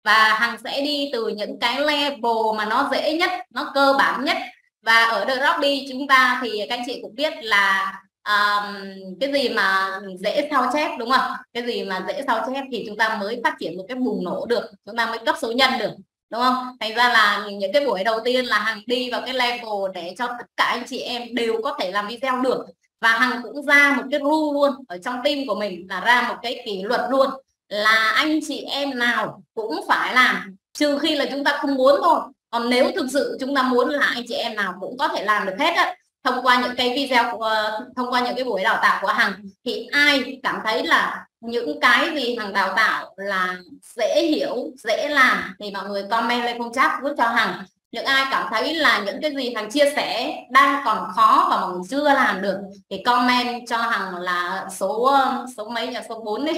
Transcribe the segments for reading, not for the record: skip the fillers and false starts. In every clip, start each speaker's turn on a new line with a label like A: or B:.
A: và Hằng sẽ đi từ những cái level mà nó dễ nhất, nó cơ bản nhất. Và ở The Robby chúng ta thì các anh chị cũng biết là cái gì mà dễ sao chép, đúng không? Cái gì mà dễ sao chép thì chúng ta mới phát triển một cái bùng nổ được, chúng ta mới cấp số nhân được, đúng không? Thành ra là những cái buổi đầu tiên là Hằng đi vào cái level để cho tất cả anh chị em đều có thể làm video được. Và Hằng cũng ra một cái rule luôn ở trong team của mình, là ra một cái kỷ luật luôn, là anh chị em nào cũng phải làm, trừ khi là chúng ta không muốn thôi. Còn nếu thực sự chúng ta muốn là anh chị em nào cũng có thể làm được hết á, thông qua những cái video, thông qua những cái buổi đào tạo của Hằng. Thì ai cảm thấy là những cái gì Hằng đào tạo là dễ hiểu, dễ làm thì mọi người comment lên khung chat giúp cho Hằng. Những ai cảm thấy là những cái gì Hằng chia sẻ đang còn khó và mọi người chưa làm được thì comment cho Hằng là số mấy nhỉ, số 4 đi.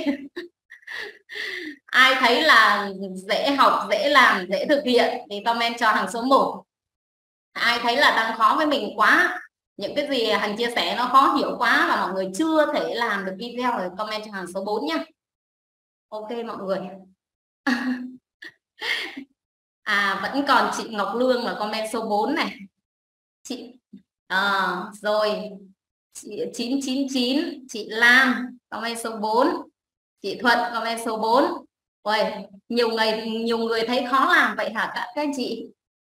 A: Ai thấy là dễ học, dễ làm, dễ thực hiện thì comment cho Hằng số 1. Ai thấy là đang khó với mình quá, những cái gì Hằng chia sẻ nó khó hiểu quá và mọi người chưa thể làm được video thì comment cho Hằng số 4 nhé. Ok mọi người. Vẫn còn chị Ngọc Lương là comment số 4 này. Chị rồi chị 999, chị Lam comment số 4, chị Thuận comment số 4. Ôi, nhiều người thấy khó làm vậy hả các anh chị?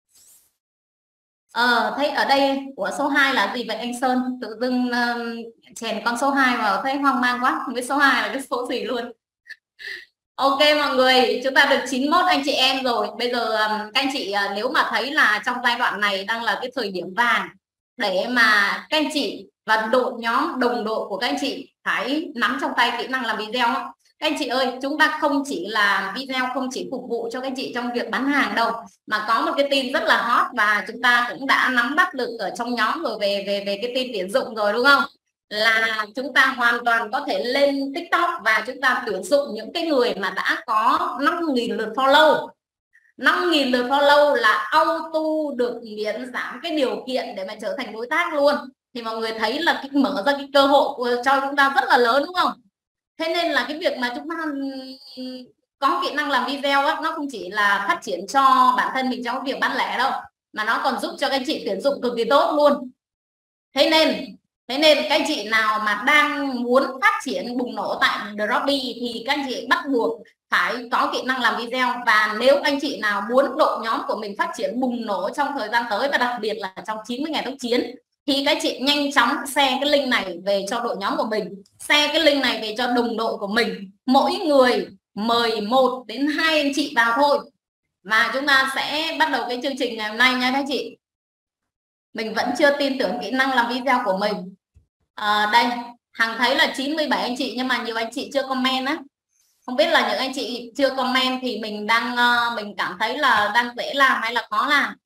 A: Thấy ở đây của số 2 là gì vậy anh Sơn? Tự dưng chèn con số 2 vào thấy hoang mang quá, không biết số 2 là cái số gì luôn. Ok mọi người, chúng ta được 91 anh chị em rồi. Bây giờ các anh chị nếu mà thấy là trong giai đoạn này đang là cái thời điểm vàng để mà các anh chị và đội nhóm đồng đội của các anh chị phải nắm trong tay kỹ năng làm video. Các anh chị ơi, chúng ta không chỉ làm video, không chỉ phục vụ cho các anh chị trong việc bán hàng đâu, mà có một cái tin rất là hot và chúng ta cũng đã nắm bắt được ở trong nhóm rồi, về cái tin tuyển dụng rồi, đúng không? Là chúng ta hoàn toàn có thể lên TikTok và chúng ta tuyển dụng những cái người mà đã có 5.000 lượt follow. 5.000 lượt follow là auto được miễn giảm cái điều kiện để mà trở thành đối tác luôn. Thì mọi người thấy là mở ra cái cơ hội cho chúng ta rất là lớn, đúng không? Thế nên là cái việc mà chúng ta có kỹ năng làm video á, nó không chỉ là phát triển cho bản thân mình trong việc bán lẻ đâu, mà nó còn giúp cho các anh chị tuyển dụng cực kỳ tốt luôn. Thế nên các anh chị nào mà đang muốn phát triển bùng nổ tại Dropy thì các anh chị bắt buộc phải có kỹ năng làm video. Và nếu anh chị nào muốn đội nhóm của mình phát triển bùng nổ trong thời gian tới, và đặc biệt là trong 90 ngày tốc chiến, thì các chị nhanh chóng share cái link này về cho đội nhóm của mình, share cái link này về cho đồng đội của mình. Mỗi người mời 1 đến 2 anh chị vào thôi, mà chúng ta sẽ bắt đầu cái chương trình ngày hôm nay nha các chị. Mình vẫn chưa tin tưởng kỹ năng làm video của mình. Đây Hằng thấy là 97 anh chị, nhưng mà nhiều anh chị chưa comment á. Không biết là những anh chị chưa comment thì mình mình cảm thấy là đang dễ làm hay là khó làm.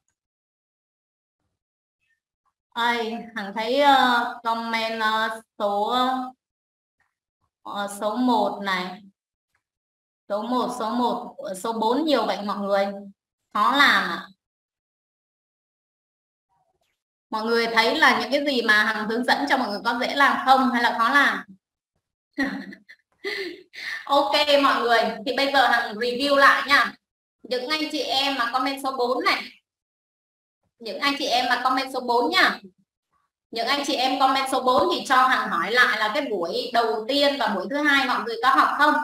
A: Hằng thấy comment số 1 này, số 4 nhiều vậy mọi người, khó làm à? Mọi người thấy là những cái gì mà Hằng hướng dẫn cho mọi người có dễ làm không hay là khó làm? Ok mọi người, thì bây giờ Hằng review lại nha. Những anh chị em mà comment số 4 này, những anh chị em mà comment số 4 nha. Những anh chị em comment số 4 thì cho Hằng hỏi lại là cái buổi đầu tiên và buổi thứ hai mọi người có học không?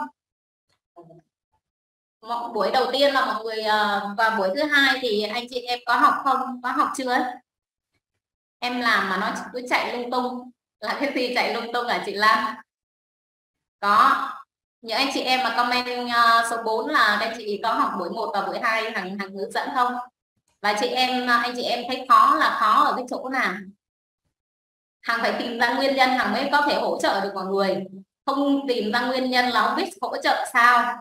A: Buổi đầu tiên là mọi người và buổi thứ hai thì anh chị em có học không? Có học chưa? Em làm mà nó cứ chạy lung tung. Là cái gì chạy lung tung hả chị Lan? Có. Những anh chị em mà comment số 4 là các chị có học buổi 1 và buổi 2 Hằng hướng dẫn không? Và anh chị em thấy khó là khó ở cái chỗ nào? Hằng phải tìm ra nguyên nhân Hằng mới có thể hỗ trợ được mọi người. Không tìm ra nguyên nhân là không biết hỗ trợ sao.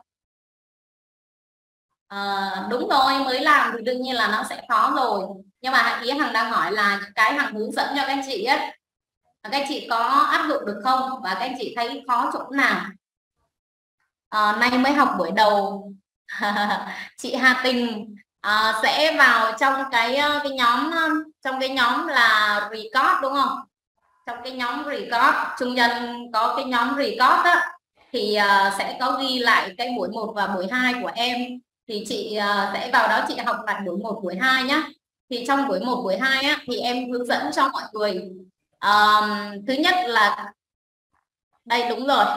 A: Đúng rồi, mới làm thì đương nhiên là nó sẽ khó rồi. Nhưng mà ý Hằng đang hỏi là cái Hằng hướng dẫn cho các anh chị ấy, các anh chị có áp dụng được không, và các anh chị thấy khó chỗ nào? Nay mới học buổi đầu. Chị Hà Tình sẽ vào trong cái nhóm là record, đúng không? Trong cái nhóm record, Trung Nhân có cái nhóm record á, thì sẽ có ghi lại cái buổi 1 và buổi 2 của em. thì chị sẽ vào đó chị học lại buổi 1 buổi 2 nhá. Thì trong buổi 1 buổi 2 á thì em hướng dẫn cho mọi người thứ nhất là đây, đúng rồi,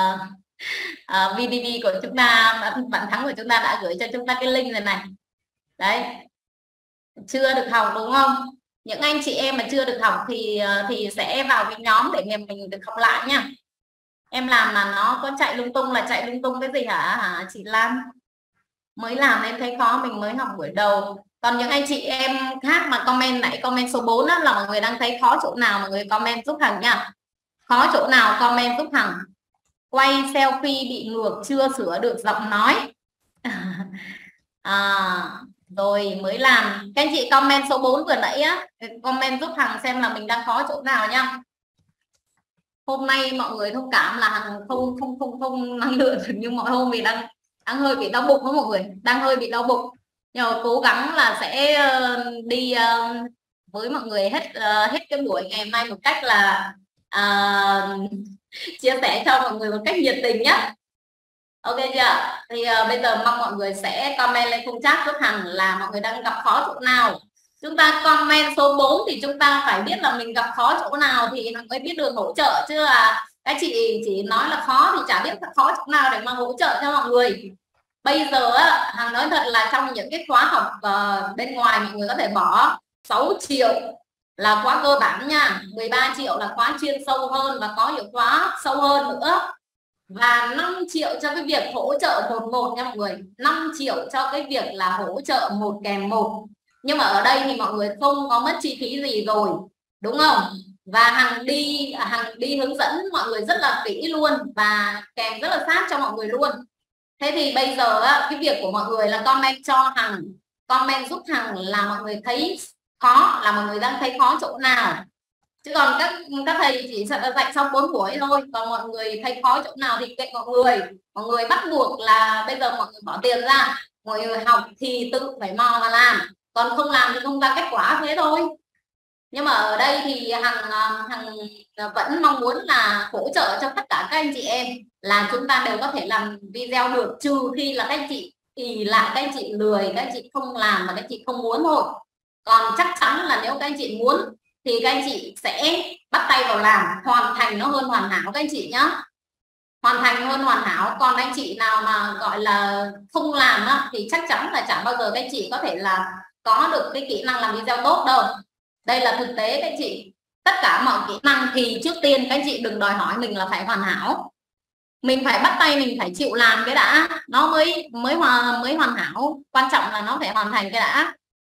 A: VDB của chúng ta, bạn Thắng của chúng ta đã gửi cho chúng ta cái link này này. Đấy, chưa được học đúng không? Những anh chị em mà chưa được học thì sẽ vào cái nhóm để mình được học lại nha. Em làm mà nó có chạy lung tung là chạy lung tung cái gì hả chị Lan? Mới làm nên thấy khó, mình mới học buổi đầu. Còn những anh chị em khác mà comment nãy, comment số 4 đó, là mọi người đang thấy khó chỗ nào mọi người comment giúp Hằng nha. Khó chỗ nào comment giúp Hằng. Quay selfie bị ngược, chưa sửa được giọng nói. Rồi mới làm. Các anh chị comment số 4 vừa nãy á, comment giúp Hằng xem là mình đang khó chỗ nào nha. Hôm nay mọi người thông cảm là Hằng không năng lượng được như mọi hôm vì đang hơi bị đau bụng đó mọi người, đang hơi bị đau bụng. Nhưng mà cố gắng là sẽ đi với mọi người hết cái buổi ngày hôm nay một cách là chia sẻ cho mọi người một cách nhiệt tình nhé. Ok chưa? Thì bây giờ mong mọi người sẽ comment lên khung chat giúp Hằng là mọi người đang gặp khó chỗ nào. Chúng ta comment số 4 thì chúng ta phải biết là mình gặp khó chỗ nào thì Hằng mới biết được hỗ trợ, chứ các chị chỉ nói là khó thì chả biết khó chỗ nào để mà hỗ trợ cho mọi người. Bây giờ Hằng nói thật là trong những cái khóa học bên ngoài mọi người có thể bỏ 6 triệu là khóa cơ bản nha, 13 triệu là khóa chuyên sâu hơn và có những khóa sâu hơn nữa, và 5 triệu cho cái việc hỗ trợ 1-1 nha mọi người. 5 triệu cho cái việc là hỗ trợ 1 kèm 1. Nhưng mà ở đây thì mọi người không có mất chi phí gì rồi, đúng không? Và Hằng đi hướng dẫn mọi người rất là kỹ luôn và kèm rất là sát cho mọi người luôn. Thế thì bây giờ cái việc của mọi người là comment cho Hằng, comment giúp Hằng là mọi người thấy khó, là mọi người đang thấy khó chỗ nào. Chứ còn các thầy chỉ dạy xong 4 buổi thôi, còn mọi người thấy khó chỗ nào thì kệ mọi người bắt buộc là bây giờ mọi người bỏ tiền ra, mọi người học thì tự phải mò mà làm, còn không làm thì không ra kết quả, thế thôi. Nhưng mà ở đây thì Hằng vẫn mong muốn là hỗ trợ cho tất cả các anh chị em là chúng ta đều có thể làm video được, trừ khi là các anh chị ì lại, các anh chị lười, các anh chị không làm mà các anh chị không muốn thôi. Còn chắc chắn là nếu các anh chị muốn thì các anh chị sẽ bắt tay vào làm, hoàn thành nó hơn hoàn hảo các anh chị nhá, hoàn thành hơn hoàn hảo. Còn anh chị nào mà gọi là không làm thì chắc chắn là chẳng bao giờ các anh chị có thể là có được cái kỹ năng làm video tốt đâu. Đây là thực tế các anh chị. Tất cả mọi kỹ năng thì trước tiên các anh chị đừng đòi hỏi mình là phải hoàn hảo, mình phải bắt tay, mình phải chịu làm cái đã, nó mới hoàn hảo. Quan trọng là nó phải hoàn thành cái đã.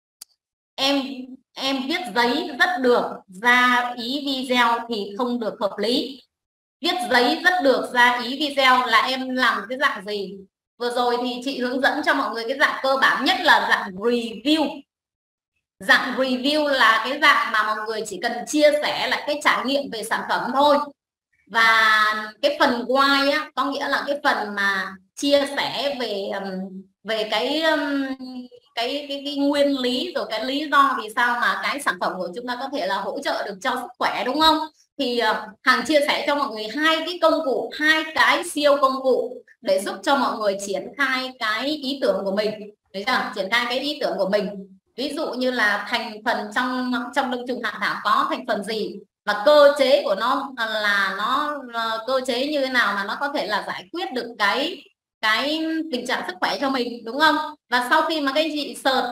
A: Em viết giấy rất được, ra ý video thì không được hợp lý. Viết giấy rất được, ra ý video là em làm cái dạng gì? Vừa rồi thì chị hướng dẫn cho mọi người cái dạng cơ bản nhất là dạng review. Dạng review là cái dạng mà mọi người chỉ cần chia sẻ lại cái trải nghiệm về sản phẩm thôi. Và cái phần why có nghĩa là cái phần mà chia sẻ về cái nguyên lý, rồi cái lý do vì sao mà cái sản phẩm của chúng ta có thể là hỗ trợ được cho sức khỏe, đúng không? Thì Hằng chia sẻ cho mọi người 2 cái công cụ, 2 cái siêu công cụ để giúp cho mọi người triển khai cái ý tưởng của mình. Đấy chưa? Triển khai cái ý tưởng của mình. Ví dụ như là thành phần trong đông trùng hạ thảo có thành phần gì, và cơ chế của nó là cơ chế như thế nào mà nó có thể là giải quyết được cái tình trạng sức khỏe cho mình, đúng không? Và sau khi mà các anh chị search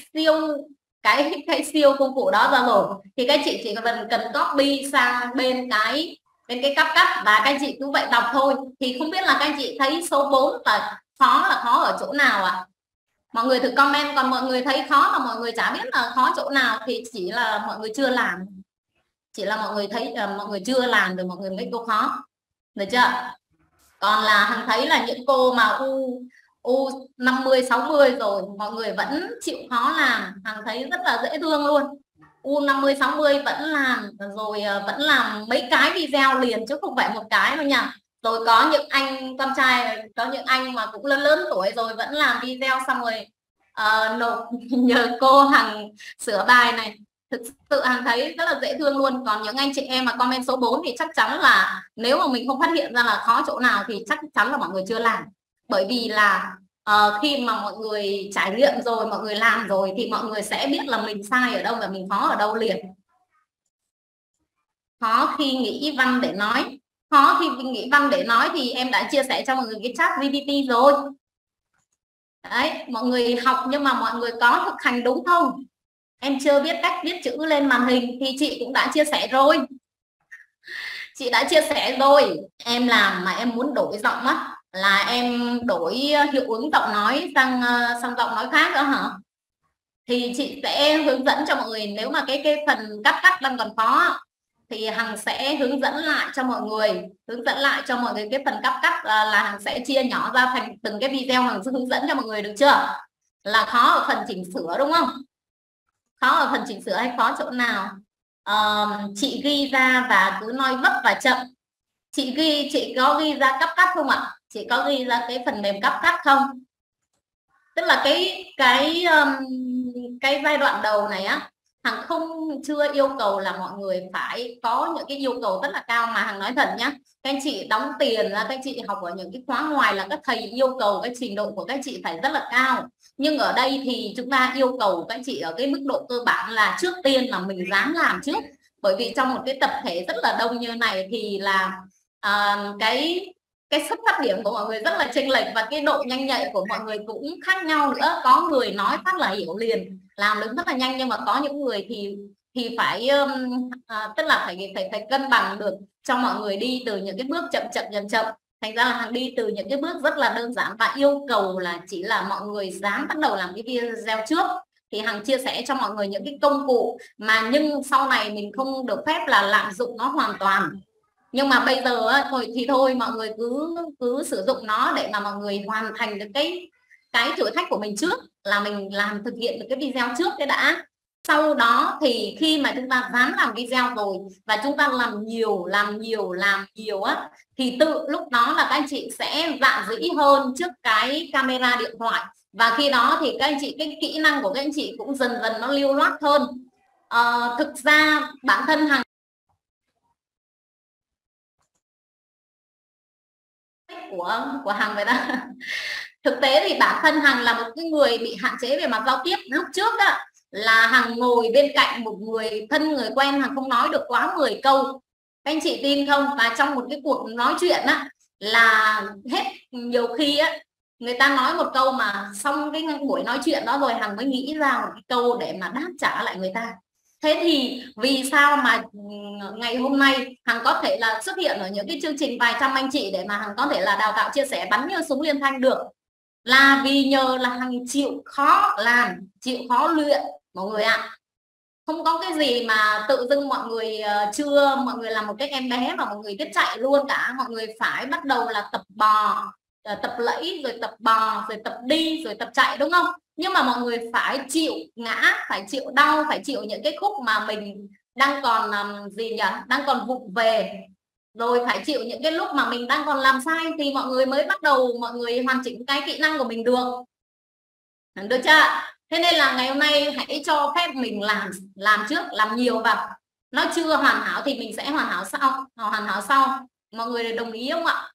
A: cái siêu công cụ đó ra rồi thì các anh chị chỉ cần copy sang bên cái cắt và các anh chị cứ vậy đọc thôi. Thì không biết là các anh chị thấy số 4 là khó ở chỗ nào ạ? Mọi người thử comment. Còn mọi người thấy khó mà mọi người chả biết là khó chỗ nào thì chỉ là mọi người chưa làm, chỉ là mọi người thấy mọi người chưa làm rồi mọi người mới cô khó, được chưa? Còn là Hằng thấy là những cô mà u 50 60 rồi mọi người vẫn chịu khó làm, Hằng thấy rất là dễ thương luôn. U 50 60 vẫn làm, rồi vẫn làm mấy cái video liền chứ không phải một cái đâu nha. Rồi có những anh con trai, có những anh mà cũng lớn tuổi rồi vẫn làm video xong rồi nộp nhờ cô Hằng sửa bài này. Thực sự Hằng thấy rất là dễ thương luôn. Còn những anh chị em mà comment số 4 thì chắc chắn là nếu mà mình không phát hiện ra là khó chỗ nào thì chắc chắn là mọi người chưa làm. Bởi vì là Khi mà mọi người trải nghiệm rồi, mọi người làm rồi thì mọi người sẽ biết là mình sai ở đâu và mình khó ở đâu liền. Khó khi nghĩ văn để nói. Khó khi nghĩ văn để nói thì em đã chia sẻ cho mọi người cái chat GPT rồi. Đấy, mọi người học nhưng mà mọi người có thực hành đúng không? Em chưa biết cách viết chữ lên màn hình thì chị cũng đã chia sẻ rồi. Chị đã chia sẻ rồi. Em làm mà em muốn đổi giọng á, là em đổi hiệu ứng giọng nói sang giọng nói khác đó hả? Thì chị sẽ hướng dẫn cho mọi người. Nếu mà cái phần cắt cắt đang còn khó thì Hằng sẽ hướng dẫn lại cho mọi người, cái phần cắt cắt là Hằng sẽ chia nhỏ ra thành từng cái video, Hằng sẽ hướng dẫn cho mọi người, được chưa? Là khó ở phần chỉnh sửa đúng không? Khó ở phần chỉnh sửa hay khó chỗ nào? Chị ghi ra và cứ nói vấp và chậm. Chị có ghi ra cắt cắt không ạ? Chị có ghi ra cái phần mềm cắt cắt không? Tức là cái giai đoạn đầu này á, Hằng chưa yêu cầu là mọi người phải có những cái yêu cầu rất là cao, mà Hằng nói thật nhá, các anh chị đóng tiền là các anh chị học ở những cái khóa ngoài là các thầy yêu cầu cái trình độ của các anh chị phải rất là cao. Nhưng ở đây thì chúng ta yêu cầu các anh chị ở cái mức độ cơ bản là trước tiên là mình dám làm trước. Bởi vì trong một cái tập thể rất là đông như này thì là cái xuất phát điểm của mọi người rất là chênh lệch, và cái độ nhanh nhạy của mọi người cũng khác nhau nữa. Có người nói phát là hiểu liền, làm đứng rất là nhanh, nhưng mà có những người thì phải tức là phải cân bằng được cho mọi người đi từ những cái bước chậm chậm. Thành ra là Hằng đi từ những cái bước rất là đơn giản và yêu cầu là chỉ là mọi người dám bắt đầu làm cái video trước. Thì Hằng chia sẻ cho mọi người những cái công cụ mà, nhưng sau này mình không được phép là lạm dụng nó hoàn toàn. Nhưng mà bây giờ thôi mọi người cứ sử dụng nó để mà mọi người hoàn thành được cái thử thách của mình trước, là mình làm thực hiện được cái video trước cái đã. Sau đó thì khi mà chúng ta dám làm video rồi và chúng ta làm nhiều á, thì tự lúc đó là các anh chị sẽ dạn dĩ hơn trước cái camera điện thoại, và khi đó thì các anh chị, cái kỹ năng của các anh chị cũng dần dần nó lưu loát hơn. Thực ra bản thân Hằng của Hằng vậy đó. Thực tế thì bản thân Hằng là một cái người bị hạn chế về mặt giao tiếp. Lúc trước đó là Hằng ngồi bên cạnh một người thân, người quen, Hằng không nói được quá 10 câu. Các anh chị tin không? Và trong một cái cuộc nói chuyện á, là hết, nhiều khi á người ta nói một câu mà xong cái buổi nói chuyện đó rồi Hằng mới nghĩ ra một cái câu để mà đáp trả lại người ta. Thế thì vì sao mà ngày hôm nay Hằng có thể là xuất hiện ở những cái chương trình vài trăm anh chị để mà Hằng có thể là đào tạo chia sẻ bắn như súng liên thanh được, là vì nhờ là Hằng chịu khó làm, chịu khó luyện mọi người ạ. Không có cái gì mà tự dưng mọi người mọi người là một cái em bé mà mọi người biết chạy luôn cả. Mọi người phải bắt đầu là tập bò, tập lẫy, rồi tập bò, rồi tập đi, rồi tập chạy, đúng không? Nhưng mà mọi người phải chịu ngã, phải chịu đau, phải chịu những cái khúc mà mình đang còn đang còn vụng về, rồi phải chịu những cái lúc mà mình đang còn làm sai, thì mọi người mới bắt đầu mọi người hoàn chỉnh cái kỹ năng của mình được. Được chưa? Thế nên là ngày hôm nay hãy cho phép mình làm trước, làm nhiều vào. Nó chưa hoàn hảo thì mình sẽ hoàn hảo sau. Mọi người đồng ý không ạ?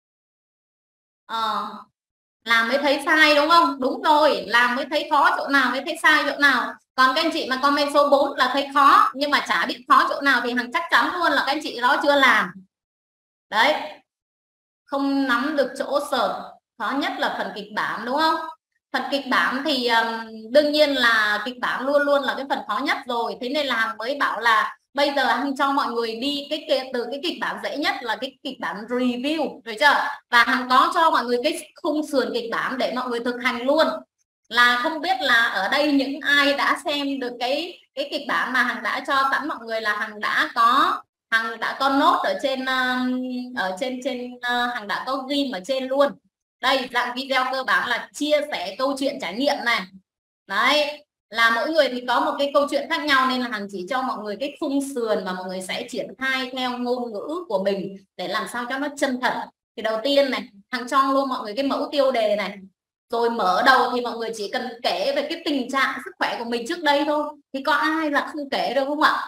A: Làm mới thấy sai đúng không? Đúng rồi, làm mới thấy khó chỗ nào, mới thấy sai chỗ nào. Còn các anh chị mà comment số 4 là thấy khó nhưng mà chả biết khó chỗ nào thì Hằng chắc chắn luôn là các anh chị đó chưa làm. Đấy, không nắm được chỗ sở. Khó nhất là phần kịch bản đúng không? Phần kịch bản thì đương nhiên là kịch bản luôn luôn là cái phần khó nhất rồi. Thế nên là Hằng mới bảo là bây giờ Hằng cho mọi người đi từ cái kịch bản dễ nhất là cái kịch bản review, rồi chưa? Và Hằng có cho mọi người cái khung sườn kịch bản để mọi người thực hành luôn. Là không biết là ở đây những ai đã xem được cái kịch bản mà Hằng đã cho sẵn mọi người, là Hằng đã có nốt ở trên Hằng đã có ghim ở trên luôn. Đây, dạng video cơ bản là chia sẻ câu chuyện trải nghiệm này. Đấy, là mỗi người thì có một cái câu chuyện khác nhau, nên là Hằng chỉ cho mọi người cái khung sườn và mọi người sẽ triển khai theo ngôn ngữ của mình để làm sao cho nó chân thật. Thì đầu tiên này, Hằng cho luôn mọi người cái mẫu tiêu đề này. Rồi mở đầu thì mọi người chỉ cần kể về cái tình trạng sức khỏe của mình trước đây thôi. Thì có ai là không kể được không ạ?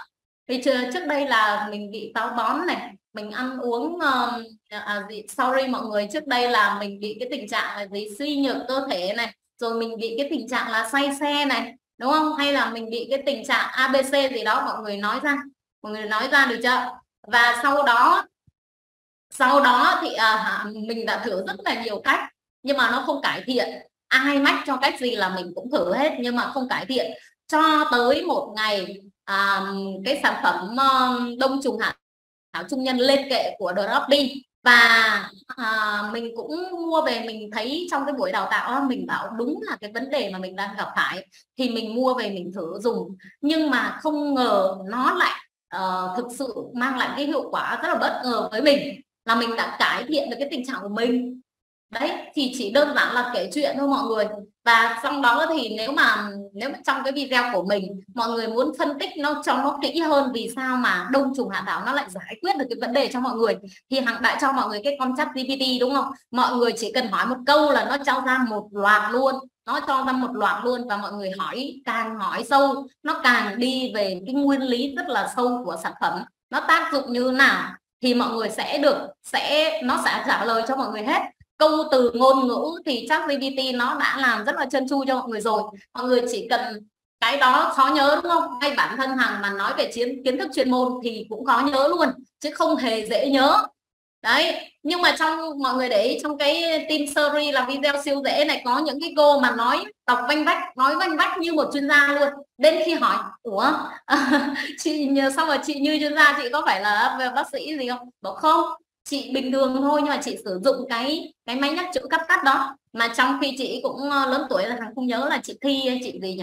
A: Vì trước đây là mình bị táo bón này, mình ăn uống sorry mọi người, trước đây là mình bị cái tình trạng là gì, suy nhược cơ thể này, rồi mình bị cái tình trạng là say xe này, đúng không, hay là mình bị cái tình trạng ABC gì đó, mọi người nói ra, mọi người nói ra được chưa. Và sau đó thì mình đã thử rất là nhiều cách nhưng mà nó không cải thiện. Ai mách cho cách gì là mình cũng thử hết nhưng mà không cải thiện. Cho tới một ngày cái sản phẩm đông trùng hạ thảo trung nhân lên kệ của Droppy, và mình cũng mua về, mình thấy trong cái buổi đào tạo đó, mình bảo đúng là cái vấn đề mà mình đang gặp phải, thì mình mua về mình thử dùng, nhưng mà không ngờ nó lại thực sự mang lại cái hiệu quả rất là bất ngờ với mình, là mình đã cải thiện được cái tình trạng của mình. Đấy thì chỉ đơn giản là kể chuyện thôi mọi người. Và trong đó thì nếu mà trong cái video của mình mọi người muốn phân tích nó cho nó kỹ hơn, vì sao mà đông trùng hạ thảo nó lại giải quyết được cái vấn đề cho mọi người, thì Hằng đã cho mọi người cái con chat GPT, đúng không, mọi người chỉ cần hỏi một câu là nó cho ra một loạt luôn, nó cho ra một loạt luôn. Và mọi người hỏi, càng hỏi sâu nó càng đi về cái nguyên lý rất là sâu của sản phẩm, nó tác dụng như nào thì mọi người nó sẽ trả lời cho mọi người hết. Câu từ ngôn ngữ thì ChatGPT nó đã làm rất là trơn tru cho mọi người rồi, mọi người chỉ cần cái đó khó nhớ, đúng không, hay bản thân Hằng mà nói về kiến thức chuyên môn thì cũng khó nhớ luôn chứ không hề dễ nhớ. Đấy, nhưng mà mọi người để ý trong cái team series là video siêu dễ này, có những cái cô mà nói đọc vanh vách, nói vanh vách như một chuyên gia luôn. Đến khi hỏi ủa chị nhờ xong rồi chị như chuyên gia, chị có phải là bác sĩ gì không, bảo không, chị bình thường thôi, nhưng mà chị sử dụng cái máy nhắc chữ CapCut đó, mà trong khi chị cũng lớn tuổi là Hằng không nhớ là chị Thi hay chị gì nhỉ,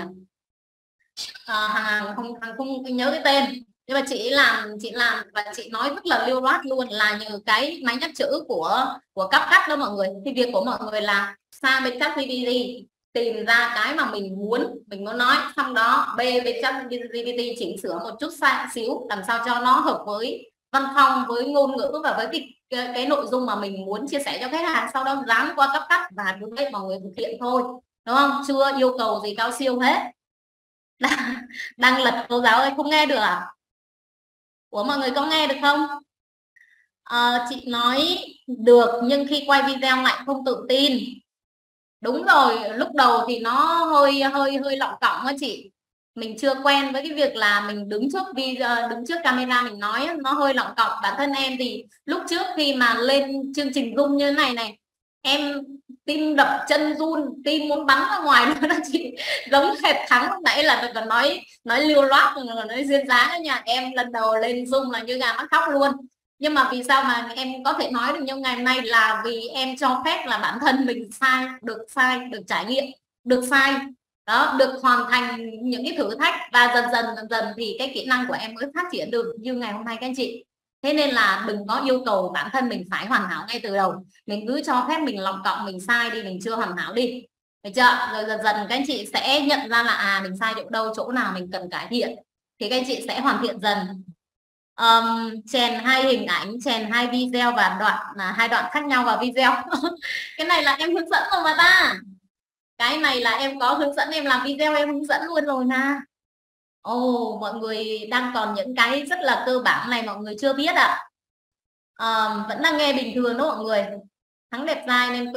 A: Hằng không nhớ cái tên, nhưng mà chị làm và chị nói rất là lưu loát luôn, là nhờ cái máy nhắc chữ của CapCut đó mọi người. Thì việc của mọi người là sang bên ChatGPT tìm ra cái mà mình muốn nói, xong đó bên ChatGPT chỉnh sửa một chút xíu làm sao cho nó hợp với văn phong, với ngôn ngữ và với cái nội dung mà mình muốn chia sẻ cho khách hàng, sau đó dán qua CapCut và cứ để mọi người thực hiện thôi, đúng không, chưa yêu cầu gì cao siêu hết. Đang lật cô giáo ơi, không nghe được à? Ủa mọi người có nghe được không? Chị nói được nhưng khi quay video lại không tự tin. Đúng rồi, lúc đầu thì nó hơi lọng cọng á chị. Mình chưa quen với cái việc là mình đứng trước camera mình nói, nó hơi lọng cọng. Bản thân em thì lúc trước khi mà lên chương trình Zoom như thế này em tim đập chân run, tim muốn bắn ra ngoài nữa đó chị. Giống hệt Thắng lúc nãy là còn nói liêu loát, nói duyên dáng đó nha. Em lần đầu lên Zoom là như gà mắc khóc luôn. Nhưng mà vì sao mà em có thể nói được như ngày hôm nay, là vì em cho phép là bản thân mình sai, được trải nghiệm, được sai đó, được hoàn thành những cái thử thách, và dần dần thì cái kỹ năng của em mới phát triển được như ngày hôm nay các anh chị. Thế nên là đừng có yêu cầu bản thân mình phải hoàn hảo ngay từ đầu, mình cứ cho phép mình lọng cộng, mình sai đi, mình chưa hoàn hảo đi, được chưa? Rồi dần dần các anh chị sẽ nhận ra là mình sai chỗ đâu, chỗ nào mình cần cải thiện, thì các anh chị sẽ hoàn thiện dần. Chèn 2 hình ảnh, chèn 2 video và hai đoạn khác nhau vào video. Cái này là em hướng dẫn rồi mà ta, cái này là em có hướng dẫn, em làm video em hướng dẫn luôn rồi mà. Mọi người đang còn những cái rất là cơ bản này mọi người chưa biết ạ. Vẫn đang nghe bình thường đó mọi người. Thắng đẹp dai nên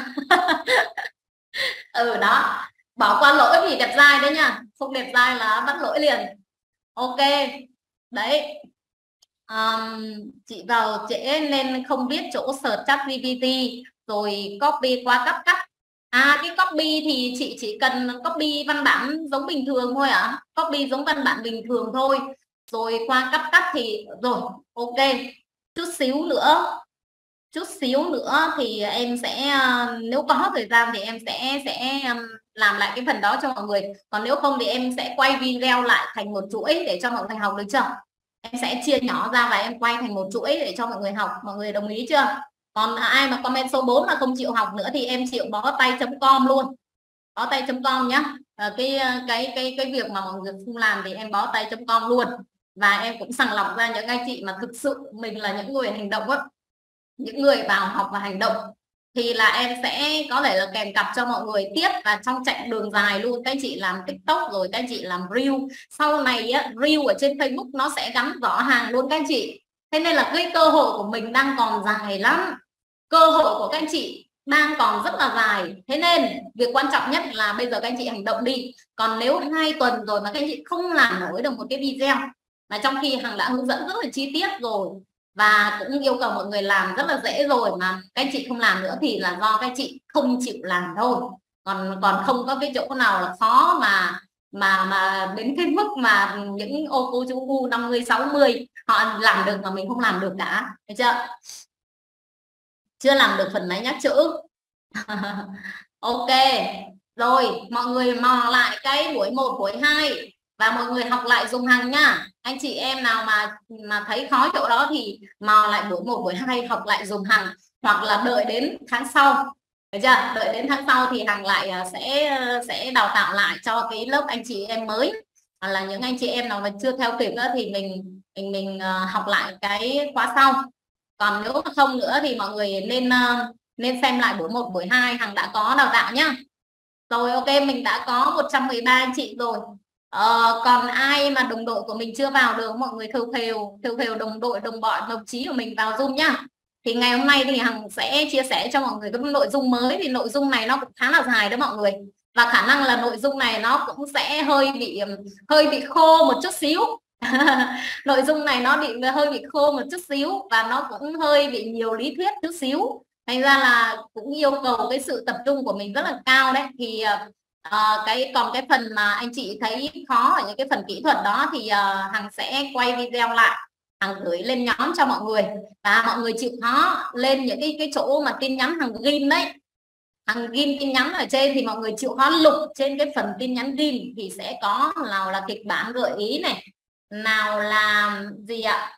A: đó, bỏ qua lỗi thì đẹp dai đấy nha, không đẹp dai là bắt lỗi liền. Ok đấy. Chị vào trễ nên không biết chỗ search ChatGPT rồi copy qua CapCut. Cái copy thì chị chỉ cần copy văn bản giống bình thường thôi copy giống văn bản bình thường thôi, rồi qua CapCut thì rồi ok. Chút xíu nữa thì em sẽ nếu có thời gian thì em sẽ làm lại cái phần đó cho mọi người, còn nếu không thì em sẽ quay video lại thành một chuỗi để cho mọi người học, được chưa? Em sẽ chia nhỏ ra và em quay thành một chuỗi để cho mọi người học, mọi người đồng ý chưa? Còn ai mà comment số 4 mà không chịu học nữa thì em chịu bó tay.com luôn, bó tay.com nhá. Cái việc mà mọi người không làm thì em bó tay.com luôn, và em cũng sàng lọc ra những anh chị mà thực sự mình là những người hành động á, những người vào học và hành động thì là em sẽ có thể là kèm cặp cho mọi người tiếp, và trong chặng đường dài luôn các anh chị làm TikTok, rồi các anh chị làm Reel. Sau này á, Reel ở trên Facebook nó sẽ gắn rõ hàng luôn các anh chị. Thế nên là cái cơ hội của mình đang còn dài lắm, cơ hội của các anh chị đang còn rất là dài. Thế nên việc quan trọng nhất là bây giờ các anh chị hành động đi. Còn nếu 2 tuần rồi mà các anh chị không làm nổi được một cái video, mà trong khi Hằng đã hướng dẫn rất là chi tiết rồi và cũng yêu cầu mọi người làm rất là dễ rồi, mà các anh chị không làm nữa thì là do các anh chị không chịu làm thôi. Còn không có cái chỗ nào là khó mà đến cái mức mà những ô cô chú cu 50 60 họ làm được mà mình không làm được cả, thấy chưa? Chưa làm được phần máy nhắc chữ. Ok rồi, mọi người mò lại cái buổi 1 buổi 2 và mọi người học lại dùng Hằng nhá. Anh chị em nào mà thấy khó chỗ đó thì mò lại buổi 1 buổi 2 học lại dùng Hằng, hoặc là đợi đến tháng sau, được chưa? Đợi đến tháng sau thì Hằng lại sẽ đào tạo lại cho cái lớp anh chị em mới, hoặc là những anh chị em nào mà chưa theo kịp nữa thì mình học lại cái khóa sau. Còn nếu mà không nữa thì mọi người nên xem lại buổi 1 buổi 2 Hằng đã có đào tạo nhá. Rồi ok, mình đã có 113 anh chị rồi. Còn ai mà đồng đội của mình chưa vào được, mọi người thều thều đồng đội đồng bọn đồng chí của mình vào Zoom nhá. Thì ngày hôm nay thì Hằng sẽ chia sẻ cho mọi người cái nội dung mới. Thì nội dung này nó cũng khá là dài đó mọi người, và khả năng là nội dung này nó cũng sẽ hơi bị khô một chút xíu. Nội dung này nó hơi bị khô một chút xíu, và nó cũng hơi bị nhiều lý thuyết chút xíu, thành ra là cũng yêu cầu cái sự tập trung của mình rất là cao đấy. Thì còn cái phần mà anh chị thấy khó ở những cái phần kỹ thuật đó thì Hằng sẽ quay video lại, Hằng gửi lên nhóm cho mọi người, và mọi người chịu khó lên những cái chỗ mà tin nhắn Hằng ghim đấy. Hằng ghim tin nhắn ở trên thì mọi người chịu khó lục trên cái phần tin nhắn ghim, thì sẽ có nào là kịch bản gợi ý này, nào là gì ạ,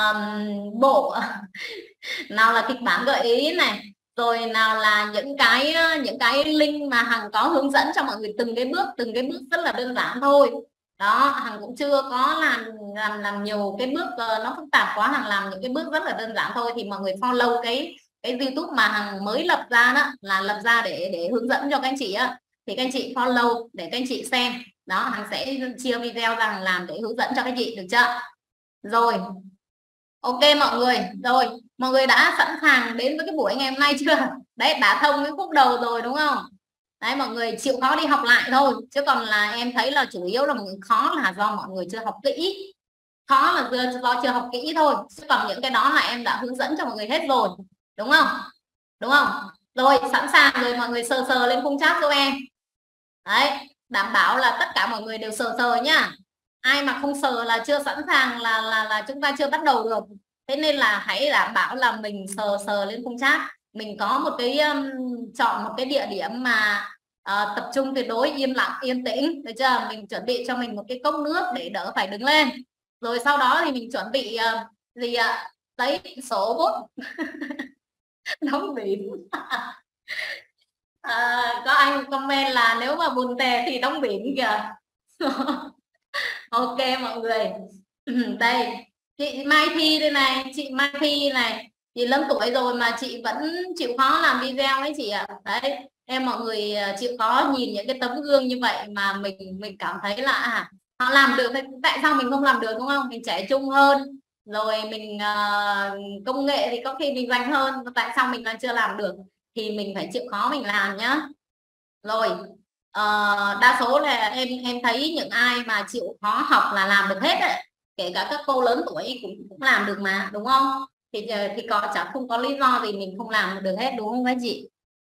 A: bộ nào là kịch bản gợi ý này, rồi nào là những cái link mà Hằng có hướng dẫn cho mọi người từng cái bước rất là đơn giản thôi. Đó, Hằng cũng chưa có làm nhiều cái bước nó phức tạp quá. Hằng làm những cái bước rất là đơn giản thôi, thì mọi người follow cái YouTube mà Hằng mới lập ra đó, là lập ra để hướng dẫn cho các anh chị á, thì các anh chị follow để các anh chị xem. Đó, Hằng sẽ chia video rằng làm để hướng dẫn cho các anh chị, được chưa? Rồi ok mọi người, rồi mọi người đã sẵn sàng đến với cái buổi ngày hôm nay chưa? Đấy, đã thông cái khúc đầu rồi đúng không? Đấy, mọi người chịu khó đi học lại thôi, chứ còn là em thấy là chủ yếu là mọi người khó là do mọi người chưa học kỹ, khó là do chưa học kỹ thôi, chứ còn những cái đó là em đã hướng dẫn cho mọi người hết rồi, đúng không? Đúng không? Rồi sẵn sàng rồi, mọi người sờ sờ lên khung chat giúp em. Đấy, đảm bảo là tất cả mọi người đều sờ sờ nhá. Ai mà không sờ là chưa sẵn sàng, là chúng ta chưa bắt đầu được. Thế nên là hãy đảm bảo là mình sờ sờ lên khung chat. Mình có một cái chọn một cái địa điểm mà tập trung tuyệt đối, im lặng yên tĩnh, được chưa? Mình chuẩn bị cho mình một cái cốc nước để đỡ phải đứng lên. Rồi sau đó thì mình chuẩn bị gì ạ? Giấy, sổ, bút, đóng biển. Có anh comment là nếu mà buồn tè thì đóng biển kìa. Ok mọi người. Đây chị Mai Thi đây này, chị Mai Thi này, chị lớn tuổi rồi mà chị vẫn chịu khó làm video đấy chị ạ. Đấy, em mọi người chịu khó nhìn những cái tấm gương như vậy mà mình cảm thấy là họ làm được, tại sao mình không làm được, đúng không? Mình trẻ trung hơn, rồi mình công nghệ thì có khi mình rành hơn, tại sao mình vẫn chưa làm được? Thì mình phải chịu khó mình làm nhá. Rồi đa số là em thấy những ai mà chịu khó học là làm được hết đấy, kể cả các cô lớn tuổi cũng làm được mà, đúng không? Thì có chẳng không có lý do gì mình không làm được hết, đúng không các chị?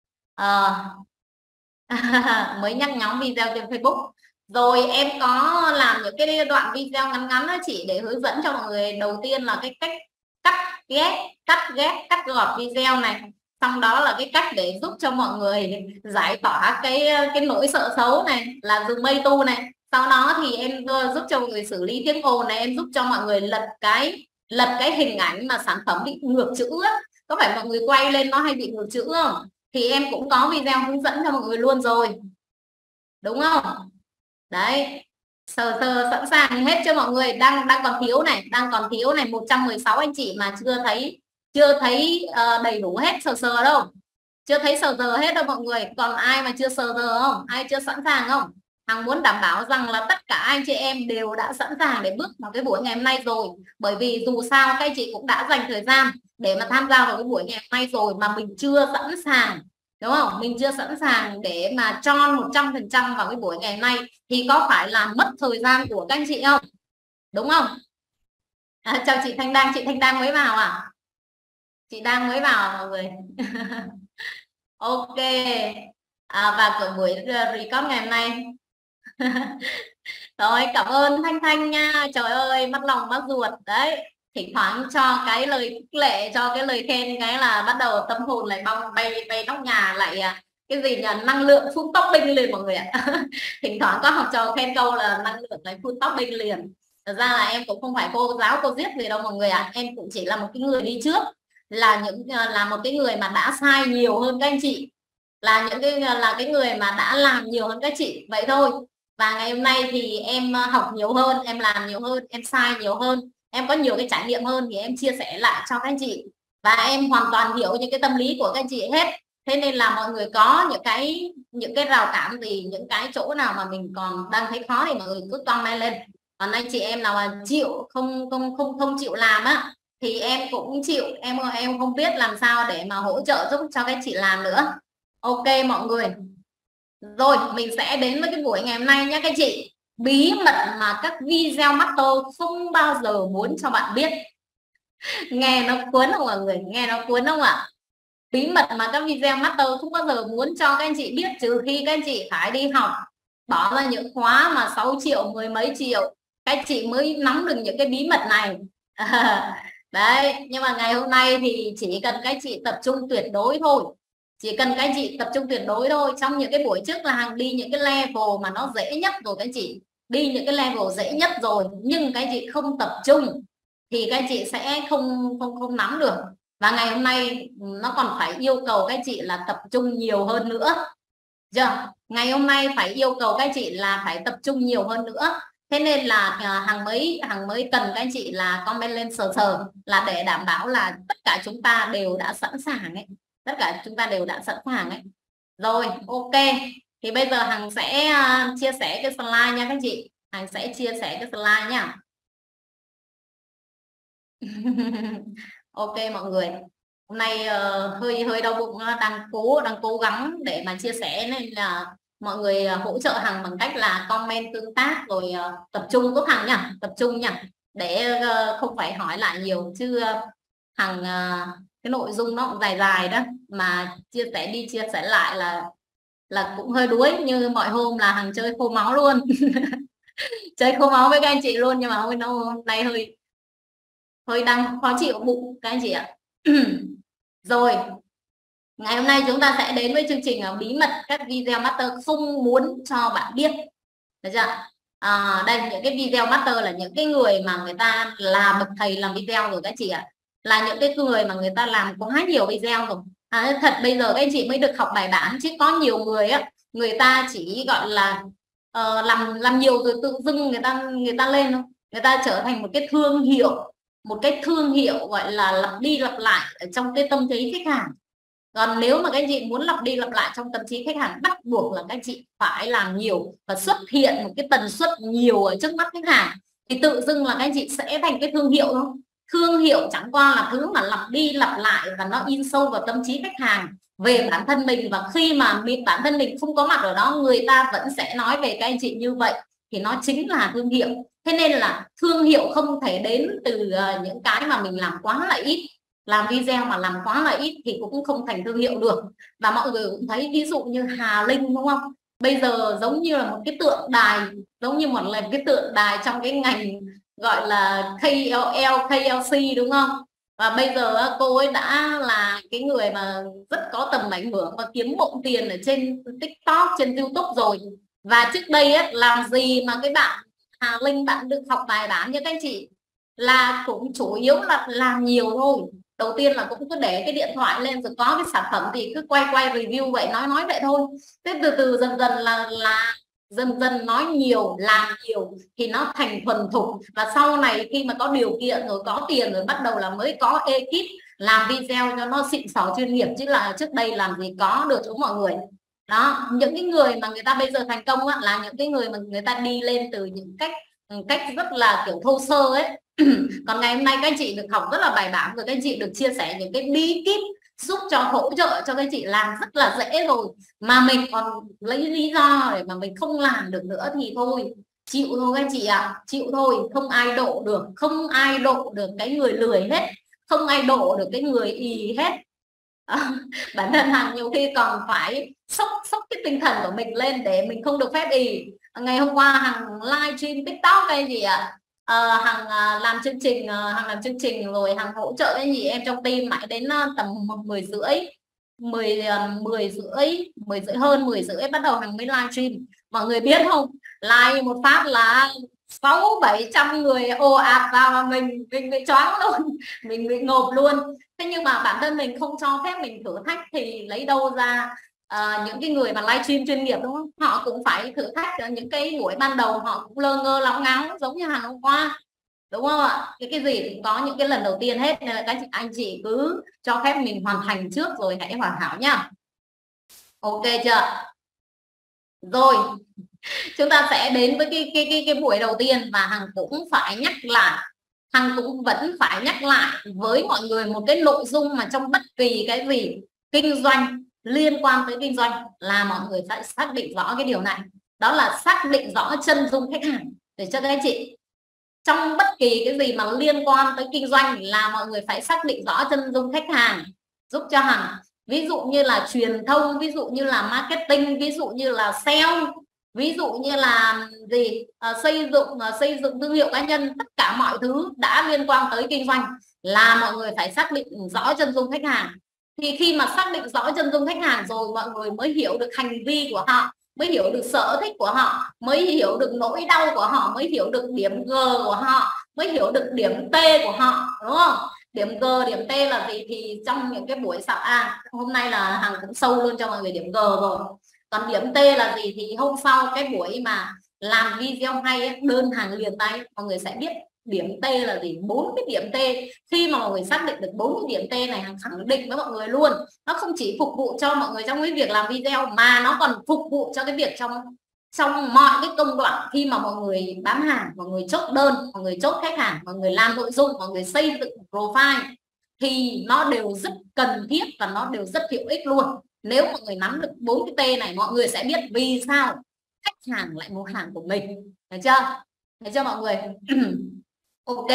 A: Mới nhắc nhóm video trên Facebook. Rồi em có làm những cái đoạn video ngắn ngắn đó chị, để hướng dẫn cho mọi người. Đầu tiên là cái cách cắt ghép cắt gọt video này, xong đó là cái cách để giúp cho mọi người giải tỏa cái nỗi sợ xấu này, là dùng mây tu này. Sau đó thì em giúp cho mọi người xử lý tiếng ồn này, em giúp cho mọi người lật cái hình ảnh mà sản phẩm bị ngược chữ á. Có phải mọi người quay lên nó hay bị ngược chữ không? Thì em cũng có video hướng dẫn cho mọi người luôn rồi, đúng không? Đấy, sờ sẵn sàng hết cho mọi người. Đang còn thiếu này 116 anh chị mà chưa thấy đầy đủ hết sờ đâu. Chưa thấy sờ giờ hết đâu mọi người, còn ai mà chưa sờ giờ không, ai chưa sẵn sàng không? Hằng muốn đảm bảo rằng là tất cả anh chị em đều đã sẵn sàng để bước vào cái buổi ngày hôm nay rồi, bởi vì dù sao các anh chị cũng đã dành thời gian để mà tham gia vào cái buổi ngày hôm nay rồi mà mình chưa sẵn sàng, đúng không? Mình chưa sẵn sàng để mà cho 100% vào cái buổi ngày hôm nay thì có phải là mất thời gian của các anh chị không, đúng không? Chào chị Thanh Đăng, chị Thanh Đăng mới vào à? Chị đang mới vào mọi người. Ok. Và của buổi record ngày hôm nay. Rồi, cảm ơn Thanh Thanh nha, trời ơi mất lòng mất ruột đấy, thỉnh thoảng cho cái lời khích lệ, cho cái lời khen cái là bắt đầu tâm hồn lại bong bay bay nóc nhà lại, cái gì nhỉ, năng lượng phun topping liền mọi người ạ. Thỉnh thoảng có học trò khen câu là năng lượng lại phun topping liền. Thật ra là em cũng không phải cô giáo cô giết gì đâu mọi người ạ, em cũng chỉ là một cái người đi trước, là một cái người mà đã sai nhiều hơn các anh chị, là cái người mà đã làm nhiều hơn các chị vậy thôi. Và ngày hôm nay thì em học nhiều hơn, em làm nhiều hơn, em sai nhiều hơn, em có nhiều cái trải nghiệm hơn thì em chia sẻ lại cho các anh chị, và em hoàn toàn hiểu những cái tâm lý của các anh chị hết. Thế nên là mọi người có những cái rào cản gì, những cái chỗ nào mà mình còn đang thấy khó thì mọi người cứ comment lên. Còn anh chị em nào mà chịu không chịu làm á thì em cũng chịu, em không biết làm sao để mà hỗ trợ giúp cho các chị làm nữa. Ok mọi người. Rồi mình sẽ đến với cái buổi ngày hôm nay nhé các chị. Bí mật mà các video master không bao giờ muốn cho bạn biết. Nghe nó cuốn không mọi người? Nghe nó cuốn không ạ? Bí mật mà các video master không bao giờ muốn cho các anh chị biết, trừ khi các anh chị phải đi học, bỏ ra những khóa mà 6 triệu, mười mấy triệu, các anh chị mới nắm được những cái bí mật này. Đấy, nhưng mà ngày hôm nay thì chỉ cần các anh chị tập trung tuyệt đối thôi. Chỉ cần các anh chị tập trung tuyệt đối thôi. Trong những cái buổi trước là Hằng đi những cái level mà nó dễ nhất rồi các anh chị. Đi những cái level dễ nhất rồi, nhưng các anh chị không tập trung thì các anh chị sẽ không nắm được. Và ngày hôm nay nó còn phải yêu cầu các anh chị là tập trung nhiều hơn nữa. Chưa? Ngày hôm nay phải yêu cầu các anh chị là phải tập trung nhiều hơn nữa. Thế nên là Hằng mới cần các anh chị là comment lên sờ sờ, là để đảm bảo là tất cả chúng ta đều đã sẵn sàng ấy, tất cả chúng ta đều đã sẵn sàng ấy. Rồi ok, thì bây giờ Hằng sẽ chia sẻ cái slide nha các chị. Hằng sẽ chia sẻ cái slide nha. Ok mọi người, hôm nay hơi hơi đau bụng, đang cố gắng để mà chia sẻ, nên là mọi người hỗ trợ Hằng bằng cách là comment tương tác, rồi tập trung giúp Hằng nha, tập trung nha, để không phải hỏi lại nhiều chứ Hằng cái nội dung nó cũng dài dài đó, mà chia sẻ đi chia sẻ lại là cũng hơi đuối, như mọi hôm là Hằng chơi khô máu luôn. Chơi khô máu với các anh chị luôn, nhưng mà hôm nay hơi hơi đang khó chịu bụng các anh chị ạ. Rồi ngày hôm nay chúng ta sẽ đến với chương trình bí mật các video master không muốn cho bạn biết, được chưa? Đây những cái video master là những cái người mà người ta là bậc thầy làm video rồi các chị ạ, là những cái người mà người ta làm quá nhiều video rồi. Thật bây giờ các anh chị mới được học bài bản, chứ có nhiều người á, người ta chỉ gọi là làm nhiều rồi tự dưng người ta lên thôi, người ta trở thành một cái thương hiệu, gọi là lặp đi lặp lại ở trong cái tâm trí khách hàng. Còn nếu mà các anh chị muốn lặp đi lặp lại trong tâm trí khách hàng, bắt buộc là các anh chị phải làm nhiều và xuất hiện một cái tần suất nhiều ở trước mắt khách hàng, thì tự dưng là các anh chị sẽ thành cái thương hiệu thôi. Thương hiệu chẳng qua là thứ mà lặp đi lặp lại và nó in sâu vào tâm trí khách hàng về bản thân mình, và khi mà bản thân mình không có mặt ở đó, người ta vẫn sẽ nói về các anh chị như vậy, thì nó chính là thương hiệu. Thế nên là thương hiệu không thể đến từ những cái mà mình làm quá là ít. Làm video mà làm quá là ít thì cũng không thành thương hiệu được. Và mọi người cũng thấy ví dụ như Hà Linh đúng không, bây giờ giống như là một cái tượng đài, giống như một cái tượng đài trong cái ngành gọi là KOL, KLC đúng không. Và bây giờ cô ấy đã là cái người mà rất có tầm ảnh hưởng và kiếm bộn tiền ở trên TikTok, trên YouTube rồi. Và trước đây ấy, làm gì mà cái bạn Hà Linh bạn được học bài bản như các anh chị, là cũng chủ yếu là làm nhiều thôi. Đầu tiên là cũng cứ để cái điện thoại lên, rồi có cái sản phẩm thì cứ quay review vậy, nói vậy thôi. Thế từ từ dần dần là dần dần nói nhiều, làm nhiều thì nó thành thuần thục. Và sau này khi mà có điều kiện rồi, có tiền rồi, bắt đầu là mới có ekip, làm video cho nó xịn sò chuyên nghiệp, chứ là trước đây làm gì có được cho mọi người. Đó, những cái người mà người ta bây giờ thành công á, là những cái người mà người ta đi lên từ những cách rất là kiểu thô sơ ấy. Còn ngày hôm nay các anh chị được học rất là bài bản rồi, các anh chị được chia sẻ những cái bí kíp giúp cho hỗ trợ cho các anh chị làm rất là dễ rồi, mà mình còn lấy lý do để mà mình không làm được nữa thì thôi, chịu thôi các anh chị ạ. Chịu thôi, không ai độ được, không ai độ được cái người lười hết, không ai độ được cái người ì hết. Bản thân Hằng nhiều khi còn phải sốc cái tinh thần của mình lên để mình không được phép ì. Ngày hôm qua Hằng live stream TikTok cái gì ạ, Hằng làm chương trình, Hằng làm chương trình rồi Hằng hỗ trợ cái gì em trong team mãi đến tầm 10 rưỡi, 10 rưỡi hơn 10 rưỡi bắt đầu Hằng mới live stream. Mọi người biết không, live một phát là 600-700 người ồ ạt vào mà mình bị choáng luôn, mình bị ngộp luôn. Thế nhưng mà bản thân mình không cho phép mình thử thách thì lấy đâu ra những cái người mà livestream chuyên nghiệp, đúng không? Họ cũng phải thử thách ở những cái buổi ban đầu, họ cũng lơ ngơ lóng ngáo giống như Hằng hôm qua, đúng không ạ? Cái gì cũng có những cái lần đầu tiên hết, nên là các anh chị cứ cho phép mình hoàn thành trước rồi hãy hoàn hảo nhá. Ok chưa? Rồi chúng ta sẽ đến với cái buổi đầu tiên, và Hằng cũng phải nhắc lại, Hằng cũng vẫn phải nhắc lại với mọi người một cái nội dung mà trong bất kỳ cái gì kinh doanh, liên quan tới kinh doanh là mọi người phải xác định rõ cái điều này, đó là xác định rõ chân dung khách hàng. Để cho các anh chị, trong bất kỳ cái gì mà liên quan tới kinh doanh là mọi người phải xác định rõ chân dung khách hàng giúp cho Hằng. Ví dụ như là truyền thông, ví dụ như là marketing, ví dụ như là sale, ví dụ như là gì xây dựng thương hiệu cá nhân, tất cả mọi thứ đã liên quan tới kinh doanh là mọi người phải xác định rõ chân dung khách hàng. Thì khi mà xác định rõ chân dung khách hàng rồi, mọi người mới hiểu được hành vi của họ, mới hiểu được sở thích của họ, mới hiểu được nỗi đau của họ, mới hiểu được điểm G của họ, mới hiểu được điểm T của họ, đúng không? Điểm G, điểm T là gì thì trong những cái buổi sau hôm nay là Hằng cũng sâu luôn cho mọi người điểm G rồi. Còn điểm T là gì thì hôm sau cái buổi mà làm video hay ấy, đơn hàng liền tay mọi người sẽ biết điểm T là gì. 4 cái điểm T, khi mà mọi người xác định được 4 cái điểm T này, Hằng khẳng định với mọi người luôn, nó không chỉ phục vụ cho mọi người trong cái việc làm video mà nó còn phục vụ cho cái việc trong mọi cái công đoạn khi mà mọi người bán hàng, mọi người chốt đơn, mọi người chốt khách hàng, mọi người làm nội dung, mọi người xây dựng profile, thì nó đều rất cần thiết và nó đều rất hữu ích luôn. Nếu mọi người nắm được 4 cái T này, mọi người sẽ biết vì sao khách hàng lại mua hàng của mình, thấy chưa mọi người? Ok.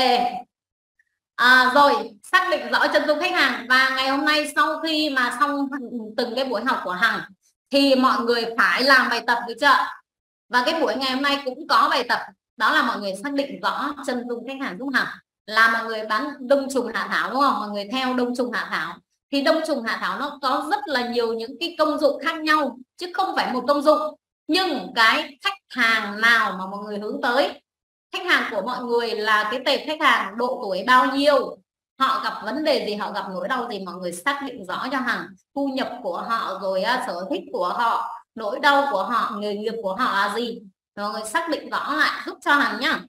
A: Rồi xác định rõ chân dung khách hàng, và ngày hôm nay sau khi mà xong từng cái buổi học của Hằng thì mọi người phải làm bài tập, được chưa? Và cái buổi ngày hôm nay cũng có bài tập, đó là mọi người xác định rõ chân dung khách hàng giúp Hằng. Là mọi người bán đông trùng hạ thảo, đúng không? Mọi người theo đông trùng hạ thảo thì đông trùng hạ thảo nó có rất là nhiều những cái công dụng khác nhau, chứ không phải một công dụng. Nhưng cái khách hàng nào mà mọi người hướng tới, khách hàng của mọi người là cái tệp khách hàng độ tuổi bao nhiêu, họ gặp vấn đề gì, họ gặp nỗi đau gì, mọi người xác định rõ cho Hằng. Thu nhập của họ, rồi sở thích của họ, nỗi đau của họ, nghề nghiệp của họ là gì, mọi người xác định rõ lại giúp cho Hằng nhá.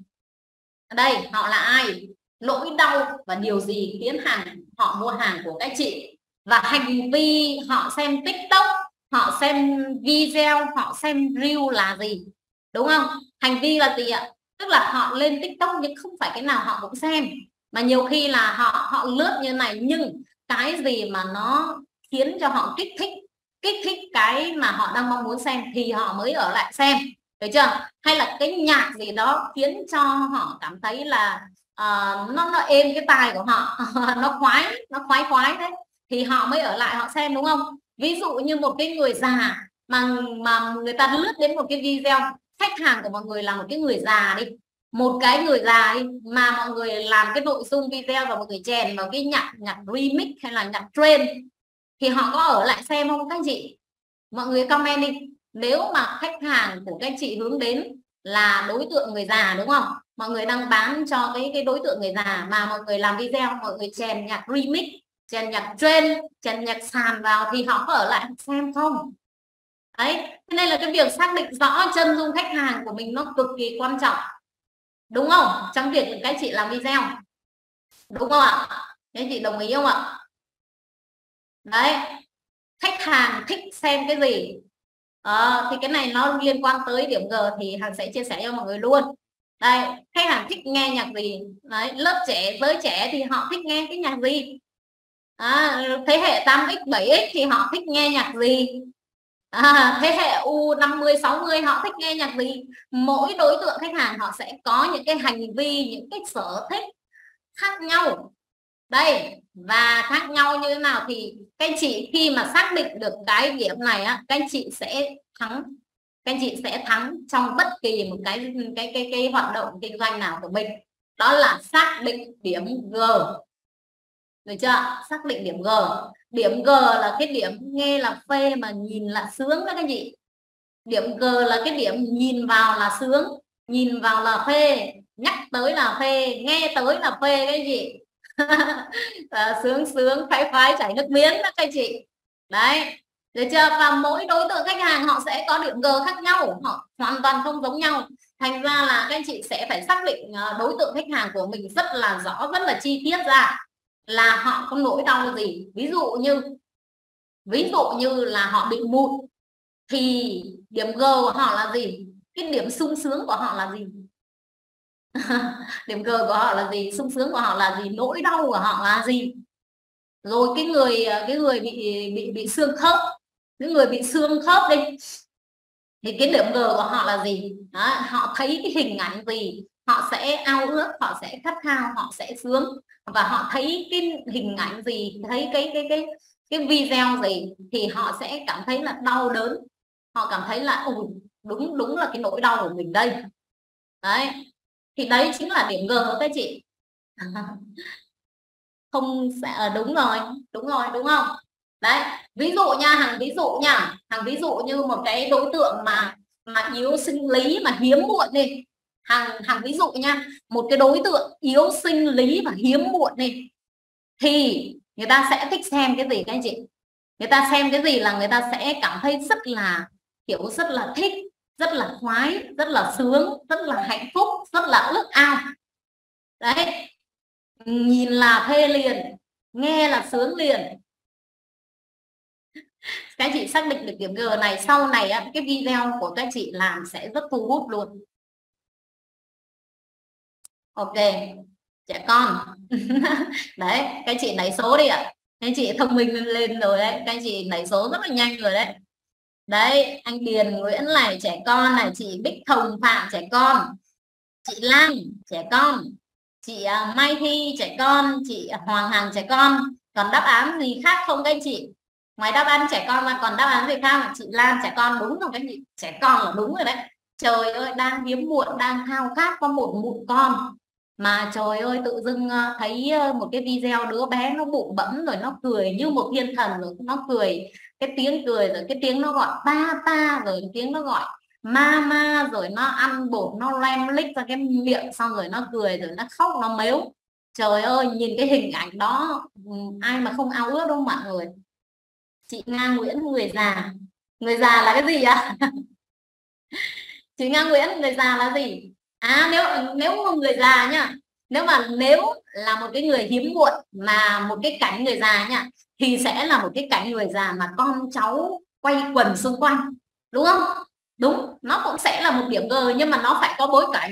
A: Ở đây họ là ai, nỗi đau và điều gì khiến họ mua hàng của các chị, và hành vi họ xem TikTok, họ xem video, họ xem reel là gì, đúng không? Hành vi là gì ạ? Tức là họ lên TikTok nhưng không phải cái nào họ cũng xem, mà nhiều khi là họ lướt như này, nhưng cái gì mà nó khiến cho họ kích thích cái mà họ đang mong muốn xem thì họ mới ở lại xem, được chưa? Hay là cái nhạc gì đó khiến cho họ cảm thấy là nó êm cái tai của họ nó khoái đấy thì họ mới ở lại họ xem, đúng không? Ví dụ như một cái người già mà người ta lướt đến một cái video, khách hàng của mọi người là một cái người già đi, một cái người già đi, mà mọi người làm cái nội dung video và mọi người chèn vào cái nhạc remix hay là nhạc trend thì họ có ở lại xem không các anh chị? Mọi người comment đi. Nếu mà khách hàng của các anh chị hướng đến là đối tượng người già, đúng không? Mọi người đang bán cho cái đối tượng người già mà mọi người làm video, mọi người chèn nhạc remix, chèn nhạc trend, chèn nhạc sàn vào thì họ có ở lại xem không? Đấy, thế nên là cái việc xác định rõ chân dung khách hàng của mình nó cực kỳ quan trọng, đúng không? Trong việc các chị làm video, đúng không ạ? Các chị đồng ý không ạ? Đấy, khách hàng thích xem cái gì. Thì cái này nó liên quan tới điểm G thì Hằng sẽ chia sẻ cho mọi người luôn. Đây, khách hàng thích nghe nhạc gì. Đấy, lớp trẻ, giới trẻ thì họ thích nghe cái nhạc gì. Thế hệ 8X 7X thì họ thích nghe nhạc gì. Thế hệ U50 60 họ thích nghe nhạc gì. Mỗi đối tượng khách hàng họ sẽ có những cái hành vi, những cái sở thích khác nhau. Đây, và khác nhau như thế nào thì các anh chị khi mà xác định được cái điểm này á, các anh chị sẽ thắng. Các anh chị sẽ thắng trong bất kỳ một cái hoạt động kinh doanh nào của mình. Đó là xác định điểm G. Được chưa? Xác định điểm G. Điểm G là cái điểm nghe là phê mà nhìn là sướng đó các anh chị. Điểm G là cái điểm nhìn vào là sướng, nhìn vào là phê, nhắc tới là phê, nghe tới là phê cái gì. Sướng sướng phái phái chảy nước miếng đó các anh chị. Đấy, được chưa? Và mỗi đối tượng khách hàng họ sẽ có điểm G khác nhau, họ hoàn toàn không giống nhau. Thành ra là các anh chị sẽ phải xác định đối tượng khách hàng của mình rất là rõ, rất là chi tiết ra là họ có nỗi đau gì. Ví dụ như là họ bị mụn thì điểm G của họ là gì, cái điểm sung sướng của họ là gì. Điểm G của họ là gì, sung sướng của họ là gì, nỗi đau của họ là gì. Rồi cái người bị xương khớp, những người bị xương khớp đi thì cái điểm G của họ là gì. Đó, họ thấy cái hình ảnh gì họ sẽ ao ước, họ sẽ khát khao, họ sẽ sướng. Và họ thấy cái hình ảnh gì, thấy cái video gì thì họ sẽ cảm thấy là đau đớn, họ cảm thấy là đúng đúng là cái nỗi đau của mình đây. Đấy, thì đấy chính là điểm G của các chị. Không sẽ đúng rồi, đúng không. Đấy, ví dụ nha, Hằng ví dụ như một cái đối tượng mà yếu sinh lý mà hiếm muộn đi. Hằng ví dụ nha, một cái đối tượng yếu sinh lý và hiếm muộn đi thì người ta sẽ thích xem cái gì các anh chị. Người ta xem cái gì là người ta sẽ cảm thấy rất là kiểu rất là thích, rất là khoái, rất là sướng, rất là hạnh phúc, rất là ước ao. Đấy, nhìn là phê liền, nghe là sướng liền. Các chị xác định được điểm G này, sau này á, cái video của các chị làm sẽ rất thu hút luôn. Ok, trẻ con. Đấy, các chị nảy số đi ạ. Các chị thông minh lên rồi đấy, các chị nảy số rất là nhanh rồi đấy. Đấy, anh Điền Nguyễn này trẻ con này, chị Bích Hồng Phạm trẻ con, chị Lan trẻ con, chị Mai Thi trẻ con, chị Hoàng Hằng trẻ con. Còn đáp án gì khác không các anh chị? Ngoài đáp án trẻ con ra còn đáp án gì khác? Chị Lan trẻ con đúng rồi các anh chị, trẻ con là đúng rồi đấy. Trời ơi, đang hiếm muộn, đang khao khát có một mụn con mà trời ơi tự dưng thấy một cái video đứa bé nó bụng bẫm rồi nó cười như một thiên thần, rồi nó cười cái tiếng cười, rồi cái tiếng nó gọi pa pa, rồi cái tiếng nó gọi ma, rồi nó ăn bột nó lem lích ra cái miệng, xong rồi nó cười, rồi nó khóc nó mếu. Trời ơi, nhìn cái hình ảnh đó ai mà không ao ước đâu mọi người. Chị Nga Nguyễn người già là cái gì ạ? Chị Nga Nguyễn, người già là gì? Nếu nếu người già nhá, nếu là một cái người hiếm muộn mà một cái cảnh người già nhá thì sẽ là một cái cảnh người già mà con cháu quay quần xung quanh, đúng không? Đúng, nó cũng sẽ là một điểm G nhưng mà nó phải có bối cảnh.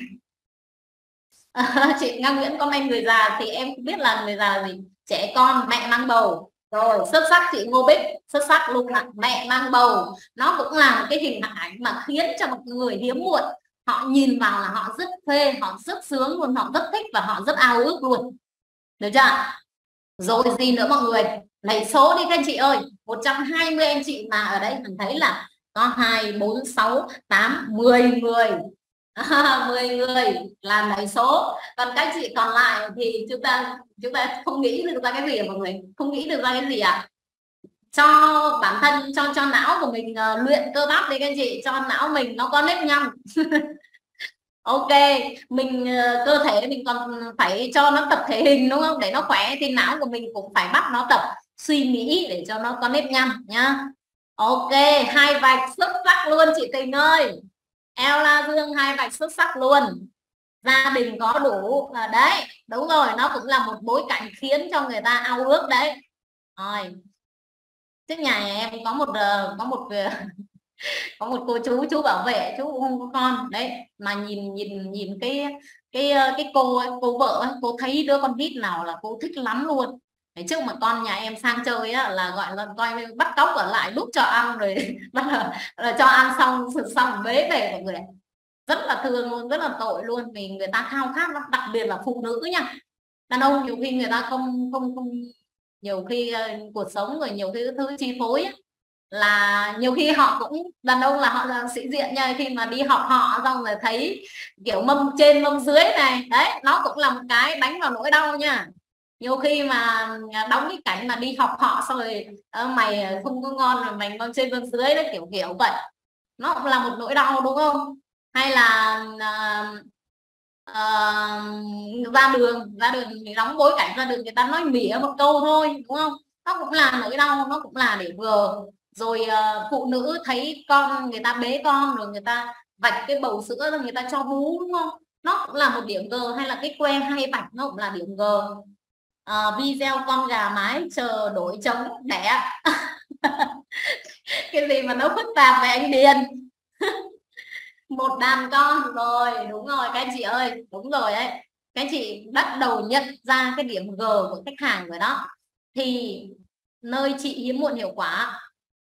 A: Chị Nga Nguyễn comment người già thì em biết là người già gì, trẻ con, mẹ mang bầu. Rồi, xuất sắc chị Ngô Bích, xuất sắc luôn ạ. Mẹ mang bầu nó cũng là một cái hình ảnh mà khiến cho một người hiếm muộn họ nhìn vào là họ rất phê, họ rất sướng luôn, họ rất thích và họ rất ao ước luôn. Được chưa? Rồi gì nữa mọi người, lấy số đi các anh chị ơi. 120 anh chị mà ở đây mình thấy là có 2 4 6 8 10 người. 10 người làm lấy số. Còn các chị còn lại thì chúng ta không nghĩ được ra cái gì à mọi người, không nghĩ được ra cái gì à? Cho bản thân, cho não của mình luyện cơ bắp đi các anh chị, cho não mình nó có nếp nhăn. Ok, mình cơ thể mình còn phải cho nó tập thể hình đúng không, để nó khỏe thì não của mình cũng phải bắt nó tập suy nghĩ để cho nó có nếp nhăn nhá. Ok, 2 vạch xuất sắc luôn chị Tình ơi. Ella Dương 2 vạch xuất sắc luôn. Gia đình có đủ đấy, đúng rồi, nó cũng là một bối cảnh khiến cho người ta ao ước đấy. Rồi, trước nhà em có một cô chú bảo vệ, chú cũng không có con đấy, mà nhìn nhìn nhìn cái cô ấy, cô vợ ấy, cô thấy đứa con nít nào là cô thích lắm luôn. Đấy, trước mà con nhà em sang chơi á là gọi là coi như bắt cóc ở lại đút cho ăn rồi bắt là cho ăn xong bế về mọi người, rất là thương luôn, rất là tội luôn, vì người ta khao khát lắm, đặc biệt là phụ nữ nha. Đàn ông nhiều khi người ta không nhiều khi cuộc sống rồi nhiều khi thứ chi phối á, là nhiều khi họ cũng, đàn ông là họ là sĩ diện nha, khi mà đi học họ xong rồi thấy kiểu mâm trên mâm dưới này đấy, nó cũng là một cái đánh vào nỗi đau nha. Nhiều khi mà đóng cái cảnh mà đi học họ xong rồi mày không có ngon rồi mày mâm trên mâm dưới đấy, kiểu kiểu vậy, nó cũng là một nỗi đau đúng không. Hay là ra đường thì đóng bối cảnh ra đường người ta nói mỉa một câu thôi đúng không, nó cũng là nỗi đau, nó cũng là điểm G. Rồi phụ nữ thấy con người ta bế con rồi người ta vạch cái bầu sữa rồi người ta cho bú đúng không, nó cũng là một điểm G. Hay là cái que hay vạch, nó cũng là điểm G. Video con gà mái chờ đổi trống đẻ cái gì mà nó phức tạp vậy anh Điền. Một đàn con rồi, đúng rồi các anh chị ơi, đúng rồi đấy, các anh chị bắt đầu nhận ra cái điểm G của khách hàng rồi đó. Thì nơi chị hiếm muộn hiệu quả,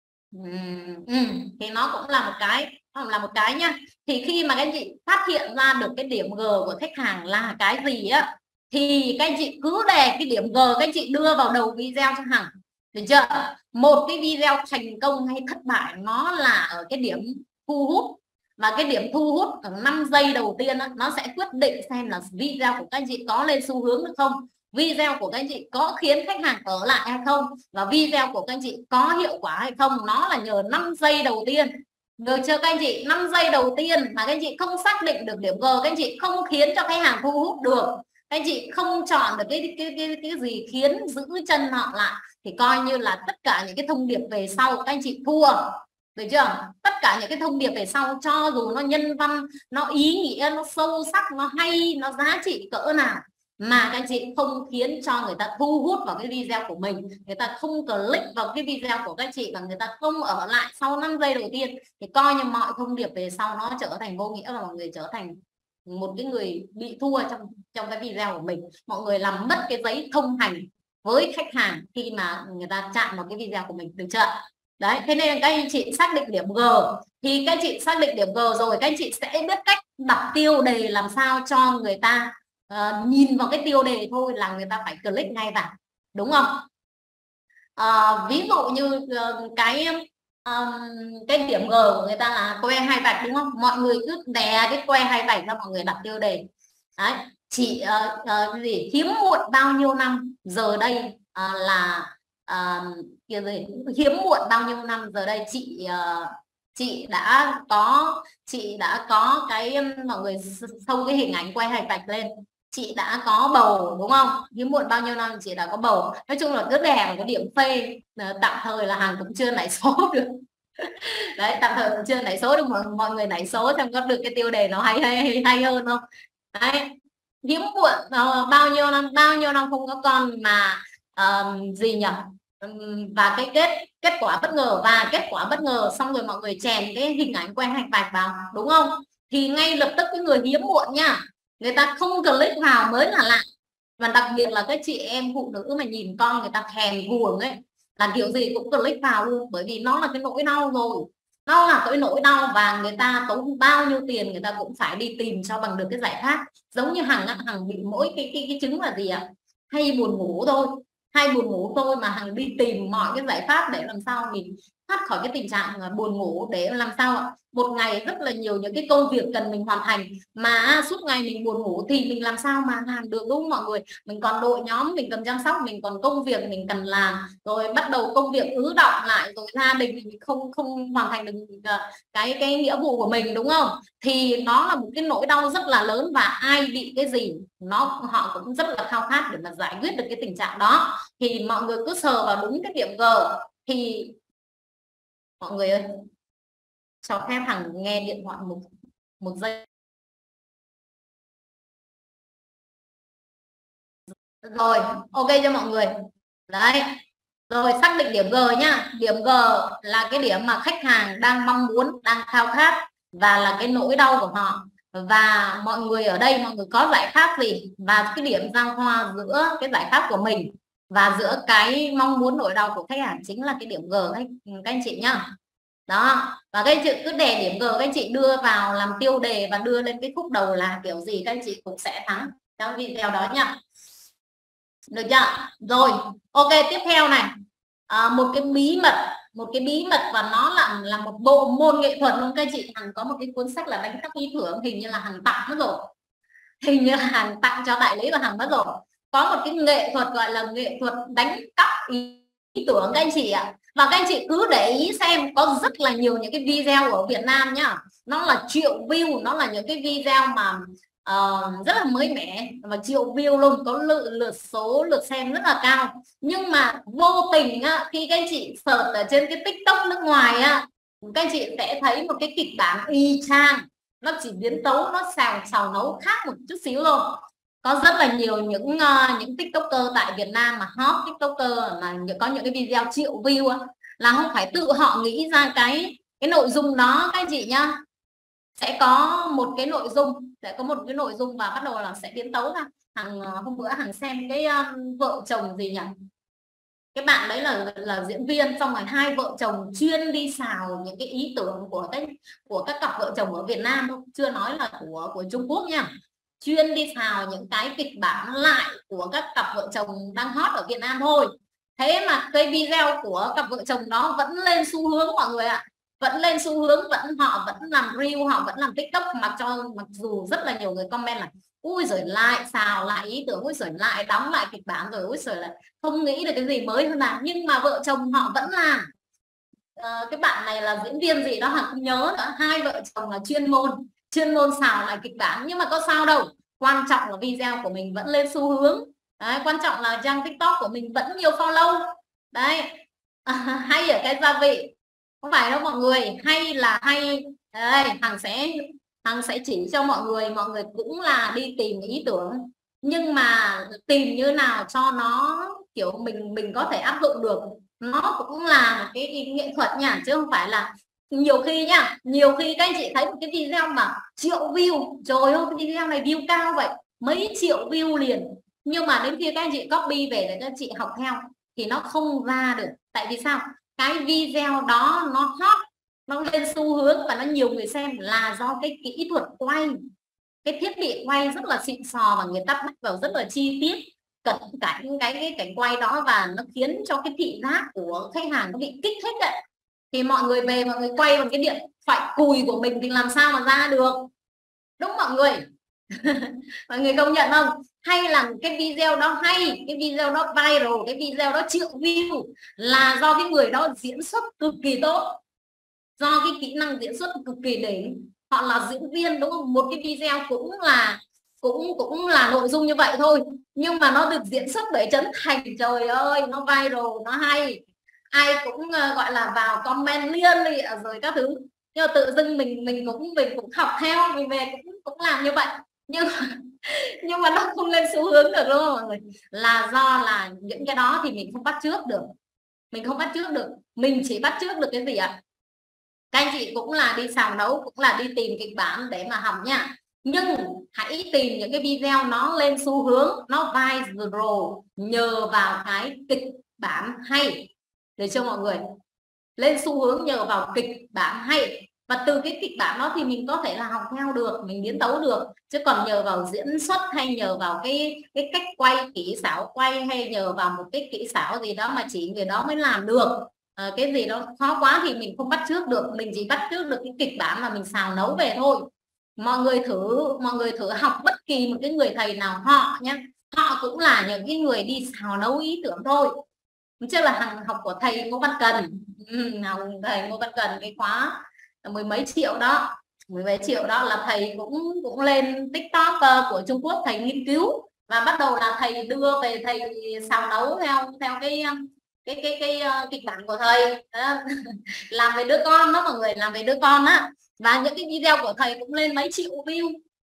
A: thì nó cũng là một cái, nó cũng là một cái nhá. Thì khi mà các anh chị phát hiện ra được cái điểm G của khách hàng là cái gì á, thì các anh chị cứ để cái điểm G các anh chị đưa vào đầu video cho Hằng, được chưa. Một cái video thành công hay thất bại nó là ở cái điểm thu hút, và cái điểm thu hút ở 5 giây đầu tiên đó, nó sẽ quyết định xem là video của các anh chị có lên xu hướng được không, video của các anh chị có khiến khách hàng ở lại hay không, và video của các anh chị có hiệu quả hay không, nó là nhờ 5 giây đầu tiên. Được chưa các anh chị, 5 giây đầu tiên mà các anh chị không xác định được điểm G, các anh chị không khiến cho khách hàng thu hút được, các anh chị không chọn được cái gì khiến giữ chân họ lại, thì coi như là tất cả những cái thông điệp về sau các anh chị thua. Được chưa, tất cả những cái thông điệp về sau cho dù nó nhân văn, nó ý nghĩa, nó sâu sắc, nó hay, nó giá trị cỡ nào, mà các anh chị không khiến cho người ta thu hút vào cái video của mình, người ta không click vào cái video của các anh chị, và người ta không ở lại sau 5 giây đầu tiên, thì coi như mọi thông điệp về sau nó trở thành vô nghĩa, và mọi người trở thành một cái người bị thua trong trong cái video của mình. Mọi người làm mất cái giấy thông hành với khách hàng khi mà người ta chạm vào cái video của mình, được chưa. Đấy, thế nên các anh chị xác định điểm G, thì các anh chị xác định điểm G rồi, các anh chị sẽ biết cách đặt tiêu đề làm sao cho người ta nhìn vào cái tiêu đề thôi là người ta phải click ngay vào, đúng không. Ví dụ như cái điểm G của người ta là que hai vạch đúng không, mọi người cứ đè cái que hai vạch ra, mọi người đặt tiêu đề. Đấy, chị gì hiếm muộn bao nhiêu năm giờ đây là kia gì hiếm muộn bao nhiêu năm giờ đây chị đã có cái, mọi người sâu cái hình ảnh quay hai vạch lên, chị đã có bầu đúng không, hiếm muộn bao nhiêu năm chị đã có bầu. Nói chung là cứ đè vào cái điểm phê, tạm thời là Hằng cũng chưa nảy số được. Đấy, tạm thời cũng chưa nảy số được, mọi người nảy số xem có được cái tiêu đề nó hay hơn không. Đấy, hiếm muộn bao nhiêu năm không có con mà gì nhỉ. Và cái kết quả bất ngờ, và kết quả bất ngờ xong rồi mọi người chèn cái hình ảnh quen hành bạch vào đúng không, thì ngay lập tức cái người hiếm muộn nha, người ta không click vào mới là lạ. Và đặc biệt là các chị em phụ nữ mà nhìn con người ta thèm guồng ấy, là kiểu gì cũng click vào luôn, bởi vì nó là cái nỗi đau rồi, nó là cái nỗi đau, và người ta tốn bao nhiêu tiền người ta cũng phải đi tìm cho bằng được cái giải pháp. Giống như Hằng bị mỗi cái chứng là gì ạ, hay buồn ngủ thôi, hay buồn ngủ thôi, mà Hằng đi tìm mọi cái giải pháp để làm sao mình thoát khỏi cái tình trạng buồn ngủ, để làm sao một ngày rất là nhiều những cái công việc cần mình hoàn thành, mà suốt ngày mình buồn ngủ thì mình làm sao mà làm được, đúng không mọi người. Mình còn đội nhóm mình cần chăm sóc, mình còn công việc mình cần làm, rồi bắt đầu công việc ứ đọng lại, rồi gia đình mình không không hoàn thành được cái nghĩa vụ của mình, đúng không. Thì nó là một cái nỗi đau rất là lớn, và ai bị cái gì họ cũng rất là khao khát để mà giải quyết được cái tình trạng đó. Thì mọi người cứ sờ vào đúng cái điểm G. Thì mọi người ơi, cho phép Hằng nghe điện thoại một một giây. Rồi, ok cho mọi người. Đấy, Rồi xác định điểm G nhá. Điểm G là cái điểm mà khách hàng đang mong muốn, đang khao khát và là cái nỗi đau của họ. Và mọi người ở đây mọi người có giải pháp gì, và cái điểm giao thoa giữa cái giải pháp của mình và giữa cái mong muốn nỗi đau của khách hàng chính là cái điểm G các anh chị nhá. Đó, và các anh chị cứ để điểm G, các anh chị đưa vào làm tiêu đề và đưa lên cái khúc đầu là kiểu gì các anh chị cũng sẽ thắng trong video đó nhá. Được chưa? Rồi, ok, tiếp theo này. Một cái bí mật và nó là một bộ môn nghệ thuật luôn các chị. Hằng có một cái cuốn sách là đánh cắp ý tưởng, hình như là Hằng tặng mất rồi, hình như là Hằng tặng cho đại lý của Hằng mất rồi. Có một cái nghệ thuật gọi là nghệ thuật đánh cắp ý tưởng các anh chị ạ. Và các anh chị cứ để ý xem, có rất là nhiều những cái video ở Việt Nam nhá, nó là triệu view, nó là những cái video mà rất là mới mẻ và triệu view luôn, có lượt xem rất là cao. Nhưng mà vô tình á, khi các anh chị search ở trên cái TikTok nước ngoài á, các anh chị sẽ thấy một cái kịch bản y chang, nó chỉ biến tấu, nó xào nấu khác một chút xíu luôn. Có rất là nhiều những TikToker tại Việt Nam mà hot TikToker là có những cái video triệu view á, là không phải tự họ nghĩ ra cái nội dung đó các anh chị nhá. Sẽ có một cái nội dung và bắt đầu là sẽ biến tấu ra. Hôm bữa Hằng xem cái vợ chồng gì nhỉ, cái bạn đấy là diễn viên, xong rồi hai vợ chồng chuyên đi xào những cái ý tưởng của các cặp vợ chồng ở Việt Nam thôi, chưa nói là của Trung Quốc nha, chuyên đi xào những cái kịch bản lại của các cặp vợ chồng đang hot ở Việt Nam thôi. Thế mà cái video của cặp vợ chồng đó vẫn lên xu hướng mọi người ạ, vẫn lên xu hướng, họ vẫn làm reel, họ vẫn làm TikTok, mặc dù rất là nhiều người comment là ui rồi lại xào lại ý tưởng, ui rồi lại đóng lại kịch bản, rồi ui rồi là không nghĩ được cái gì mới hơn nào, nhưng mà vợ chồng họ vẫn làm. Cái bạn này là diễn viên gì đó Hằng không nhớ nữa, hai vợ chồng là chuyên môn xào lại kịch bản, nhưng mà có sao đâu, quan trọng là video của mình vẫn lên xu hướng đấy, quan trọng là trang TikTok của mình vẫn nhiều follow đấy. Hay ở cái gia vị, không phải đâu mọi người, hay là hay đây. Hằng sẽ chỉ cho mọi người cũng là đi tìm ý tưởng, nhưng mà tìm như nào cho nó kiểu mình có thể áp dụng được, nó cũng là một cái nghệ thuật nha, chứ không phải là nhiều khi các anh chị thấy một cái video mà triệu view, trời ơi cái video này view cao vậy, mấy triệu view liền, nhưng mà đến khi các anh chị copy về để các anh chị học theo thì nó không ra được. Tại vì sao? Cái video đó nó hot, nó lên xu hướng và nó nhiều người xem là do cái kỹ thuật quay, cái thiết bị quay rất là xịn sò và người ta bắt vào rất là chi tiết cận cảnh cái cảnh quay đó, và nó khiến cho cái thị giác của khách hàng nó bị kích thích đấy. Thì mọi người về mọi người quay bằng cái điện thoại cùi của mình thì làm sao mà ra được, đúng mọi người? Mọi người công nhận không? Hay là cái video đó hay, cái video đó viral, cái video đó triệu view là do cái người đó diễn xuất cực kỳ tốt, do cái kỹ năng diễn xuất cực kỳ đỉnh, họ là diễn viên đúng không? Một cái video cũng là nội dung như vậy thôi, nhưng mà nó được diễn xuất bởi Trấn Thành, trời ơi nó viral, nó hay, ai cũng gọi là vào comment liên rồi các thứ. Nhưng mà tự dưng mình cũng học theo, mình về cũng làm như vậy, nhưng mà nó không lên xu hướng được đúng không mọi người? Là do là những cái đó thì mình không bắt chước được, mình chỉ bắt chước được cái gì ạ? Các anh chị cũng là đi xào nấu, cũng là đi tìm kịch bản để mà học nha, nhưng hãy tìm những cái video nó lên xu hướng, nó viral nhờ vào cái kịch bản hay, để cho mọi người lên xu hướng nhờ vào kịch bản hay, và từ cái kịch bản đó thì mình có thể là học theo được, mình biến tấu được. Chứ còn nhờ vào diễn xuất hay nhờ vào cái cách quay, kỹ xảo quay, hay nhờ vào một cái kỹ xảo gì đó mà chỉ người đó mới làm được, cái gì đó khó quá thì mình không bắt chước được, mình chỉ bắt chước được cái kịch bản mà mình xào nấu về thôi. Mọi người thử học bất kỳ một cái người thầy nào họ nhé, họ cũng là những cái người đi xào nấu ý tưởng thôi, chứ là Hằng học của thầy Ngô Văn Cần. Thầy Ngô Văn Cần cái khóa mười mấy triệu đó, là thầy cũng lên TikTok của Trung Quốc, thầy nghiên cứu và bắt đầu là thầy đưa về, thầy xào nấu theo cái kịch bản của thầy đó. Làm về đứa con đó mọi người, làm về đứa con á, và những cái video của thầy cũng lên mấy triệu view,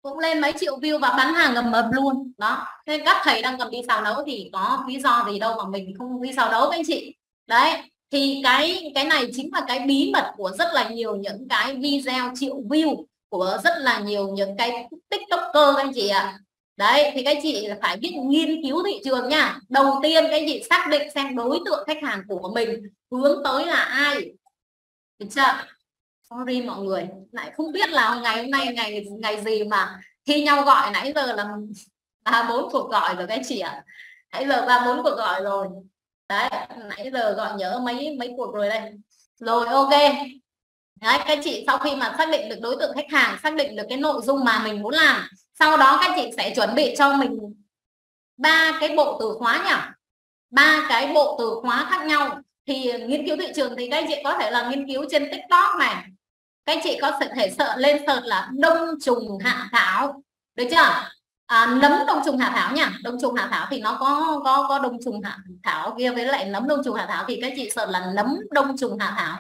A: cũng lên mấy triệu view và bán hàng ầm ầm luôn đó. Nên các thầy đang cầm đi xào nấu thì có lý do gì đâu mà mình không đi xào nấu các anh chị. Đấy, thì cái này chính là cái bí mật của rất là nhiều những cái video triệu view của rất là nhiều những cái tiktoker các anh chị ạ. Đấy, thì các chị phải biết nghiên cứu thị trường nha. Đầu tiên các chị xác định xem đối tượng khách hàng của mình hướng tới là ai, được chưa? Sorry mọi người, lại không biết là ngày hôm nay ngày gì mà thi nhau gọi nãy giờ là 3-4 cuộc gọi rồi các chị ạ. Nãy giờ 3-4 cuộc gọi rồi. Đấy, nãy giờ gọi nhớ mấy cuộc rồi đây. Rồi, ok. Đấy, các chị sau khi mà xác định được đối tượng khách hàng, xác định được cái nội dung mà mình muốn làm, sau đó các chị sẽ chuẩn bị cho mình 3 cái bộ từ khóa nhỉ, 3 cái bộ từ khóa khác nhau. Thì nghiên cứu thị trường thì các chị có thể là nghiên cứu trên TikTok này, các chị có thể lên search là đông trùng hạ thảo, được chưa? Nấm đông trùng hạ thảo nha. Đông trùng hạ thảo thì nó có đông trùng hạ thảo kia với lại nấm đông trùng hạ thảo, thì các chị search là nấm đông trùng hạ thảo.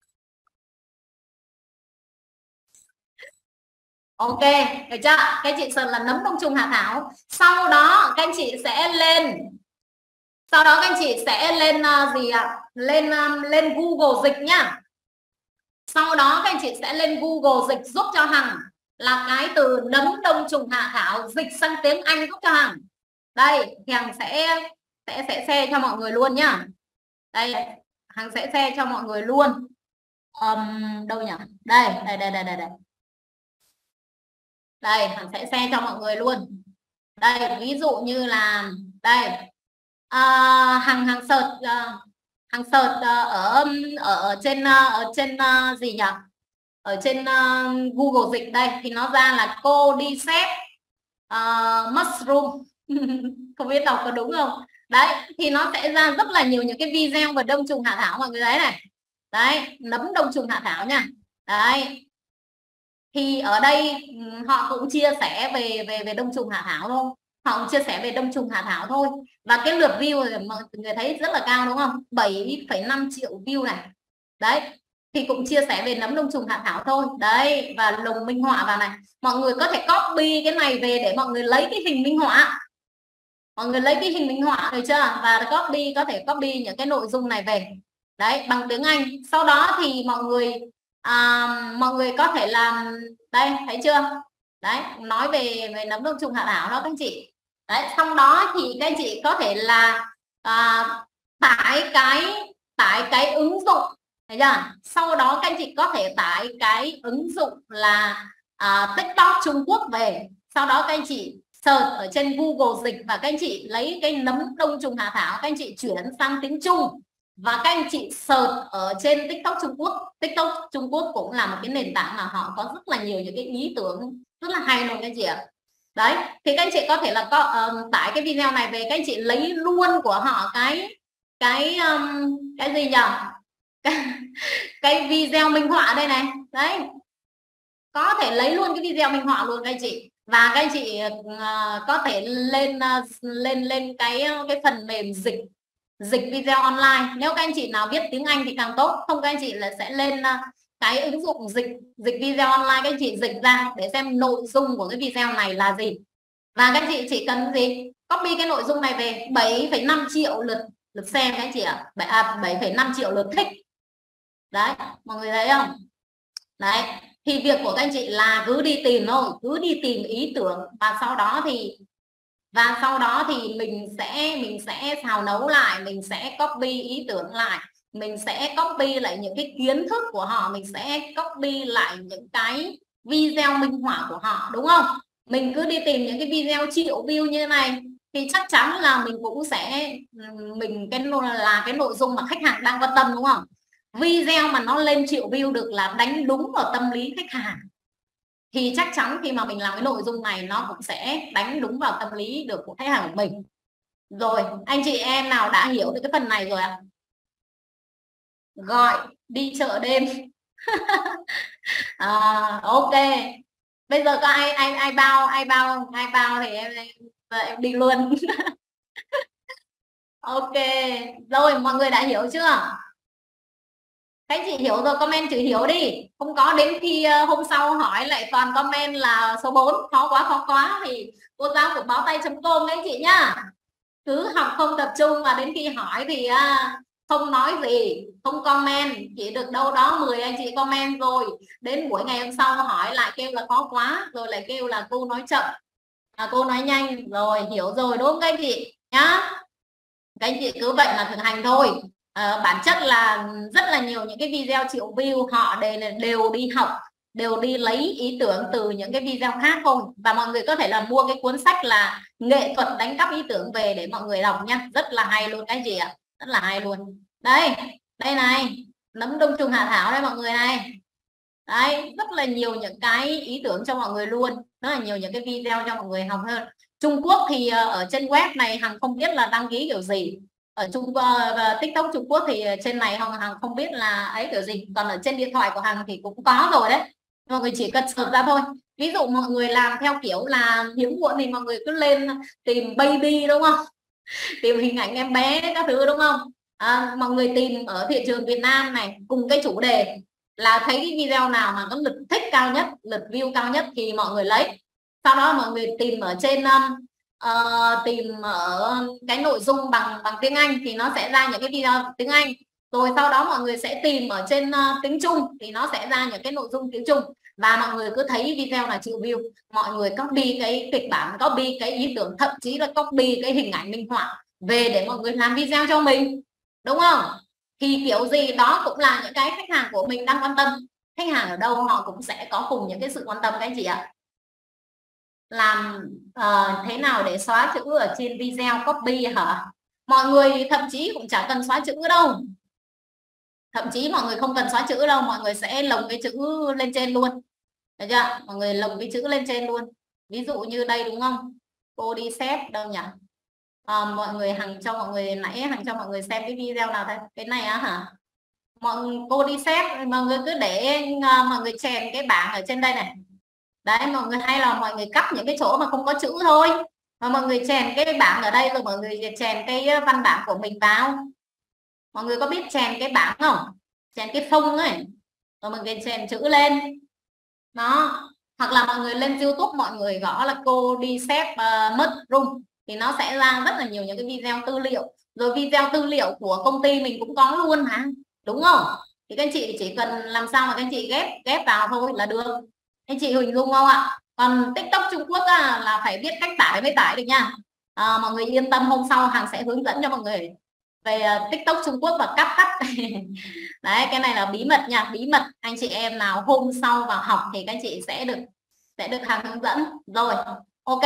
A: Ok, được chưa? Các chị search là nấm đông trùng hạ thảo. Sau đó các anh chị sẽ lên, sau đó các anh chị sẽ lên gì ạ? Lên Google dịch nhá. Sau đó các anh chị sẽ lên Google dịch giúp cho Hằng là cái từ nấm đông trùng hạ thảo, dịch sang tiếng Anh giúp cho Hằng. Đây, thì Hằng sẽ share cho mọi người luôn nhá. Đây, Hằng sẽ share cho mọi người luôn. Đâu nhỉ? Đây. Đây, Hằng sẽ share cho mọi người luôn. Đây, ví dụ như là đây. Hằng Hằng search Hằng search ở trên gì nhỉ? Ở trên Google dịch đây thì nó ra là cordyceps mushroom. Không biết đọc có đúng không. Đấy, thì nó sẽ ra rất là nhiều những cái video về đông trùng hạ thảo mọi người thấy này. Đấy, nấm đông trùng hạ thảo nha. Đấy, thì ở đây họ cũng chia sẻ về đông trùng hạ thảo thôi, họ cũng chia sẻ về đông trùng hạ thảo thôi. Và cái lượt view thì mọi người thấy rất là cao đúng không, 7,5 triệu view này. Đấy, thì cũng chia sẻ về nấm đông trùng hạ thảo thôi. Đấy, và lồng minh họa vào này, mọi người có thể copy cái này về để mọi người lấy cái hình minh họa, mọi người lấy cái hình minh họa được chưa, và copy, có thể copy những cái nội dung này về đấy bằng tiếng Anh. Sau đó thì mọi người có thể làm đây, thấy chưa? Đấy, nói về nấm đông trùng hạ thảo đó các anh chị. Đấy, xong đó thì các anh chị có thể là tải cái ứng dụng, thấy chưa? Sau đó các anh chị có thể tải cái ứng dụng là TikTok Trung Quốc về, sau đó các anh chị search ở trên Google dịch và các anh chị lấy cái nấm đông trùng hạ thảo, các anh chị chuyển sang tiếng Trung và các anh chị search ở trên TikTok Trung Quốc. TikTok Trung Quốc cũng là một cái nền tảng mà họ có rất là nhiều những cái ý tưởng rất là hay luôn các anh chị ạ. Đấy, thì các anh chị có thể là tải cái video này về, các anh chị lấy luôn của họ cái gì nhỉ, cái video minh họa đây này. Đấy, có thể lấy luôn cái video minh họa luôn các anh chị. Và các anh chị có thể lên cái phần mềm dịch video online. Nếu các anh chị nào biết tiếng Anh thì càng tốt, không các anh chị là sẽ lên cái ứng dụng dịch video online, các anh chị dịch ra để xem nội dung của cái video này là gì. Và các anh chị chỉ cần gì, copy cái nội dung này về. 7,5 triệu lượt xem các anh chị ạ. 7,5 triệu lượt thích. Đấy, mọi người thấy không? Đấy, thì việc của các anh chị là cứ đi tìm thôi, cứ đi tìm ý tưởng và sau đó thì mình sẽ xào nấu lại, mình sẽ copy ý tưởng lại, mình sẽ copy lại những cái kiến thức của họ, mình sẽ copy lại những cái video minh họa của họ, đúng không? Mình cứ đi tìm những cái video triệu view như thế này thì chắc chắn là mình cũng sẽ cái nội dung mà khách hàng đang quan tâm, đúng không? Video mà nó lên triệu view được là đánh đúng vào tâm lý khách hàng, thì chắc chắn khi mà mình làm cái nội dung này nó cũng sẽ đánh đúng vào tâm lý được của khách hàng của mình. Rồi, anh chị em nào đã hiểu được cái phần này rồi ạ? Gọi đi chợ đêm. Ok, bây giờ có ai bao thì em đi luôn. Ok, rồi mọi người đã hiểu chưa? Các anh chị hiểu rồi comment chữ hiểu đi, không có đến khi hôm sau hỏi lại toàn comment là số 4 khó quá thì cô giáo của báo tay.com các anh chị nhá. Cứ học không tập trung và đến khi hỏi thì không nói gì, không comment, chỉ được đâu đó 10 anh chị comment rồi đến buổi ngày hôm sau hỏi lại kêu là khó quá, rồi lại kêu là cô nói chậm, cô nói nhanh. Rồi hiểu rồi đúng không các anh chị nhá. Các anh chị cứ vậy mà thực hành thôi. Bản chất là rất là nhiều những cái video triệu view họ đều đi học, đều đi lấy ý tưởng từ những cái video khác thôi. Và mọi người có thể là mua cái cuốn sách là nghệ thuật đánh cắp ý tưởng về để mọi người đọc nha, rất là hay luôn các anh chị ạ, rất là hay luôn. Đây đây này, nấm đông trùng hạ thảo đây mọi người này. Đấy, rất là nhiều những cái ý tưởng cho mọi người luôn, rất là nhiều những cái video cho mọi người học hơn. Trung Quốc thì ở trên web này Hằng không biết là đăng ký kiểu gì. Ở TikTok Trung Quốc thì trên này Hằng không biết là ấy kiểu gì, còn ở trên điện thoại của Hằng thì cũng có rồi đấy, mọi người chỉ cần search ra thôi. Ví dụ mọi người làm theo kiểu là hiếm muộn thì mọi người cứ lên tìm baby đúng không, tìm hình ảnh em bé các thứ đúng không. Mọi người tìm ở thị trường Việt Nam này cùng cái chủ đề là thấy cái video nào mà có lượt thích cao nhất, lượt view cao nhất thì mọi người lấy. Sau đó mọi người tìm ở trên tìm ở cái nội dung bằng tiếng Anh thì nó sẽ ra những cái video tiếng Anh. Rồi sau đó mọi người sẽ tìm ở trên tiếng Trung thì nó sẽ ra những cái nội dung tiếng Trung. Và mọi người cứ thấy video là triệu view, mọi người copy cái kịch bản, copy cái ý tưởng, thậm chí là copy cái hình ảnh minh họa về để mọi người làm video cho mình, đúng không? Thì kiểu gì đó cũng là những cái khách hàng của mình đang quan tâm. Khách hàng ở đâu họ cũng sẽ có cùng những cái sự quan tâm các anh chị ạ. Làm thế nào để xóa chữ ở trên video copy hả? Mọi người thậm chí cũng chả cần xóa chữ đâu, thậm chí mọi người không cần xóa chữ đâu, mọi người sẽ lồng cái chữ lên trên luôn, được chưa? Mọi người lồng cái chữ lên trên luôn. Ví dụ như đây đúng không, cô đi xếp đâu nhỉ? Mọi người Hằng cho mọi người nãy Hằng cho mọi người xem cái video nào đây, cái này á hả? Cô đi xếp, mọi người cứ để mọi người chèn cái bảng ở trên đây này. Đấy, mọi người hay là mọi người cắt những cái chỗ mà không có chữ thôi, và mọi người chèn cái bảng ở đây rồi mọi người chèn cái văn bản của mình vào. Mọi người có biết chèn cái bảng không? Chèn cái phông ấy, rồi mọi người chèn chữ lên đó. Hoặc là mọi người lên YouTube mọi người gõ là cô đi xếp mất room thì nó sẽ ra rất là nhiều những cái video tư liệu. Rồi video tư liệu của công ty mình cũng có luôn mà, đúng không? Thì các anh chị chỉ cần làm sao mà các anh chị ghép vào thôi là được. Anh chị hình dung không ạ? Còn TikTok Trung Quốc là phải biết cách tải mới tải được nha. Mọi người yên tâm, hôm sau Hằng sẽ hướng dẫn cho mọi người về TikTok Trung Quốc và cắt tắt. Đấy, cái này là bí mật nha, bí mật. Anh chị em nào hôm sau vào học thì các anh chị sẽ được Hằng hướng dẫn. Rồi, ok,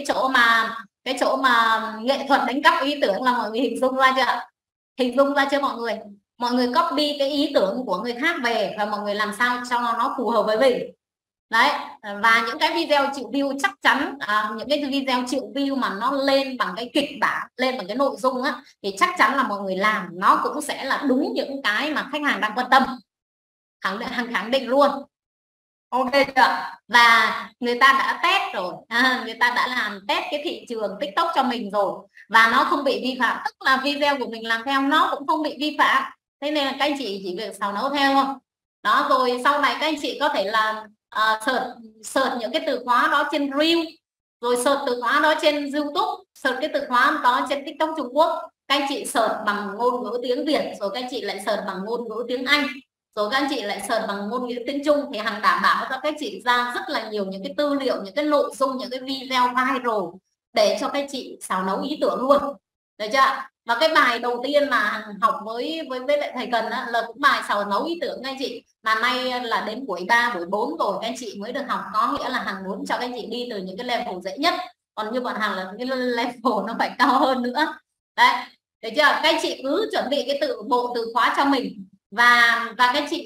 A: cái chỗ mà nghệ thuật đánh cắp ý tưởng là mọi người hình dung ra chưa? Hình dung ra chưa mọi người? Mọi người copy cái ý tưởng của người khác về và mọi người làm sao cho nó phù hợp với mình. Đấy, và những cái video triệu view chắc chắn những cái video triệu view mà nó lên bằng cái kịch bản, lên bằng cái nội dung á, thì chắc chắn là mọi người làm nó cũng sẽ là đúng những cái mà khách hàng đang quan tâm. Khẳng định luôn. Ok chưa? Và người ta đã test rồi, người ta đã làm test cái thị trường TikTok cho mình rồi và nó không bị vi phạm, tức là video của mình làm theo nó cũng không bị vi phạm. Thế nên là các anh chị chỉ việc xào nấu theo thôi. Đó, rồi sau này các anh chị có thể là search những cái từ khóa đó trên Reel, rồi search từ khóa đó trên YouTube, search cái từ khóa đó trên TikTok Trung Quốc. Các anh chị search bằng ngôn ngữ tiếng Việt, rồi các anh chị lại search bằng ngôn ngữ tiếng Anh, rồi các anh chị lại search bằng ngôn ngữ tiếng Trung thì Hằng đảm bảo cho các chị ra rất là nhiều những cái tư liệu, những cái nội dung, những cái video viral để cho các chị xào nấu ý tưởng luôn, được chưa? Và cái bài đầu tiên mà Hằng học với lại thầy Cần là cũng bài xào nấu ý tưởng các anh chị, mà nay là đến buổi 3, buổi 4 rồi các anh chị mới được học, có nghĩa là Hằng muốn cho các anh chị đi từ những cái level dễ nhất, còn như bọn Hằng là cái level nó phải cao hơn nữa. Đấy, được chưa? Các anh chị cứ chuẩn bị cái bộ từ khóa cho mình và các chị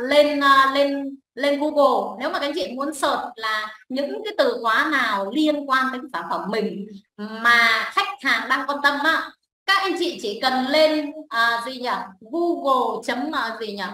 A: lên Google, nếu mà các anh chị muốn search là những cái từ khóa nào liên quan đến sản phẩm mình mà khách hàng đang quan tâm á, các anh chị chỉ cần lên gì nhỉ, Google chấm gì nhỉ,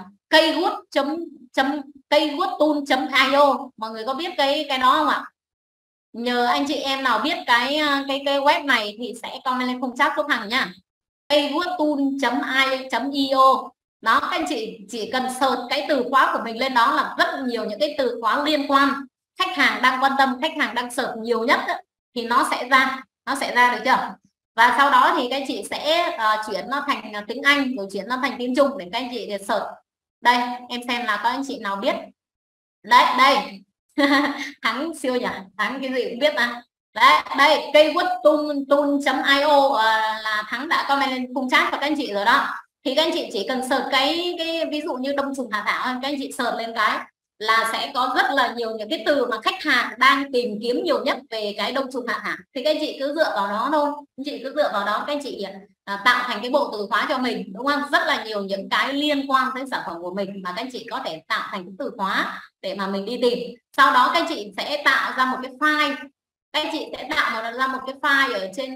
A: keyword.tool.io. Mọi người có biết cái đó không ạ? Nhờ anh chị em nào biết cái web này thì sẽ comment lên khung chat giúp Hằng nha. keywordtool.io Đó, các anh chị chỉ cần search cái từ khóa của mình lên đó là rất nhiều những cái từ khóa liên quan, khách hàng đang quan tâm, khách hàng đang search nhiều nhất ấy, thì nó sẽ ra, được chưa? Và sau đó thì các anh chị sẽ chuyển nó thành tiếng Anh, rồi chuyển nó thành tiếng Trung để các anh chị để search. Đây em xem là có anh chị nào biết. Đấy đây Thắng siêu nhỉ, Thắng cái gì cũng biết à. Đấy đây keywordtool.io là Thắng đã comment lên khung chat của các anh chị rồi đó. Thì các anh chị chỉ cần search cái ví dụ như đông trùng hạ thảo, các anh chị search lên cái là sẽ có rất là nhiều những cái từ mà khách hàng đang tìm kiếm nhiều nhất về cái đông trùng hạ thảo. Thì các anh chị cứ dựa vào đó thôi, anh chị cứ dựa vào đó, các anh chị tạo thành cái bộ từ khóa cho mình, đúng không? Rất là nhiều những cái liên quan tới sản phẩm của mình mà các anh chị có thể tạo thành cái từ khóa để mà mình đi tìm. Sau đó các anh chị sẽ tạo ra một cái file, các anh chị sẽ tạo ra một cái file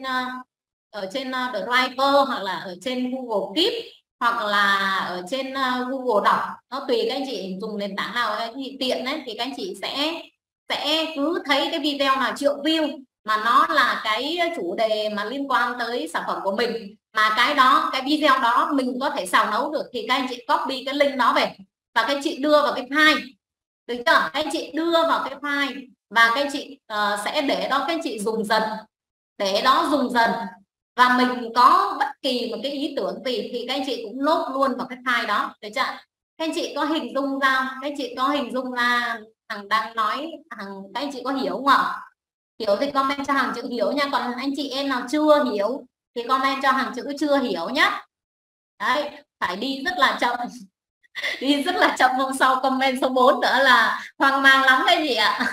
A: ở trên Drive hoặc là ở trên Google Keep hoặc là ở trên Google Doc, nó tùy các anh chị dùng nền tảng nào các anh chị tiện đấy. Thì các anh chị sẽ cứ thấy cái video nào triệu view mà nó là cái chủ đề mà liên quan tới sản phẩm của mình, mà cái video đó mình có thể xào nấu được, thì các anh chị copy cái link đó về và các anh chị đưa vào cái file, được chưa? Các anh chị đưa vào cái file và các anh chị sẽ để đó, các anh chị dùng dần, để đó dùng dần. Và mình có bất kỳ một cái ý tưởng gì thì các anh chị cũng lốt luôn vào cái file đó, được chưa? Các anh chị có hình dung ra, các anh chị có hình dung ra Hằng đang nói, các anh chị có hiểu không ạ? Hiểu thì comment cho Hằng chữ hiểu nha, còn anh chị em nào chưa hiểu thì comment cho Hằng chữ chưa hiểu nhá. Đấy, phải đi rất là chậm đi rất là chậm, hôm sau comment số 4 nữa là hoang mang lắm đấy gì ạ.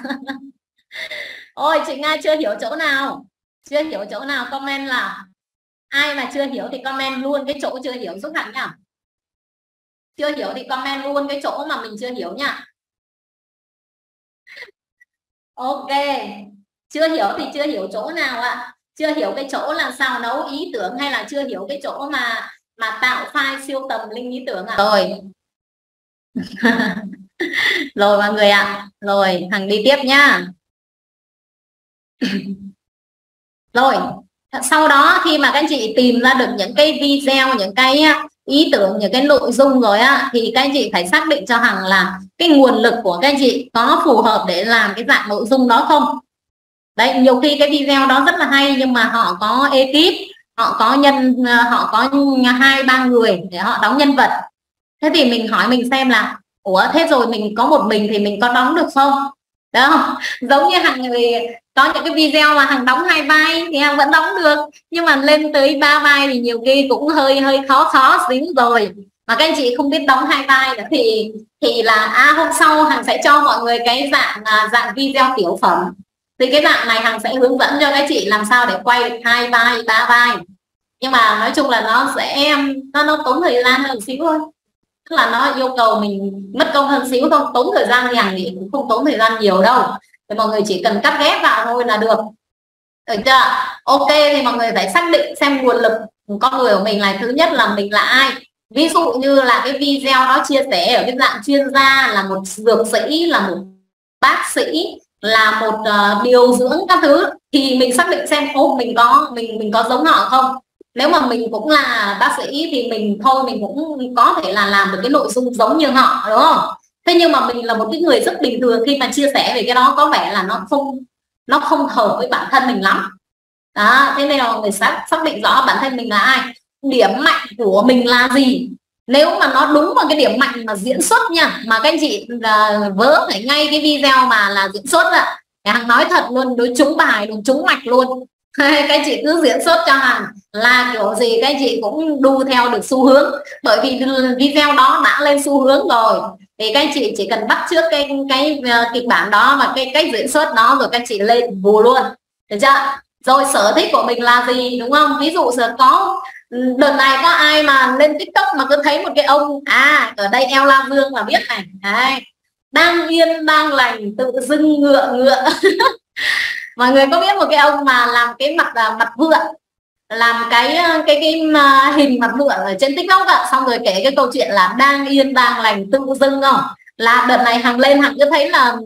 A: Ôi chị Nga chưa hiểu chỗ nào, chưa hiểu chỗ nào comment là ai mà chưa hiểu thì comment luôn cái chỗ chưa hiểu giúp Hạnh nha. Chưa hiểu thì comment luôn cái chỗ mà mình chưa hiểu nha. Ok, chưa hiểu thì chưa hiểu chỗ nào ạ? Chưa hiểu cái chỗ là sao nấu ý tưởng, hay là chưa hiểu cái chỗ mà tạo file siêu tầm link ý tưởng ạ? Rồi rồi mọi người ạ, rồi Hằng đi tiếp nhá. Rồi sau đó khi mà các anh chị tìm ra được những cái video, những cái ý tưởng, những cái nội dung rồi á, thì các anh chị phải xác định cho Hằng là cái nguồn lực của các anh chị có phù hợp để làm cái dạng nội dung đó không. Đấy, nhiều khi cái video đó rất là hay nhưng mà họ có ekip, họ có 2-3 người để họ đóng nhân vật. Thế thì mình hỏi mình xem là ủa thế rồi mình có một mình thì mình có đóng được không? Đúng không? Giống như Hằng thì có những cái video mà Hằng đóng 2 vai thì Hằng vẫn đóng được, nhưng mà lên tới 3 vai thì nhiều khi cũng hơi khó xíu rồi. Mà các anh chị không biết đóng 2 vai nữa thì là hôm sau Hằng sẽ cho mọi người cái dạng video tiểu phẩm. Thì cái dạng này Hằng sẽ hướng dẫn cho các chị làm sao để quay được 2 vai, 3 vai. Nhưng mà nói chung là nó tốn thời gian hơn xíu thôi, tức là nó yêu cầu mình mất công hơn xíu thôi. Tốn thời gian thì Hằng thì cũng không tốn thời gian nhiều đâu, thì mọi người chỉ cần cắt ghép vào thôi là được chưa? Ok, thì mọi người phải xác định xem nguồn lực con người của mình là thứ nhất là mình là ai. Ví dụ như là cái video đó chia sẻ ở cái dạng chuyên gia, là một dược sĩ, là một bác sĩ, là một điều dưỡng các thứ, thì mình xác định xem mình có giống họ không. Nếu mà mình cũng là bác sĩ thì mình cũng có thể là làm được cái nội dung giống như họ, đúng không? Thế nhưng mà mình là một cái người rất bình thường, khi mà chia sẻ về cái đó có vẻ là nó không hợp với bản thân mình lắm đó. Thế nên là người xác định rõ bản thân mình là ai, điểm mạnh của mình là gì. Nếu mà nó đúng vào cái điểm mạnh mà diễn xuất nha, mà các anh chị vớ phải ngay cái video mà là diễn xuất ạ, Hằng nói thật luôn, đối trúng bài, đúng trúng mạch luôn. Các anh chị cứ diễn xuất cho Hằng là kiểu gì các anh chị cũng đu theo được xu hướng, bởi vì video đó đã lên xu hướng rồi. Thì các anh chị chỉ cần bắt trước cái kịch bản đó và cái cách diễn xuất đó, rồi các anh chị lên vù luôn, được chưa? Rồi sở thích của mình là gì, đúng không? Ví dụ giờ đợt này có ai mà lên TikTok mà cứ thấy một cái ông ở đây eo la vương là biết này. Đấy, đang yên đang lành tự dưng ngựa mọi người có biết một cái ông mà làm cái mặt vượn, làm cái hình mặt vượn ở trên TikTok ạ, xong rồi kể cái câu chuyện là đang yên đang lành tự dưng không? Là đợt này Hằng lên Hằng cứ thấy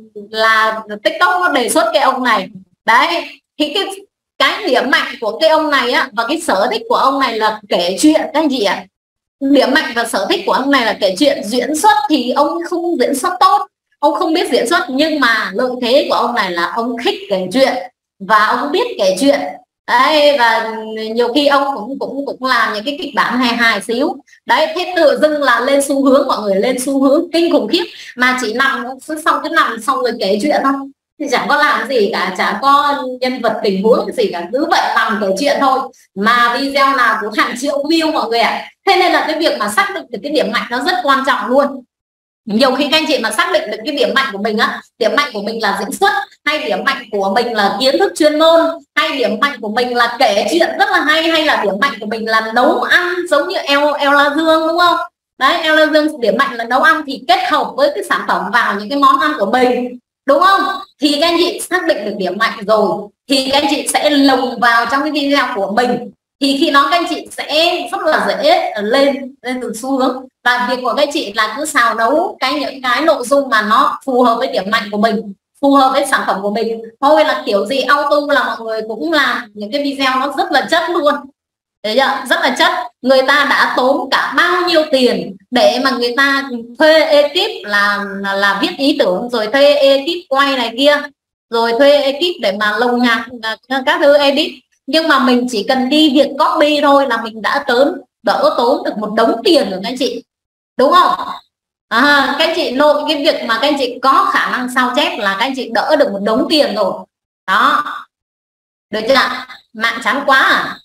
A: là TikTok nó đề xuất cái ông này. Đấy, thì cái điểm mạnh của cái ông này á, và cái sở thích của ông này là kể chuyện các anh chị ạ. điểm mạnh và sở thích của ông này là kể chuyện. Diễn xuất thì ông không diễn xuất tốt, ông không biết diễn xuất, nhưng mà lợi thế của ông này là ông thích kể chuyện và ông biết kể chuyện đấy. Và nhiều khi ông cũng làm những cái kịch bản hài hài xíu đấy. Thế tự dưng là lên xu hướng, mọi người lên xu hướng kinh khủng khiếp, mà chỉ nằm xong cứ nằm xong rồi kể chuyện thôi, thì chẳng có làm gì cả, chả có nhân vật tình huống gì cả, cứ vậy nằm kể chuyện thôi, mà video nào cũng hàng triệu view mọi người ạ. Thế nên là cái việc mà xác định được cái điểm mạnh nó rất quan trọng luôn. Nhiều khi các anh chị mà xác định được cái điểm mạnh của mình á, điểm mạnh của mình là diễn xuất, hay điểm mạnh của mình là kiến thức chuyên môn, hay điểm mạnh của mình là kể chuyện rất là hay, hay là điểm mạnh của mình là nấu ăn, giống như Ella Dương đúng không? Đấy, Ella Dương điểm mạnh là nấu ăn, thì kết hợp với cái sản phẩm vào những cái món ăn của mình, đúng không? Thì các anh chị xác định được điểm mạnh rồi thì các anh chị sẽ lồng vào trong cái video của mình, thì khi đó các anh chị sẽ rất là dễ lên từ xu hướng. Và việc của các anh chị là cứ xào nấu những cái nội dung mà nó phù hợp với điểm mạnh của mình, phù hợp với sản phẩm của mình thôi, là kiểu gì auto là mọi người cũng làm những cái video nó rất là chất luôn. Đấy chưa? Rất là chất. Người ta đã tốn cả bao nhiêu tiền để mà người ta thuê ekip là viết ý tưởng, rồi thuê ekip quay này kia, rồi thuê ekip để mà lồng nhạc các thứ edit, nhưng mà mình chỉ cần đi việc copy thôi là mình đã đỡ tốn được một đống tiền rồi các anh chị, đúng không? Các anh chị nội cái việc mà các anh chị có khả năng sao chép là các anh chị đỡ được một đống tiền rồi đó, được chưa? Mạng chán quá à?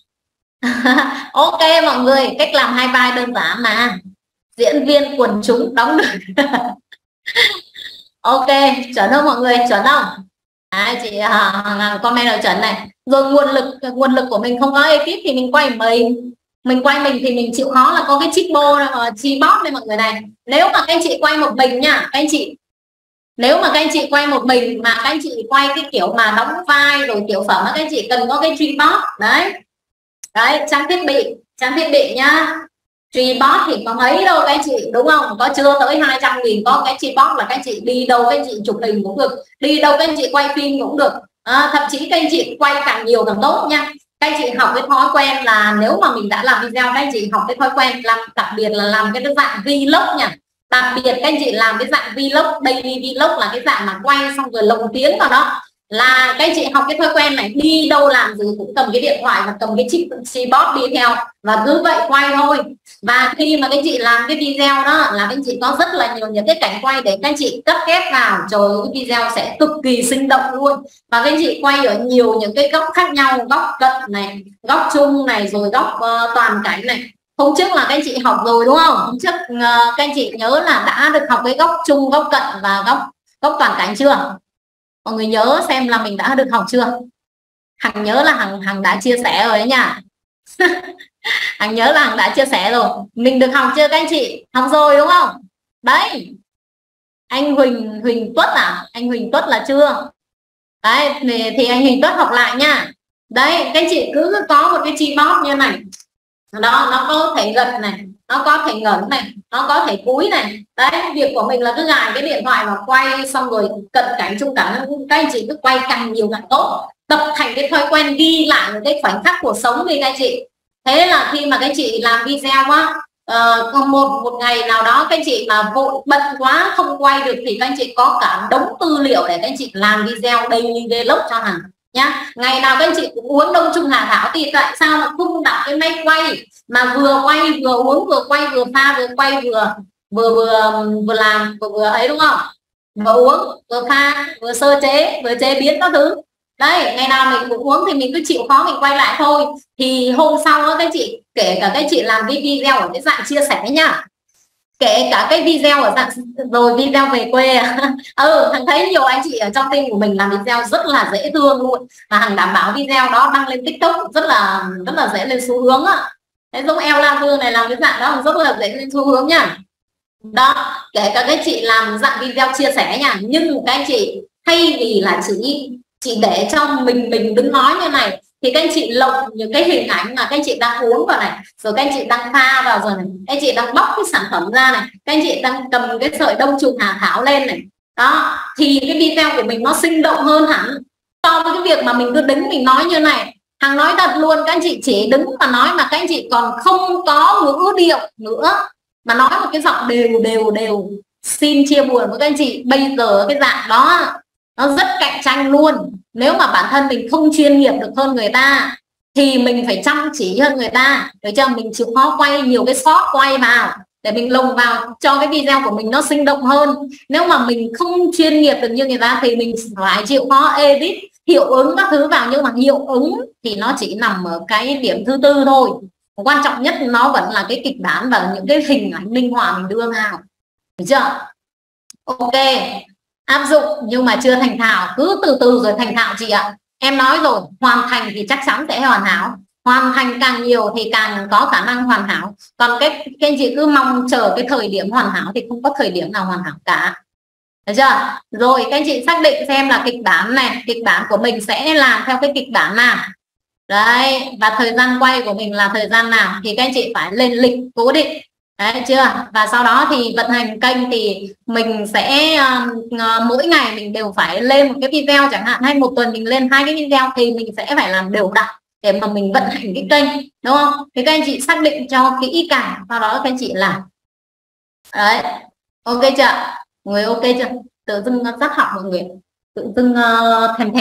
A: Ok mọi người, cách làm hai vai đơn giản mà, diễn viên quần chúng đóng được. Ok, chuẩn không mọi người, chuẩn không? Chị comment là chuẩn này. Rồi nguồn lực của mình không có ekip thì mình quay mình quay mình thì mình chịu khó là có cái Chibot đây mọi người này. Nếu mà các anh chị quay một mình nha, các anh chị, nếu mà các anh chị quay một mình mà các anh chị quay cái kiểu mà đóng vai rồi tiểu phẩm, các anh chị cần có cái Chibot đấy. Đấy, trang thiết bị nhá. Tripod thì có mấy đâu các anh chị, đúng không? Có chưa tới 200.000, có cái tripod là các anh chị đi đâu các anh chị chụp hình cũng được, đi đâu các anh chị quay phim cũng được. Thậm chí các anh chị quay càng nhiều càng tốt nha. Các anh chị học cái thói quen là nếu mà mình đã làm video, các anh chị học cái thói quen làm, đặc biệt là làm cái dạng vlog nha. Đặc biệt các anh chị làm cái dạng vlog, daily vlog là cái dạng mà quay xong rồi lồng tiếng vào đó, là các anh chị học cái thói quen này, đi đâu làm gì cũng cầm cái điện thoại và cầm cái Chibot đi theo, và cứ vậy quay thôi. Và khi mà các anh chị làm cái video đó là các anh chị có rất là nhiều những cái cảnh quay để các anh chị cắt ghép vào, trời ơi, cái video sẽ cực kỳ sinh động luôn. Và các anh chị quay ở nhiều những cái góc khác nhau, góc cận này, góc chung này, rồi góc toàn cảnh này. Hôm trước là các anh chị học rồi đúng không? Hôm trước các anh chị nhớ là đã được học cái góc chung, góc cận và góc toàn cảnh chưa? Mọi người nhớ xem là mình đã được học chưa? Hằng nhớ là Hằng đã chia sẻ rồi đấy nha. Hằng nhớ là Hằng đã chia sẻ rồi. Mình được học chưa các anh chị? Học rồi đúng không? Đấy. Anh Huỳnh Tuất à? Anh Huỳnh Tuất là chưa? Đấy, thì anh Huỳnh Tuất học lại nha. Đấy, các anh chị cứ có một cái Chibot như này. Đó, nó có thể gật này, nó có thể ngẩn này, nó có thể cúi này. Đấy, việc của mình là cứ gài cái điện thoại mà quay, xong rồi cận cảnh trung cảnh, các anh chị cứ quay càng nhiều càng tốt, tập thành cái thói quen ghi lại những cái khoảnh khắc cuộc sống đi các anh chị. Thế là khi mà các anh chị làm video á, một ngày nào đó các anh chị mà vội bận quá không quay được thì các anh chị có cả đống tư liệu để các anh chị làm video daily vlog cho Hằng nhá. Ngày nào các anh chị cũng uống đông trùng hạ thảo, thì tại sao mà không đặt cái máy quay mà vừa quay vừa uống, vừa quay vừa pha, vừa quay vừa làm vừa ấy, đúng không? Vừa uống vừa pha vừa sơ chế vừa chế biến các thứ. Đấy, ngày nào mình cũng uống thì mình cứ chịu khó mình quay lại thôi. Thì hôm sau đó các chị, kể cả các chị làm cái video ở cái dạng chia sẻ nhá, kể cả cái video ở dạng rồi video về quê. Hằng thấy nhiều anh chị ở trong team của mình làm video rất là dễ thương luôn, mà Hằng đảm bảo video đó đăng lên TikTok rất là dễ lên xu hướng á. Thế giống Ella Dương này làm cái dạng đó rất là dễ lên xu hướng nha. Đó, kể cả các chị làm dạng video chia sẻ nha, nhưng các anh chị thay vì là chỉ để cho mình đứng nói như này, thì các anh chị lồng những cái hình ảnh mà các anh chị đang uống vào này, rồi các anh chị đang pha vào rồi này, các anh chị đang bóc cái sản phẩm ra này, các anh chị đang cầm cái sợi đông trùng hạ thảo lên này. Đó, thì cái video của mình nó sinh động hơn hẳn so với cái việc mà mình cứ đứng mình nói như này. Hằng nói thật luôn, các anh chị chỉ đứng mà nói mà các anh chị còn không có ngữ điệu nữa, mà nói một cái giọng đều. Xin chia buồn với các anh chị, bây giờ cái dạng đó nó rất cạnh tranh luôn. Nếu mà bản thân mình không chuyên nghiệp được hơn người ta thì mình phải chăm chỉ hơn người ta, để cho mình chịu khó quay nhiều cái shot quay vào để mình lồng vào cho cái video của mình nó sinh động hơn. Nếu mà mình không chuyên nghiệp được như người ta thì mình phải chịu khó edit hiệu ứng các thứ vào, nhưng mà hiệu ứng thì nó chỉ nằm ở cái điểm thứ tư thôi. Quan trọng nhất nó vẫn là cái kịch bản và những cái hình ảnh minh họa mình đưa vào, được chưa? Ok, áp dụng nhưng mà chưa thành thạo, cứ từ từ rồi thành thạo chị ạ. Em nói rồi, hoàn thành thì chắc chắn sẽ hoàn hảo, hoàn thành càng nhiều thì càng có khả năng hoàn hảo. Còn cái anh chị cứ mong chờ cái thời điểm hoàn hảo thì không có thời điểm nào hoàn hảo cả, được chưa? Rồi các anh chị xác định xem là kịch bản này, kịch bản của mình sẽ làm theo cái kịch bản nào đấy, và thời gian quay của mình là thời gian nào thì các anh chị phải lên lịch cố định, đấy chưa? Và sau đó thì vận hành kênh thì mình sẽ mỗi ngày mình đều phải lên một cái video chẳng hạn, hay một tuần mình lên 2 cái video thì mình sẽ phải làm đều đặn để mà mình vận hành cái kênh, đúng không? Thì các anh chị xác định cho kỹ càng, sau đó các anh chị làm đấy. Ok chưa? Người ok chưa? Tự dưng rất học mọi người, tự dưng thèm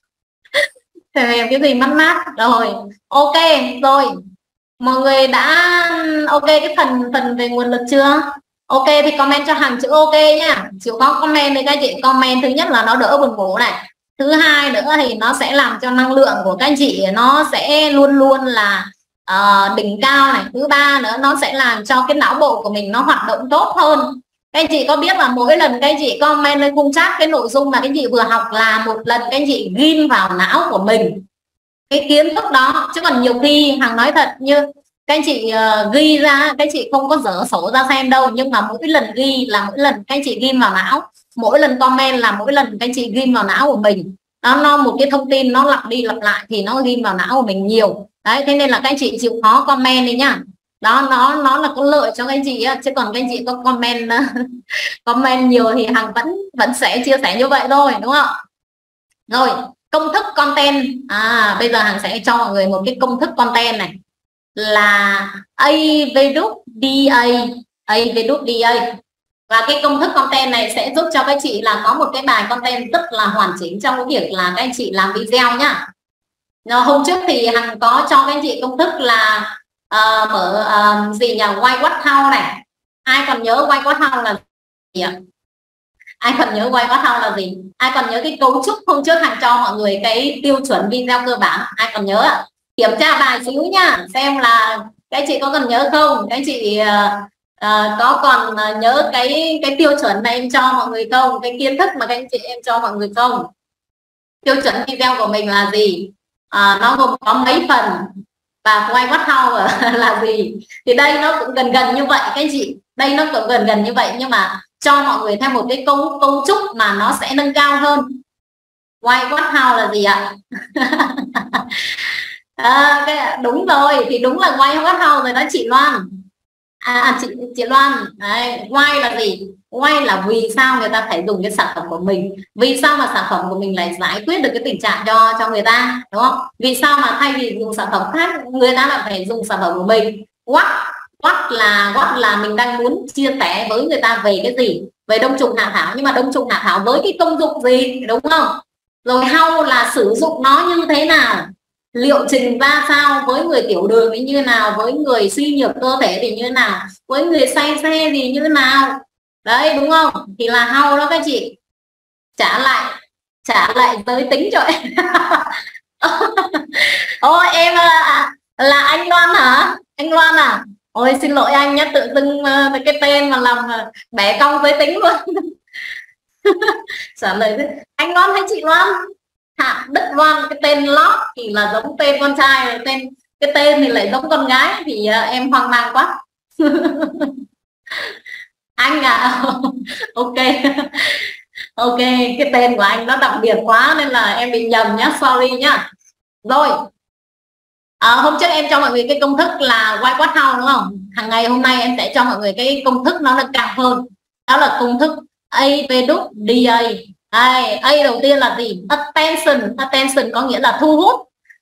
A: cái gì mát mát rồi. Ok rồi, mọi người đã ok cái phần về nguồn lực chưa? Ok thì comment cho Hằng chữ ok nhá, chịu khó comment với các chị. Comment thứ nhất là nó đỡ buồn ngủ này, thứ hai nữa thì nó sẽ làm cho năng lượng của các anh chị nó sẽ luôn luôn là đỉnh cao này, thứ ba nữa nó sẽ làm cho cái não bộ của mình nó hoạt động tốt hơn. Các anh chị có biết là mỗi lần các anh chị comment lên khung chat cái nội dung mà các anh chị vừa học là một lần các anh chị ghim vào não của mình cái kiến thức đó, chứ còn nhiều khi Hằng nói thật như các anh chị ghi ra, các anh chị không có dở sổ ra xem đâu, nhưng mà mỗi lần ghi là mỗi lần các anh chị ghim vào não, mỗi lần comment là mỗi lần các anh chị ghim vào não của mình. Nó một cái thông tin nó lặp đi lặp lại thì nó ghim vào não của mình nhiều đấy. Thế nên là các anh chị chịu khó comment đi nhá, đó nó là có lợi cho các anh chị á. Chứ còn các anh chị có comment comment nhiều thì Hằng vẫn sẽ chia sẻ như vậy thôi, đúng không? Rồi công thức content, bây giờ Hằng sẽ cho mọi người một cái công thức content này là A V đúc DA, A V đúc DA. Và cái công thức content này sẽ giúp cho các chị là có một cái bài content rất là hoàn chỉnh trong cái việc là các anh chị làm video nhá. Hôm trước thì Hằng có cho các anh chị công thức là mở gì nhỉ, whiteboard house này. Ai còn nhớ whiteboard house là gì ạ? Ai còn nhớ whiteboard house là gì? Ai còn nhớ cái cấu trúc hôm trước Hằng cho mọi người cái tiêu chuẩn video cơ bản? Ai còn nhớ ạ? Kiểm tra bài xíu nhá, xem là các chị có còn nhớ không? Các chị có còn nhớ cái tiêu chuẩn này em cho mọi người không? Cái kiến thức mà các anh chị em cho mọi người không? Tiêu chuẩn video của mình là gì? Nó gồm có mấy phần và whiteboard house là gì? Thì đây nó cũng gần như vậy các anh chị. Đây nó cũng gần như vậy, nhưng mà cho mọi người thêm một cái cấu trúc mà nó sẽ nâng cao hơn. Whiteboard house là gì ạ? Đúng rồi, thì đúng là whiteboard house rồi đó chị Loan. Chị Loan đấy, why là gì? Why là vì sao người ta phải dùng cái sản phẩm của mình, vì sao mà sản phẩm của mình lại giải quyết được cái tình trạng cho người ta, đúng không? Vì sao mà thay vì dùng sản phẩm khác người ta lại phải dùng sản phẩm của mình? What là mình đang muốn chia sẻ với người ta về cái gì, về đông trùng hạ thảo, nhưng mà đông trùng hạ thảo với cái công dụng gì, đúng không? Rồi how là sử dụng nó như thế nào, liệu trình ra sao, với người tiểu đường thì như nào, với người suy nhược cơ thể thì như nào, với người say xe thì như nào, đấy đúng không? Thì là how đó các chị. Trả lại giới tính cho em. Ôi em là anh Loan hả? Anh Loan à? Ôi xin lỗi anh nhé, tự dưng cái tên mà làm bẻ cong giới tính luôn. Trả lời anh Loan hay chị Loan? Hạ Đức Loan, cái tên lót thì là giống tên con trai, cái tên thì lại giống con gái, thì em hoang mang quá. Anh à? Ok. Ok, cái tên của anh nó đặc biệt quá nên là em bị nhầm nhá, sorry nhá. Rồi hôm trước em cho mọi người cái công thức là whiteboard house đúng không? Hàng ngày hôm nay em sẽ cho mọi người cái công thức nó cao hơn, đó là công thức A V đúc DA. A đầu tiên là gì? Attention có nghĩa là thu hút.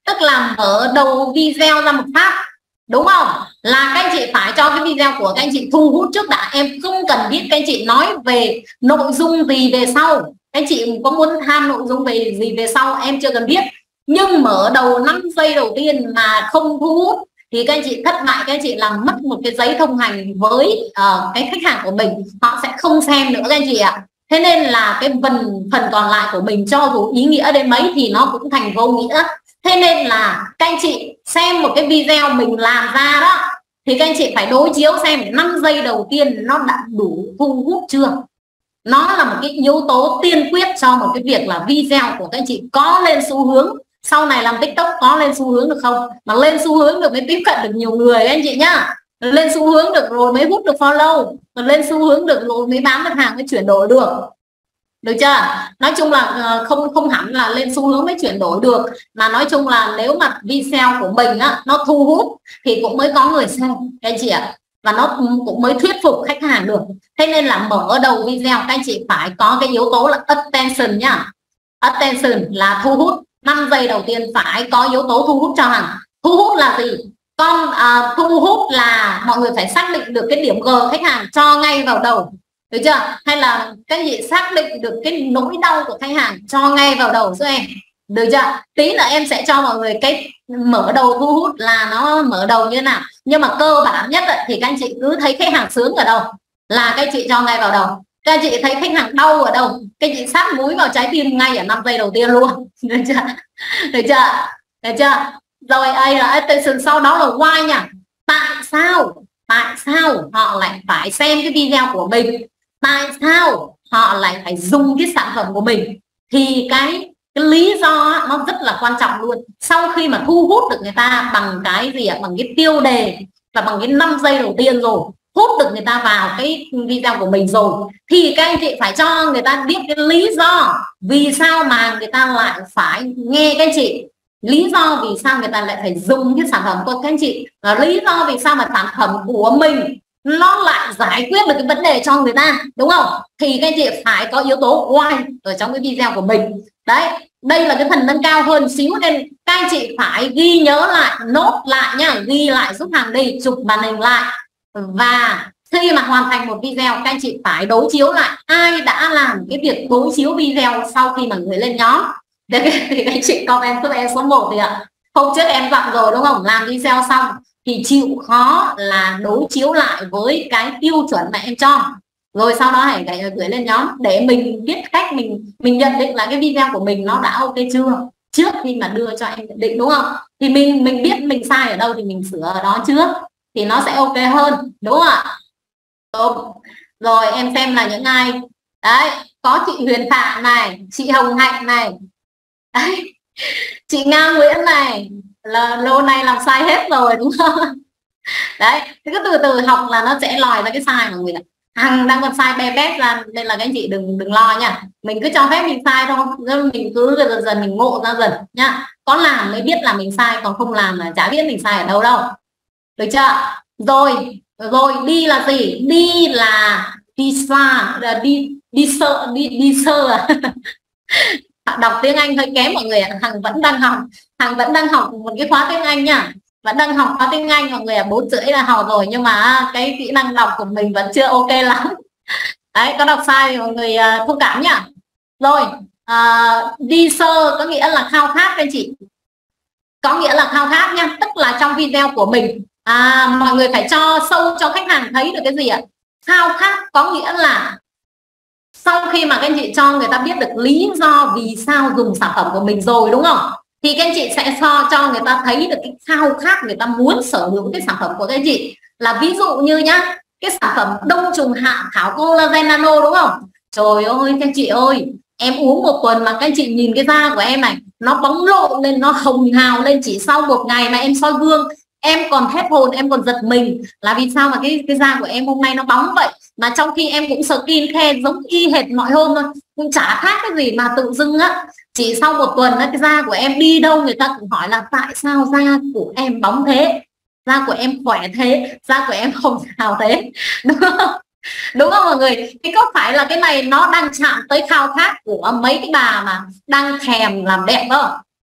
A: tức là mở đầu video ra một phát, đúng không? Là các anh chị phải cho cái video của các anh chị thu hút trước đã. Em không cần biết các anh chị nói về nội dung gì về sau, các anh chị có muốn tham nội dung về gì về sau em chưa cần biết, nhưng mở đầu 5 giây đầu tiên mà không thu hút thì các anh chị thất bại, các anh chị làm mất một cái giấy thông hành với cái khách hàng của mình, họ sẽ không xem nữa các anh chị ạ. Thế nên là cái phần còn lại của mình cho dù ý nghĩa đến mấy thì nó cũng thành vô nghĩa. Thế nên là các anh chị xem một cái video mình làm ra đó thì các anh chị phải đối chiếu xem 5 giây đầu tiên nó đã đủ thu hút chưa. Nó là một cái yếu tố tiên quyết cho một cái việc là video của các anh chị có lên xu hướng. Sau này làm TikTok có lên xu hướng được không, mà lên xu hướng được mới tiếp cận được nhiều người các anh chị nhá. Lên xu hướng được rồi mới hút được follow, còn lên xu hướng được rồi mới bán được hàng, mới chuyển đổi được chưa? Nói chung là không hẳn là lên xu hướng mới chuyển đổi được, mà nói chung là nếu mà video của mình á nó thu hút thì cũng mới có người xem các anh chị ạ, và nó cũng mới thuyết phục khách hàng được. Thế nên là mở đầu video các anh chị phải có cái yếu tố là attention nhá. Attention là thu hút, 5 giây đầu tiên phải có yếu tố thu hút cho hàng. Thu hút là gì? Thu hút là mọi người phải xác định được cái điểm G khách hàng cho ngay vào đầu, được chưa? Hay là các chị xác định được cái nỗi đau của khách hàng cho ngay vào đầu giúp em, được chưa? Tí nữa em sẽ cho mọi người cái mở đầu thu hút là nó mở đầu như thế nào, nhưng mà cơ bản nhất thì các anh chị cứ thấy khách hàng sướng ở đâu là các chị cho ngay vào đầu. Các chị thấy khách hàng đau ở đâu, các chị sát múi vào trái tim ngay ở 5 giây đầu tiên luôn, được chưa? Được chưa? Được chưa? Rồi đây là attention, sau đó là why nha. Tại sao họ lại phải xem cái video của mình, tại sao họ lại phải dùng cái sản phẩm của mình, thì cái lý do nó rất là quan trọng luôn. Sau khi mà thu hút được người ta bằng cái gì ạ, bằng cái tiêu đề và bằng cái 5 giây đầu tiên rồi, hút được người ta vào cái video của mình rồi, thì các anh chị phải cho người ta biết cái lý do vì sao mà người ta lại phải nghe các anh chị, lý do vì sao người ta lại phải dùng cái sản phẩm của các anh chị, và lý do vì sao mà sản phẩm của mình nó lại giải quyết được cái vấn đề cho người ta, đúng không? Thì các anh chị phải có yếu tố why ở trong cái video của mình. Đấy, đây là cái phần nâng cao hơn xíu, nên các anh chị phải ghi nhớ lại, nốt lại nhá, ghi lại giúp hàng đi, chụp màn hình lại, và khi mà hoàn thành một video các anh chị phải đối chiếu lại ai đã làm cái việc đối chiếu video sau khi mà gửi lên nhóm. Thì các anh chị comment giúp em số 1 thì ạ. Hôm trước em dặn rồi đúng không, làm video xong thì chịu khó là đối chiếu lại với cái tiêu chuẩn mà em cho, rồi sau đó hãy gửi lên nhóm để mình biết cách mình nhận định là cái video của mình nó đã ok chưa, trước khi mà đưa cho em nhận định, đúng không? Thì mình biết mình sai ở đâu thì mình sửa ở đó trước thì nó sẽ ok hơn, đúng không ạ? Rồi em xem là những ai đấy, có chị Huyền Phạm này, chị Hồng Hạnh này đấy, chị Nga Nguyễn này, là lô này làm sai hết rồi đúng không? Đấy, cứ từ từ học là nó sẽ lòi ra cái sai mọi người ạ. Hằng đang còn sai be bét ra, nên là các anh chị đừng lo nha, mình cứ cho phép mình sai thôi, mình cứ dần dần mình ngộ ra dần nhá. Có làm mới biết là mình sai, còn không làm là chả biết mình sai ở đâu đâu, được chưa? Rồi đi là gì? Đi là đi xa, là đi sơ à? Đọc tiếng Anh hơi kém mọi người ạ. Hằng vẫn đang học một cái khóa tiếng Anh nha, vẫn đang học khóa tiếng Anh mọi người ạ. 4,5 là học rồi, nhưng mà cái kỹ năng đọc của mình vẫn chưa ok lắm. Đấy, có đọc sai thì mọi người thông cảm nhá. Rồi đi sơ có nghĩa là khao khát các anh chị, có nghĩa là khao khát nha, tức là trong video của mình mọi người phải cho sâu cho khách hàng thấy được cái gì ạ? Khao khát có nghĩa là sau khi mà các anh chị cho người ta biết được lý do vì sao dùng sản phẩm của mình rồi, đúng không? Thì các anh chị sẽ cho người ta thấy được cái khao khát người ta muốn sở hữu cái sản phẩm của các anh chị. Là ví dụ như nhá, cái sản phẩm đông trùng hạ thảo collagen nano, đúng không? Trời ơi các anh chị ơi, em uống một tuần mà các anh chị nhìn cái da của em này, nó bóng lộn lên, nó hồng hào lên, chỉ sau một ngày mà em soi gương em còn hết hồn, em còn giật mình là vì sao mà cái da của em hôm nay nó bóng vậy, mà trong khi em cũng skin care giống y hệt mọi hôm thôi, cũng chả khác cái gì, mà tự dưng á chỉ sau một tuần á, cái da của em đi đâu người ta cũng hỏi là tại sao da của em bóng thế, da của em khỏe thế, da của em hồng hào thế, đúng không? Đúng không mọi người? Thì có phải là cái này nó đang chạm tới khao khát của mấy cái bà mà đang thèm làm đẹp không?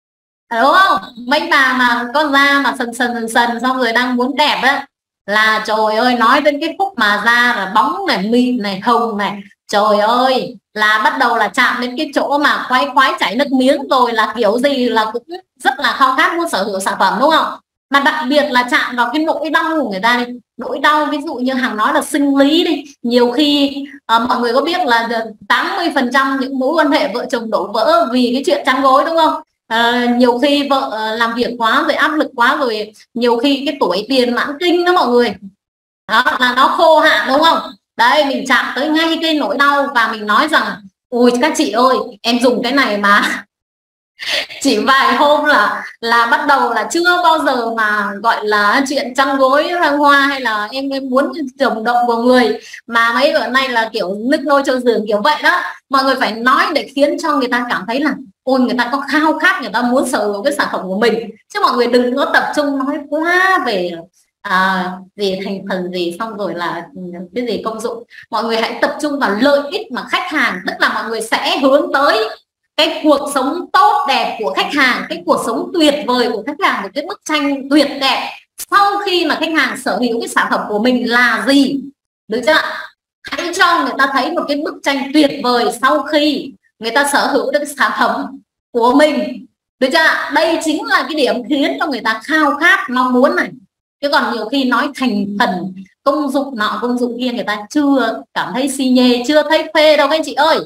A: đúng không? Mấy bà mà có da mà sần xong rồi đang muốn đẹp á, là trời ơi, nói đến cái khúc mà da là bóng này, mịn này, hồng này, trời ơi, là bắt đầu là chạm đến cái chỗ mà khoái khoái chảy nước miếng rồi, là kiểu gì là cũng rất là khao khát muốn sở hữu sản phẩm, đúng không? Mà đặc biệt là chạm vào cái nỗi đau của người ta đi. Nỗi đau ví dụ như Hằng nói là sinh lý đi, nhiều khi mọi người có biết là 80% những mối quan hệ vợ chồng đổ vỡ vì cái chuyện chăn gối, đúng không? Nhiều khi vợ làm việc quá rồi, áp lực quá rồi, nhiều khi cái tuổi tiền mãn kinh đó mọi người, đó là nó khô hạn, đúng không? Đấy, mình chạm tới ngay cái nỗi đau và mình nói rằng ui các chị ơi, em dùng cái này mà chỉ vài hôm là bắt đầu là chưa bao giờ mà gọi là chuyện chăn gối thăng hoa, hay là em muốn chồng động vào người, mà mấy bữa nay là kiểu nức nôi cho giường kiểu vậy đó. Mọi người phải nói để khiến cho người ta cảm thấy là ôi, người ta có khao khát, người ta muốn sở hữu cái sản phẩm của mình, chứ mọi người đừng có tập trung nói quá về về thành phần gì, xong rồi là cái gì công dụng. Mọi người hãy tập trung vào lợi ích mà khách hàng, tức là mọi người sẽ hướng tới cái cuộc sống tốt đẹp của khách hàng, cái cuộc sống tuyệt vời của khách hàng, một cái bức tranh tuyệt đẹp sau khi mà khách hàng sở hữu cái sản phẩm của mình là gì, được chưa? Hãy cho người ta thấy một cái bức tranh tuyệt vời sau khi người ta sở hữu được cái sản phẩm của mình, được chưa? Đây chính là cái điểm khiến cho người ta khao khát, mong muốn này. Chứ còn nhiều khi nói thành phần, công dụng nọ công dụng kia, người ta chưa cảm thấy si nhê, chưa thấy phê đâu các anh chị ơi.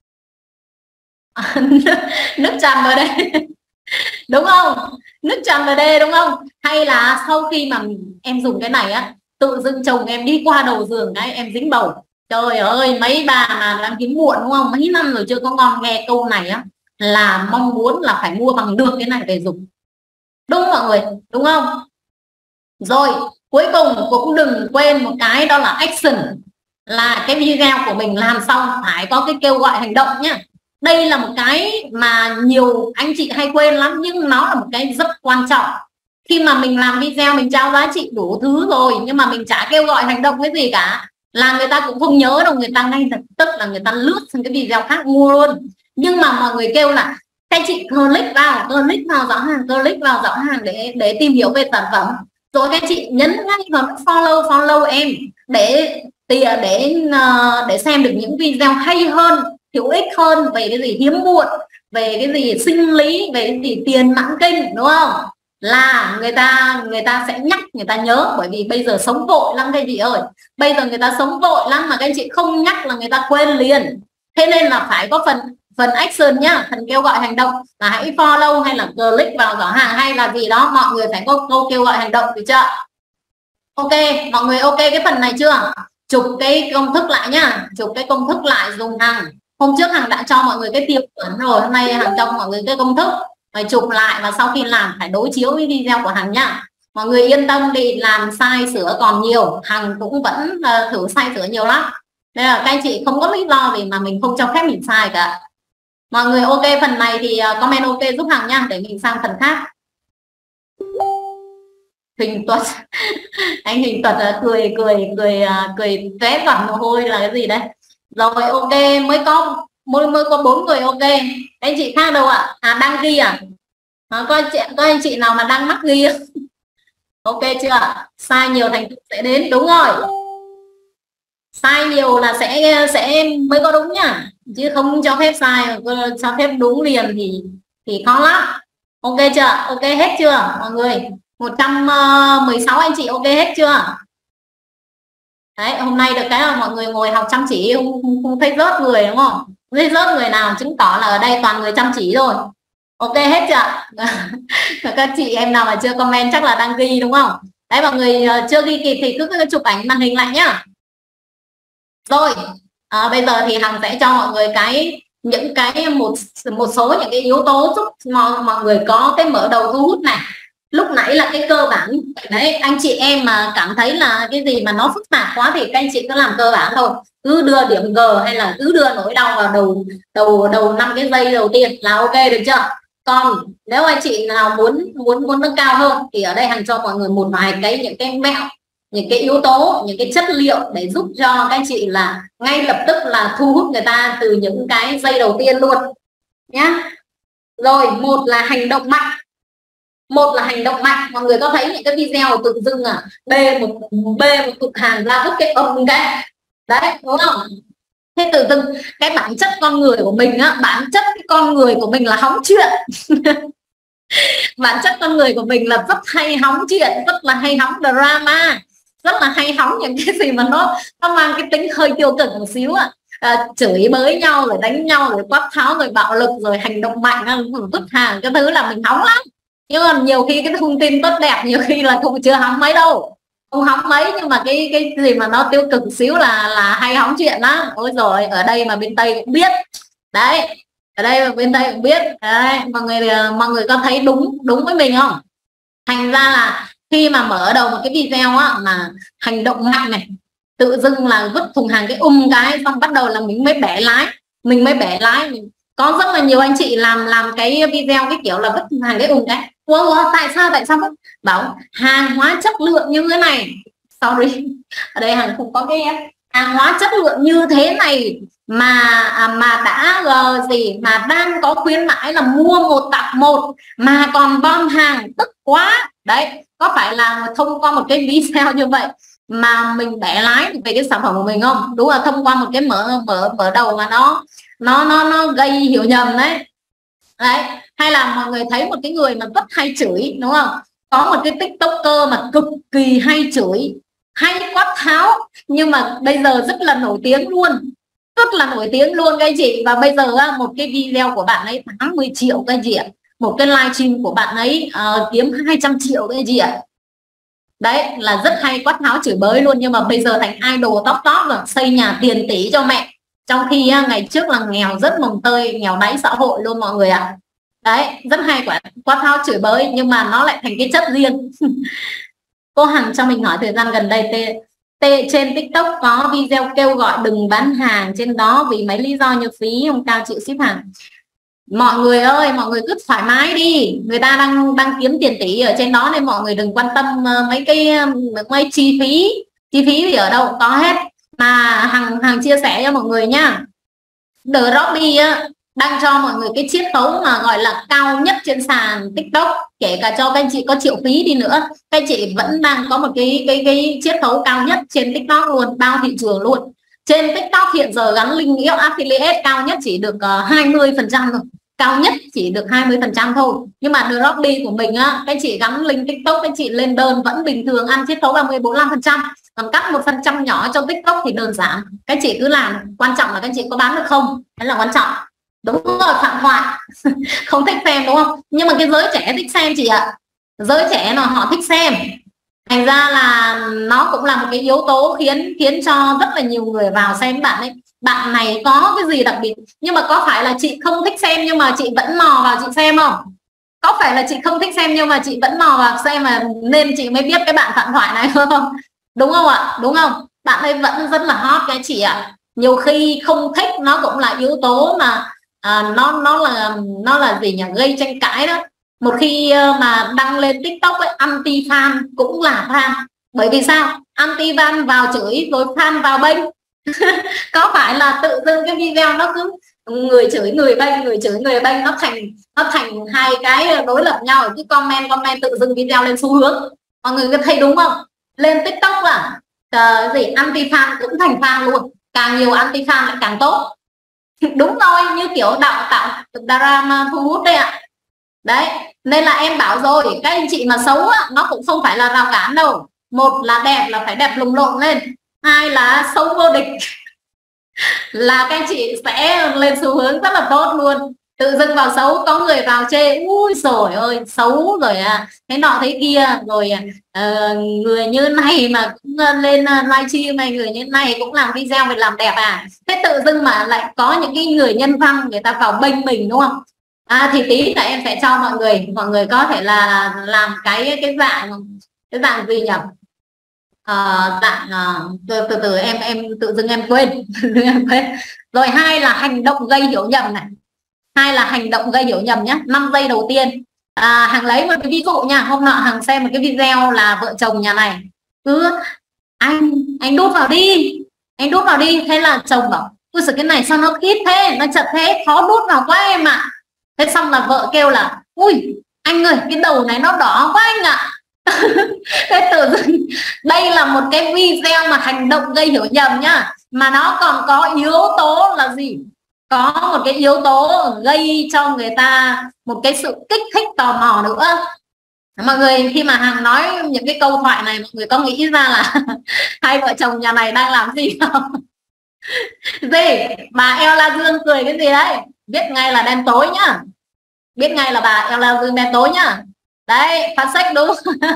A: Nước tràn vào đây đúng không? Nước tràn vào đây đúng không? Hay là sau khi mà em dùng cái này á, tự dưng chồng em đi qua đầu giường cái em dính bầu, trời ơi, mấy bà mà đang kiếm muộn đúng không, mấy năm rồi chưa có ngon, nghe câu này á là mong muốn là phải mua bằng được cái này về dùng, đúng mọi người, đúng không? Rồi cuối cùng cũng đừng quên một cái, đó là action, là cái video của mình làm xong phải có cái kêu gọi hành động nhé. Đây là một cái mà nhiều anh chị hay quên lắm, nhưng nó là một cái rất quan trọng. Khi mà mình làm video mình trao giá trị đủ thứ rồi, nhưng mà mình chả kêu gọi hành động cái gì cả, là người ta cũng không nhớ đâu, người ta ngay lập tức là người ta lướt sang cái video khác mua luôn. Nhưng mà mọi người kêu là các chị click vào giỏ hàng, click vào giỏ hàng để tìm hiểu về sản phẩm, rồi các chị nhấn ngay vào follow em để để xem được những video hay hơn, hữu ích hơn về cái gì hiếm muộn, về cái gì sinh lý, về cái gì tiền mãn kinh, đúng không? Là người ta sẽ nhắc, người ta nhớ, bởi vì bây giờ sống vội lắm các chị ơi, bây giờ người ta sống vội lắm mà các anh chị không nhắc là người ta quên liền. Thế nên là phải có phần action nhá, phần kêu gọi hành động, là hãy follow hay là click vào giỏ hàng hay là gì đó, mọi người phải có câu kêu gọi hành động, được chưa? Ok, mọi người ok cái phần này chưa? Chụp cái công thức lại nhá, chụp cái công thức lại dùng Hằng. Hôm trước Hằng đã cho mọi người cái tiêu chuẩn rồi, hôm nay Hằng cho mọi người cái công thức, phải chụp lại và sau khi làm phải đối chiếu với video của Hằng nhá. Mọi người yên tâm đi, làm sai sửa còn nhiều, Hằng cũng vẫn thử sai sửa nhiều lắm. Nên là các anh chị không có lý do gì mà mình không cho phép mình sai cả. Mọi người ok phần này thì comment ok giúp Hằng nha, để mình sang phần khác. Hình Tuật anh Hình Tuật cười té vặt mồ hôi là cái gì đây? Rồi ok, mới có 4 người ok. Anh chị khác đâu ạ? Đang ghi à? Có anh chị nào mà đang mắc ghi ok chưa? Sai nhiều thành tựu sẽ đến, đúng rồi, sai nhiều là sẽ mới có đúng nhá, chứ không cho phép sai, cho phép đúng liền thì khó lắm. Ok chưa? Ok hết chưa mọi người? 116 anh chị ok hết chưa? Đấy, hôm nay được cái là mọi người ngồi học chăm chỉ, không thấy rớt người, đúng không? Thấy rớt người nào chứng tỏ là ở đây toàn người chăm chỉ rồi. Ok hết chưa? Các chị em nào mà chưa comment chắc là đang ghi đúng không? Đấy, mọi người chưa ghi kịp thì cứ chụp ảnh màn hình lại nhá. Rồi bây giờ thì Hằng sẽ cho mọi người một số những cái yếu tố giúp mọi người có cái mở đầu thu hút này. Lúc nãy là cái cơ bản đấy, anh chị em mà cảm thấy là cái gì mà nó phức tạp quá thì các anh chị cứ làm cơ bản thôi, cứ đưa điểm G hay là cứ đưa nỗi đau vào đầu 5 cái giây đầu tiên là ok, được chưa? Còn nếu anh chị nào muốn nâng cao hơn thì ở đây Hằng cho mọi người một vài những cái mẹo, những cái yếu tố, những cái chất liệu để giúp cho các anh chị là ngay lập tức là thu hút người ta từ những cái giây đầu tiên luôn nhá. Rồi, một là hành động mạnh. Một là hành động mạnh, mọi người có thấy những cái video tự dưng bê một cục hàng ra vứt cái cái đấy, đúng không? Thế tự dưng cái bản chất con người của mình bản chất cái con người của mình là hóng chuyện. Bản chất con người của mình là rất hay hóng chuyện, rất là hay hóng drama, rất là hay hóng những cái gì mà nó mang cái tính hơi tiêu cực một xíu chửi bới nhau rồi đánh nhau rồi quát tháo rồi bạo lực rồi hành động mạnh vứt hàng cái thứ là mình hóng lắm. Nhưng mà nhiều khi cái thông tin tốt đẹp nhiều khi là cũng chưa hóng mấy đâu, không hóng mấy, nhưng mà cái gì mà nó tiêu cực xíu là hay hóng chuyện lắm. Ôi rồi ở đây mà bên Tây cũng biết đấy, ở đây mà bên Tây cũng biết đấy. Mọi người có thấy đúng với mình không? Thành ra là khi mà mở đầu một cái video mà hành động mạnh này, tự dưng là vứt thùng hàng cái cái xong bắt đầu là mình mới bẻ lái. Có rất là nhiều anh chị làm cái video cái kiểu là vứt thùng hàng cái cái ủa, tại sao bảo hàng hóa chất lượng như thế này, sorry ở đây hàng không có cái hàng hóa chất lượng như thế này mà đã mà đang có khuyến mãi là mua một tặng một mà còn bom hàng, tức quá đấy. Có phải là thông qua một cái video như vậy mà mình bẻ lái về cái sản phẩm của mình không? Đúng là thông qua một cái mở đầu mà nó gây hiểu nhầm đấy. Hay là mọi người thấy một cái người mà rất hay chửi, đúng không? Có một cái tiktoker mà cực kỳ hay chửi, hay quát tháo, nhưng mà bây giờ rất là nổi tiếng luôn, các anh chị. Và bây giờ một cái video của bạn ấy 80 triệu các anh chị ạ, một cái livestream của bạn ấy kiếm 200 triệu các anh chị ạ. Đấy là rất hay quát tháo chửi bới luôn, nhưng mà bây giờ thành idol top rồi, xây nhà tiền tỷ cho mẹ, trong khi ngày trước là nghèo rất mồng tơi, nghèo đáy xã hội luôn mọi người ạ. Đấy, rất hay quát tháo chửi bới, nhưng mà nó lại thành cái chất riêng. Cô Hằng cho mình hỏi thời gian gần đây trên TikTok có video kêu gọi đừng bán hàng trên đó vì mấy lý do như phí không cao, chịu ship hàng. Mọi người ơi, mọi người cứ thoải mái đi, người ta đang kiếm tiền tỷ ở trên đó, nên mọi người đừng quan tâm mấy chi phí thì ở đâu có hết. Mà Hằng chia sẻ cho mọi người nhá, Dropy đang cho mọi người cái chiết khấu mà gọi là cao nhất trên sàn TikTok, kể cả cho các anh chị có triệu phí đi nữa, các anh chị vẫn đang có một cái chiết khấu cao nhất trên TikTok luôn, bao thị trường luôn. Trên TikTok hiện giờ gắn link hiệu affiliate cao nhất chỉ được 20% thôi, cao nhất chỉ được 20% thôi. Nhưng mà Dropy của mình các anh chị gắn link TikTok, các anh chị lên đơn vẫn bình thường ăn chiết khấu 30-45%, còn cắt 1% nhỏ trong TikTok thì đơn giản. Các anh chị cứ làm, quan trọng là các anh chị có bán được không, đấy là quan trọng. Đúng rồi, phạm thoại. Không thích xem đúng không? Nhưng mà cái giới trẻ thích xem chị ạ, giới trẻ là họ thích xem, thành ra là nó cũng là một cái yếu tố khiến cho rất là nhiều người vào xem bạn ấy. Bạn này có cái gì đặc biệt, nhưng mà có phải là chị không thích xem nhưng mà chị vẫn mò vào chị xem không? Có phải là chị không thích xem nhưng mà chị vẫn mò vào xem mà nên chị mới biết cái bạn phạm thoại này không? Đúng không ạ? Đúng không? Bạn ấy vẫn rất là hot cái chị ạ. Nhiều khi không thích nó cũng là yếu tố mà nó là gì nhỉ, gây tranh cãi đó. Một khi mà đăng lên TikTok ấy, anti fan cũng là fan. Bởi vì sao? Anti fan vào chửi rồi fan vào bênh. Có phải là tự dưng cái video nó cứ người chửi người bênh, người chửi người bênh, nó thành hai cái đối lập nhau, cứ comment tự dưng video lên xu hướng. Mọi người có thấy đúng không? Lên TikTok gì anti fan cũng thành fan luôn, càng nhiều anti fan lại càng tốt. Đúng rồi, như kiểu tạo drama thu hút đấy ạ. Đấy, nên là em bảo rồi, các anh chị mà xấu nó cũng không phải là rào cản đâu. Một là đẹp là phải đẹp lùng lộn lên, hai là xấu vô địch là các anh chị sẽ lên xu hướng rất là tốt luôn. Tự dưng vào xấu có người vào chê, ui rồi ơi xấu rồi thế nọ thế kia rồi người như này mà cũng lên livestream này, người như này cũng làm video về làm đẹp thế tự dưng mà lại có những cái người nhân văn người ta vào bênh mình, đúng không? Thì tí là em sẽ cho mọi người có thể là làm cái dạng gì nhỉ, từ em tự dưng em quên. Rồi hai là hành động gây hiểu nhầm này, nhé. 5 giây đầu tiên Hằng lấy một cái ví dụ nha. Hôm nọ Hằng xem một cái video là vợ chồng nhà này cứ anh đút vào đi, thế là chồng bảo ui cái này sao nó khít thế, nó chật thế, khó đút vào quá em ạ. Thế xong là vợ kêu là ui Anh ơi cái đầu này nó đỏ quá anh ạ. Thế tự dưng đây là một cái video mà hành động gây hiểu nhầm nhá, mà nó còn có yếu tố là gì, có một cái yếu tố gây cho người ta một cái sự kích thích tò mò nữa. Mọi người khi mà Hằng nói những cái câu thoại này, mọi người có nghĩ ra là hai vợ chồng nhà này đang làm gì không? Gì bà Eo La Dương cười cái gì đấy, biết ngay là đen tối nhá, biết ngay là bà Eo La Dương đen tối nhá. Đấy phán sách đúng.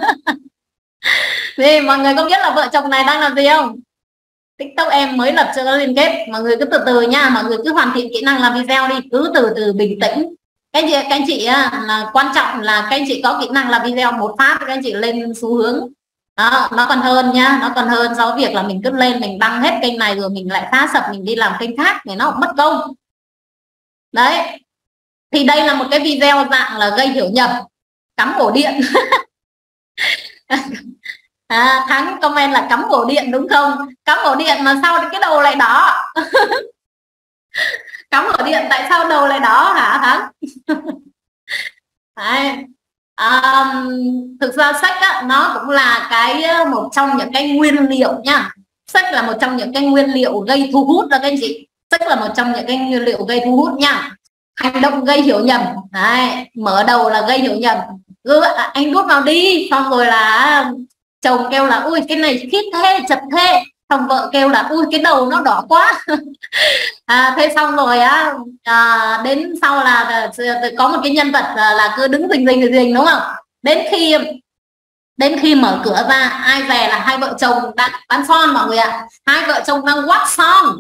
A: Thì mọi người có biết là vợ chồng này đang làm gì không? TikTok em mới lập chưa có liên kết, mọi người cứ từ từ nha, mọi người cứ hoàn thiện kỹ năng làm video đi, cứ từ từ bình tĩnh. Các anh chị là quan trọng là các anh chị có kỹ năng làm video một phát các anh chị lên xu hướng đó, nó còn hơn nhá, nó còn hơn so với việc là mình cứ lên mình đăng hết kênh này rồi mình lại phá sập mình đi làm kênh khác thì nó cũng mất công. Đấy thì đây là một cái video dạng là gây hiểu nhầm, cắm ổ điện. Thắng comment là cắm ổ điện đúng không? Cắm ổ điện mà sao cái đầu lại đỏ? Cắm ổ điện tại sao đầu lại đỏ hả Thắng? Đấy. Thực ra sách á, nó cũng là cái một trong những cái nguyên liệu nha. Sách là một trong những cái nguyên liệu gây thu hút đó các anh chị. Sách là một trong những cái nguyên liệu gây thu hút nha. Hành động gây hiểu nhầm. Đấy, mở đầu là gây hiểu nhầm. Anh đút vào đi, xong rồi là chồng kêu là ui cái này khít thế chật thế, xong vợ kêu là ui cái đầu nó đỏ quá. Thế xong rồi đến sau là có một cái nhân vật là cứ đứng rình đúng không, đến khi mở cửa ra ai về là hai vợ chồng đang bán son mọi người ạ. Hai vợ chồng đang quát son.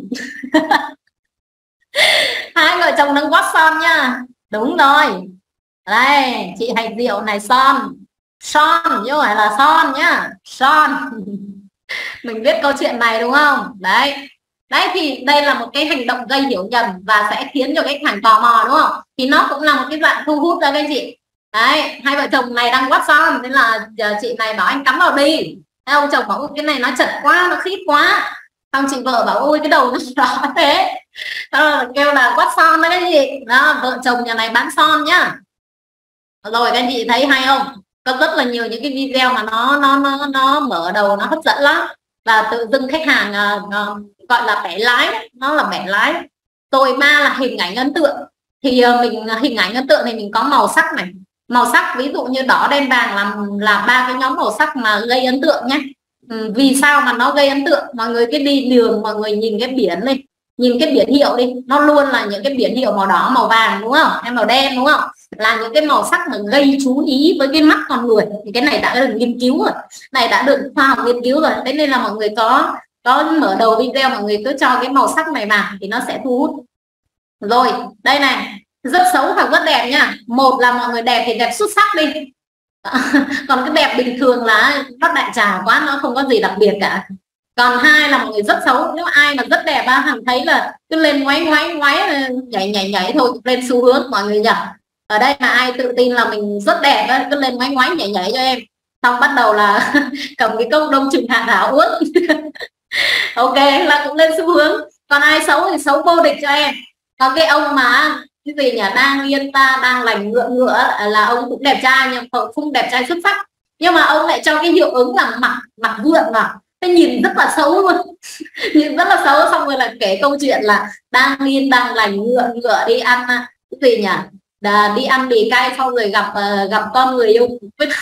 A: Hai vợ chồng đang quát son nha, đúng rồi. Đây chị Hành Diệu này son chứ không phải là son nhá, son. Mình biết câu chuyện này đúng không? Đấy thì đây là một cái hành động gây hiểu nhầm và sẽ khiến cho khách hàng tò mò đúng không? Thì nó cũng là một cái dạng thu hút ra các anh chị. Đấy, hai vợ chồng này đang quát son nên là chị này bảo anh cắm vào đi. Ông chồng bảo cái này nó chật quá, nó khít quá. Xong chị vợ bảo ôi cái đầu nó đỏ thế. Kêu là quát son đấy các anh chị. Đó, vợ chồng nhà này bán son nhá. Rồi các anh chị thấy hay không? Có rất là nhiều những cái video mà nó mở đầu nó hấp dẫn lắm, và tự dưng khách hàng gọi là bẻ lái, nó là bẻ lái. Rồi ba là hình ảnh ấn tượng, thì mình hình ảnh ấn tượng thì mình có màu sắc này, màu sắc ví dụ như đỏ đen vàng là ba cái nhóm màu sắc mà gây ấn tượng nhé. Vì sao mà nó gây ấn tượng? Mọi người cứ đi đường mọi người nhìn cái biển đi, nhìn cái biển hiệu đi, nó luôn là những cái biển hiệu màu đỏ màu vàng đúng không, hay màu đen đúng không, là những cái màu sắc mà gây chú ý với cái mắt con người. Thì cái này đã được nghiên cứu rồi, này đã được khoa học nghiên cứu rồi. Thế nên là mọi người có mở đầu video mọi người cứ cho cái màu sắc này vào thì nó sẽ thu hút. Rồi đây này, rất xấu hoặc rất đẹp nha. Một là mọi người đẹp thì đẹp xuất sắc đi. Còn cái đẹp bình thường là nó đại trà quá, nó không có gì đặc biệt cả. Còn hai là mọi người rất xấu. Nếu ai mà rất đẹp Hằng thấy là cứ lên ngoáy nhảy thôi, lên xu hướng mọi người nhỉ. Ở đây mà ai tự tin là mình rất đẹp cứ lên ngoáy nhảy cho em, xong bắt đầu là cầm cái cốc đông trùng hạ thảo uống. Ok là cũng lên xu hướng. Còn ai xấu thì xấu vô địch cho em. Còn cái ông mà cái gì nhỉ, đang yên ta đang lành ngựa là ông cũng đẹp trai nhưng không đẹp trai xuất sắc, nhưng mà ông lại cho cái hiệu ứng là mặt vượn vào, cái nhìn rất là xấu luôn. Nhìn rất là xấu. Xong rồi là kể câu chuyện là đang yên đang lành ngựa đi ăn cái gì nhỉ, đi ăn mì cay xong rồi gặp con người yêu.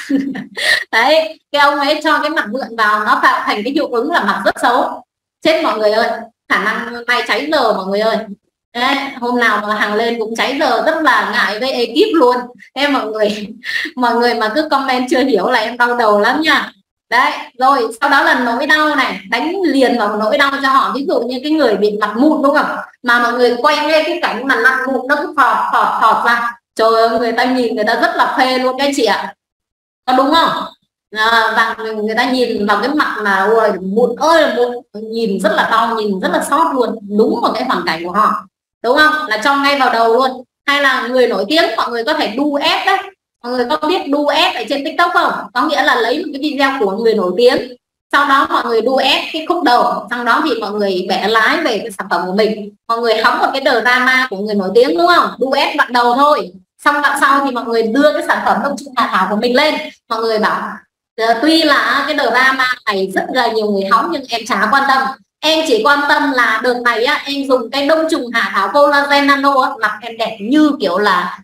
A: Đấy cái ông ấy cho cái mặt vượn vào, nó tạo thành cái hiệu ứng là mặt rất xấu. Chết mọi người ơi, khả năng nay cháy giờ mọi người ơi. Đấy, hôm nào mà Hằng lên cũng cháy giờ, rất là ngại với ekip luôn. Thế mọi người mà cứ comment chưa hiểu là em đau đầu lắm nha. Đấy rồi sau đó là nỗi đau này, đánh liền vào nỗi đau cho họ. Ví dụ như cái người bị mặt mụn đúng không, mà mọi người quay nghe cái cảnh mà mặt mụn nó cứ phọt ra, trời ơi người ta nhìn người ta rất là phê luôn các chị ạ. Có đúng không? Và người ta nhìn vào cái mặt mà ôi mụn ơi là mụn, nhìn rất là đau, nhìn rất là xót luôn, đúng vào cái hoàn cảnh của họ đúng không, là cho ngay vào đầu luôn. Hay là người nổi tiếng mọi người có thể duet đấy, mọi người có biết duet ở trên TikTok không? Có nghĩa là lấy một cái video của người nổi tiếng, sau đó mọi người duet cái khúc đầu, sau đó thì mọi người bẻ lái về cái sản phẩm của mình, mọi người hóng một cái drama của người nổi tiếng đúng không, duet đoạn đầu thôi. Xong đoạn sau thì mọi người đưa cái sản phẩm đông trùng hạ thảo của mình lên, mọi người bảo tuy là cái drama này rất là nhiều người hóng nhưng em chả quan tâm, em chỉ quan tâm là đợt này á, em dùng cái đông trùng hạ thảo collagen nano á, mặt em đẹp như kiểu là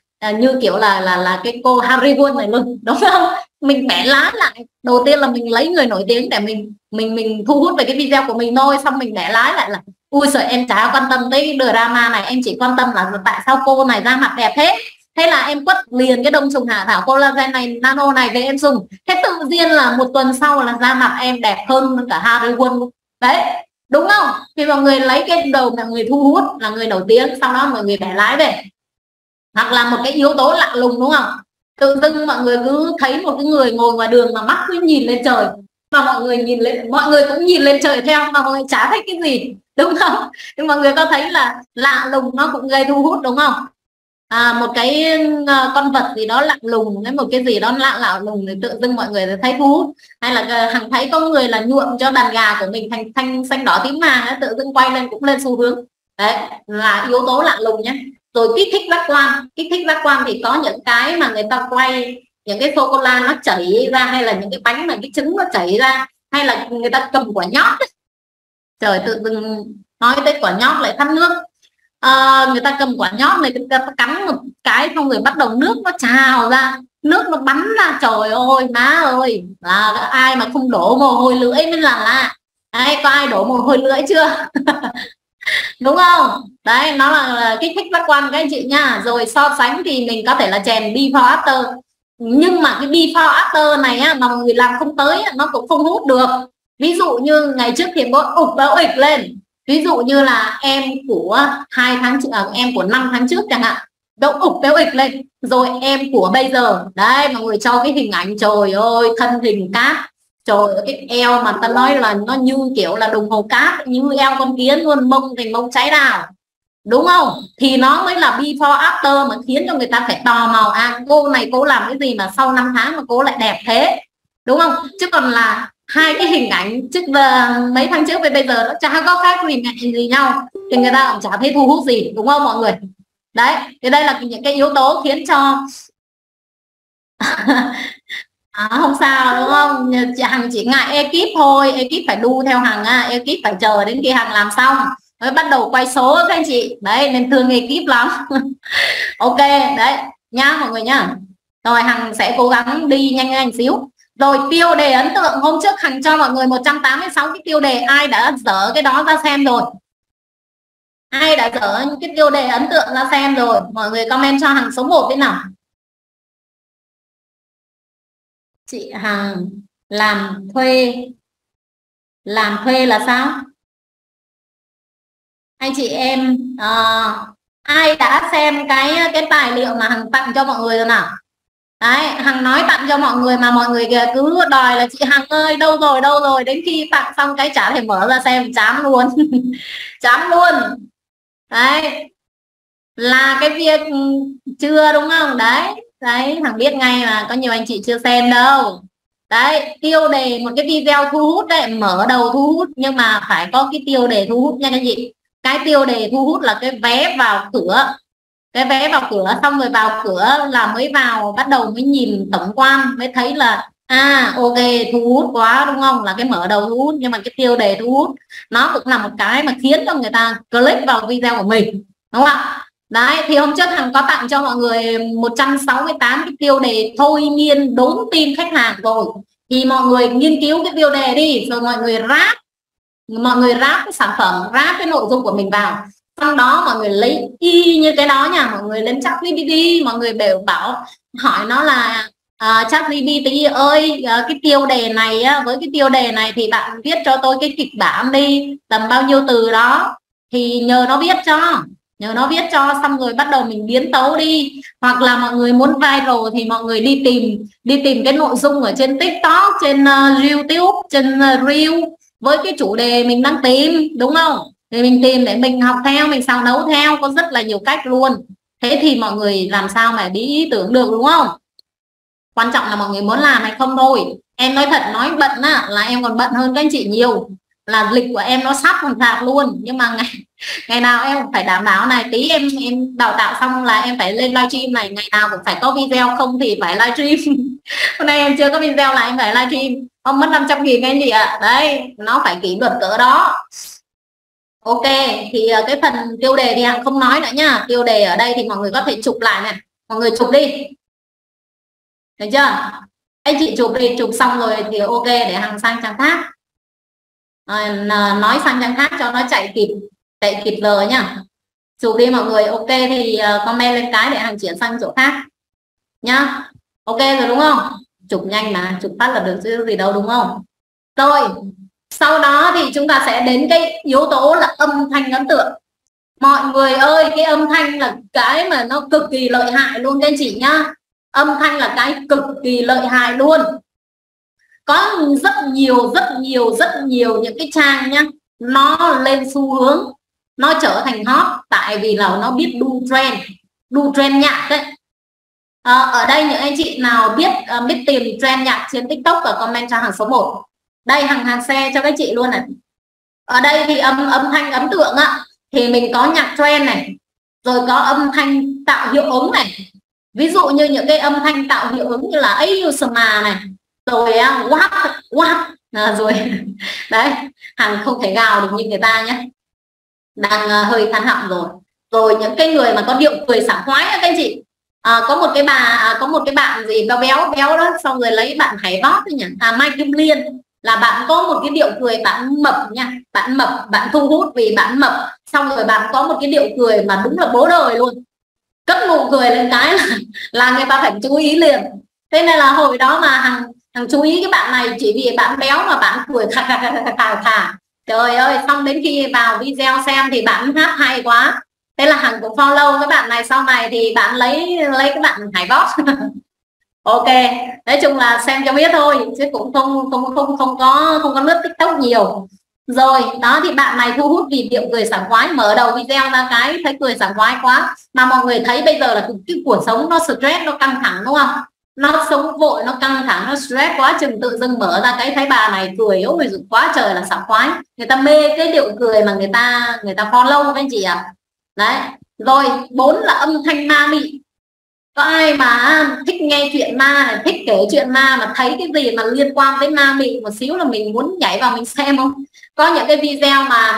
A: cái cô Harry Won này luôn, đúng không? Mình bẻ lái lại, đầu tiên là mình lấy người nổi tiếng để mình thu hút về cái video của mình thôi, xong mình bẻ lái lại là ui giời, em chả quan tâm tới cái drama này, em chỉ quan tâm là tại sao cô này ra mặt đẹp thế. Thế là em quất liền cái đông trùng hạ thảo collagen này nano này về em dùng, thế tự nhiên là một tuần sau là da mặt em đẹp hơn cả Harry Won đấy, đúng không? Thì mọi người lấy cái đầu mọi người thu hút là người nổi tiếng, sau đó mọi người bẻ lái về. Hoặc là một cái yếu tố lạ lùng, đúng không? Tự dưng mọi người cứ thấy một cái người ngồi ngoài đường mà mắt cứ nhìn lên trời, mà mọi người nhìn lên, mọi người cũng nhìn lên trời theo, mà mọi người chả thấy cái gì, đúng không? Nhưng mọi người có thấy là lạ lùng nó cũng gây thu hút, đúng không? Một cái con vật gì đó lạ lùng, một cái gì đó lạ lùng thì tự dưng mọi người thấy thu hút. Hay là Hằng thấy có người là nhuộm cho đàn gà của mình thành thanh xanh đỏ tím vàng, tự dưng quay lên cũng lên xu hướng, đấy là yếu tố lạ lùng nhé. Rồi kích thích giác quan, kích thích giác quan thì có những cái mà người ta quay những cái sô cô la nó chảy ra, hay là những cái bánh mà cái trứng nó chảy ra, hay là người ta cầm quả nhót ấy. Trời, tự dưng nói tới quả nhót lại thắt nước. Người ta cầm quả nhót này, người ta cắn một cái xong rồi bắt đầu nước nó trào ra, nước nó bắn ra, trời ơi má ơi, là ai mà không đổ mồ hôi lưỡi mới là lạ. Đấy, có ai đổ mồ hôi lưỡi chưa? Đúng không? Đấy, nó là kích thích giác quan các anh chị nha. Rồi so sánh thì mình có thể là chèn before after, nhưng mà cái before after này á, mà mọi người làm không tới nó cũng không hút được. Ví dụ như ngày trước thì có ục béo ịch lên, ví dụ như là em của 2 tháng trước, em của 5 tháng trước chẳng hạn, đậu ục béo ịch lên. Rồi em của bây giờ, đấy mọi người cho cái hình ảnh, trời ơi thân hình cát, trời ơi cái eo mà ta nói là nó như kiểu là đồng hồ cát, như eo con kiến luôn, mông thành mông cháy đào, đúng không? Thì nó mới là before after mà khiến cho người ta phải tò mò, cô này cô làm cái gì mà sau 5 tháng mà cô lại đẹp thế, đúng không? Chứ còn là hai cái hình ảnh trước mấy tháng trước với bây giờ nó chả có khác gì nhau, thì người ta cũng chả thấy thu hút gì, đúng không mọi người? Đấy, thì đây là những cái yếu tố khiến cho không sao, đúng không? Hằng chỉ ngại ekip thôi, ekip phải đu theo Hằng, ekip phải chờ đến khi Hằng làm xong mới bắt đầu quay số các anh chị, đấy nên thương ekip lắm. Ok đấy nhá mọi người nhá. Rồi Hằng sẽ cố gắng đi nhanh xíu. Rồi tiêu đề ấn tượng, hôm trước Hằng cho mọi người 186 cái tiêu đề, ai đã dở cái đó ra xem rồi? Ai đã dở những cái tiêu đề ấn tượng ra xem rồi? Mọi người comment cho Hằng số 1 thế nào. Chị Hằng làm thuê là sao? Anh chị em ai đã xem cái tài liệu mà Hằng tặng cho mọi người rồi nào? Đấy, Hằng nói tặng cho mọi người mà mọi người cứ đòi là chị Hằng ơi đâu rồi, đến khi tặng xong cái chả thể mở ra xem, chán luôn. Chán luôn. Đấy là cái việc chưa, đúng không? Đấy Hằng biết ngay mà, có nhiều anh chị chưa xem đâu. Đấy, tiêu đề một cái video thu hút đấy, mở đầu thu hút nhưng mà phải có cái tiêu đề thu hút nha các chị. Cái tiêu đề thu hút là cái vé vào cửa, cái vé vào cửa, xong rồi vào cửa là mới vào, bắt đầu mới nhìn tổng quan, mới thấy là ok thu hút quá, đúng không? Là cái mở đầu thu hút, nhưng mà cái tiêu đề thu hút nó cũng là một cái mà khiến cho người ta click vào video của mình, đúng không ạ? Đấy, thì hôm trước Hằng có tặng cho mọi người 168 cái tiêu đề thôi miên đốn tim khách hàng rồi, thì mọi người nghiên cứu cái tiêu đề đi, rồi mọi người ráp cái sản phẩm, ráp cái nội dung của mình vào, sau đó mọi người lấy y như cái đó nha, mọi người lên ChatGPT, mọi người đều bảo hỏi nó là ChatGPT ơi, cái tiêu đề này với cái tiêu đề này thì bạn viết cho tôi cái kịch bản đi, tầm bao nhiêu từ đó, thì nhờ nó viết cho, xong rồi bắt đầu mình biến tấu đi. Hoặc là mọi người muốn viral thì mọi người đi tìm cái nội dung ở trên TikTok, trên YouTube, trên Reel với cái chủ đề mình đang tìm, đúng không? Thì mình tìm để mình học theo, mình xào nấu theo, có rất là nhiều cách luôn. Thế thì mọi người làm sao mà đi ý tưởng được, đúng không? Quan trọng là mọi người muốn làm hay không thôi. Em nói thật, nói bận là em còn bận hơn các anh chị nhiều, là lịch của em nó sắp còn thạc luôn, nhưng mà Ngày nào em cũng phải đảm bảo này, tí em đào tạo xong là em phải lên livestream này, ngày nào cũng phải có video, không thì phải livestream. Hôm nay em chưa có video là em phải livestream, không mất 500.000 anh chị ạ. Đấy, nó phải kỷ luật cỡ đó. Ok, thì cái phần tiêu đề thì Hằng không nói nữa nhá. Tiêu đề ở đây thì mọi người có thể chụp lại này, mọi người chụp đi, được chưa? Anh chị chụp đi, chụp xong rồi thì ok, để Hằng sang trang khác. Nói sang trang khác cho nó chạy kịp lời nhá. Chụp đi mọi người. Ok thì comment lên cái để Hằng chuyển sang chỗ khác nhá. Ok rồi đúng không? Chụp nhanh mà, chụp phát là được chứ gì đâu đúng không? Rồi sau đó thì chúng ta sẽ đến cái yếu tố là âm thanh ấn tượng. Mọi người ơi, cái âm thanh là cái mà nó cực kỳ lợi hại luôn các anh chị nhá. Âm thanh là cái cực kỳ lợi hại luôn. Có rất nhiều những cái trang nhá, nó lên xu hướng, nó trở thành hot tại vì là nó biết đu trend nhạc đấy. Ở đây những anh chị nào biết tìm trend nhạc trên TikTok và comment cho Hằng số 1. Đây, Hằng share cho các chị luôn này. Ở đây thì âm thanh ấn tượng á, thì mình có nhạc trend này, rồi có âm thanh tạo hiệu ứng này. Ví dụ như những cái âm thanh tạo hiệu ứng như là ASMR này, rồi what rồi đấy, Hằng không thể gào được như người ta nhé, đang hơi khán họng rồi. Rồi những cái người mà có điệu cười sảng khoái các anh chị. Có một cái bạn gì béo đó, xong rồi lấy bạn Hải Vót nhỉ, Mai Kim Liên, là bạn có một cái điệu cười, bạn mập nha, bạn mập, bạn thu hút vì bạn mập, xong rồi bạn có một cái điệu cười mà đúng là bố đời luôn, cất nụ cười lên cái là người ta phải chú ý liền. Thế nên là hồi đó mà Hằng chú ý cái bạn này chỉ vì bạn béo mà bạn cười khà. Trời ơi, xong đến khi vào video xem thì bạn hát hay quá, thế là Hằng cũng follow cái bạn này. Sau này thì bạn lấy cái bạn Hải Vót. Ok, nói chung là xem cho biết thôi chứ cũng không có lướt TikTok nhiều. Rồi đó, thì bạn này thu hút vì điệu cười sảng khoái, mở đầu video ra cái thấy cười sảng khoái quá, mà mọi người thấy bây giờ là cái cuộc sống nó stress, nó căng thẳng đúng không, nó sống vội, nó căng thẳng, nó stress quá chừng, tự dưng mở ra cái thấy bà này cười ôi quá trời là sảng khoái, người ta mê cái điệu cười mà người ta follow các anh chị ạ. Đấy, rồi 4 là âm thanh ma mị. Có ai mà thích nghe chuyện ma này, thích kể chuyện ma mà thấy cái gì mà liên quan tới ma mị một xíu là mình muốn nhảy vào mình xem không? Có những cái video mà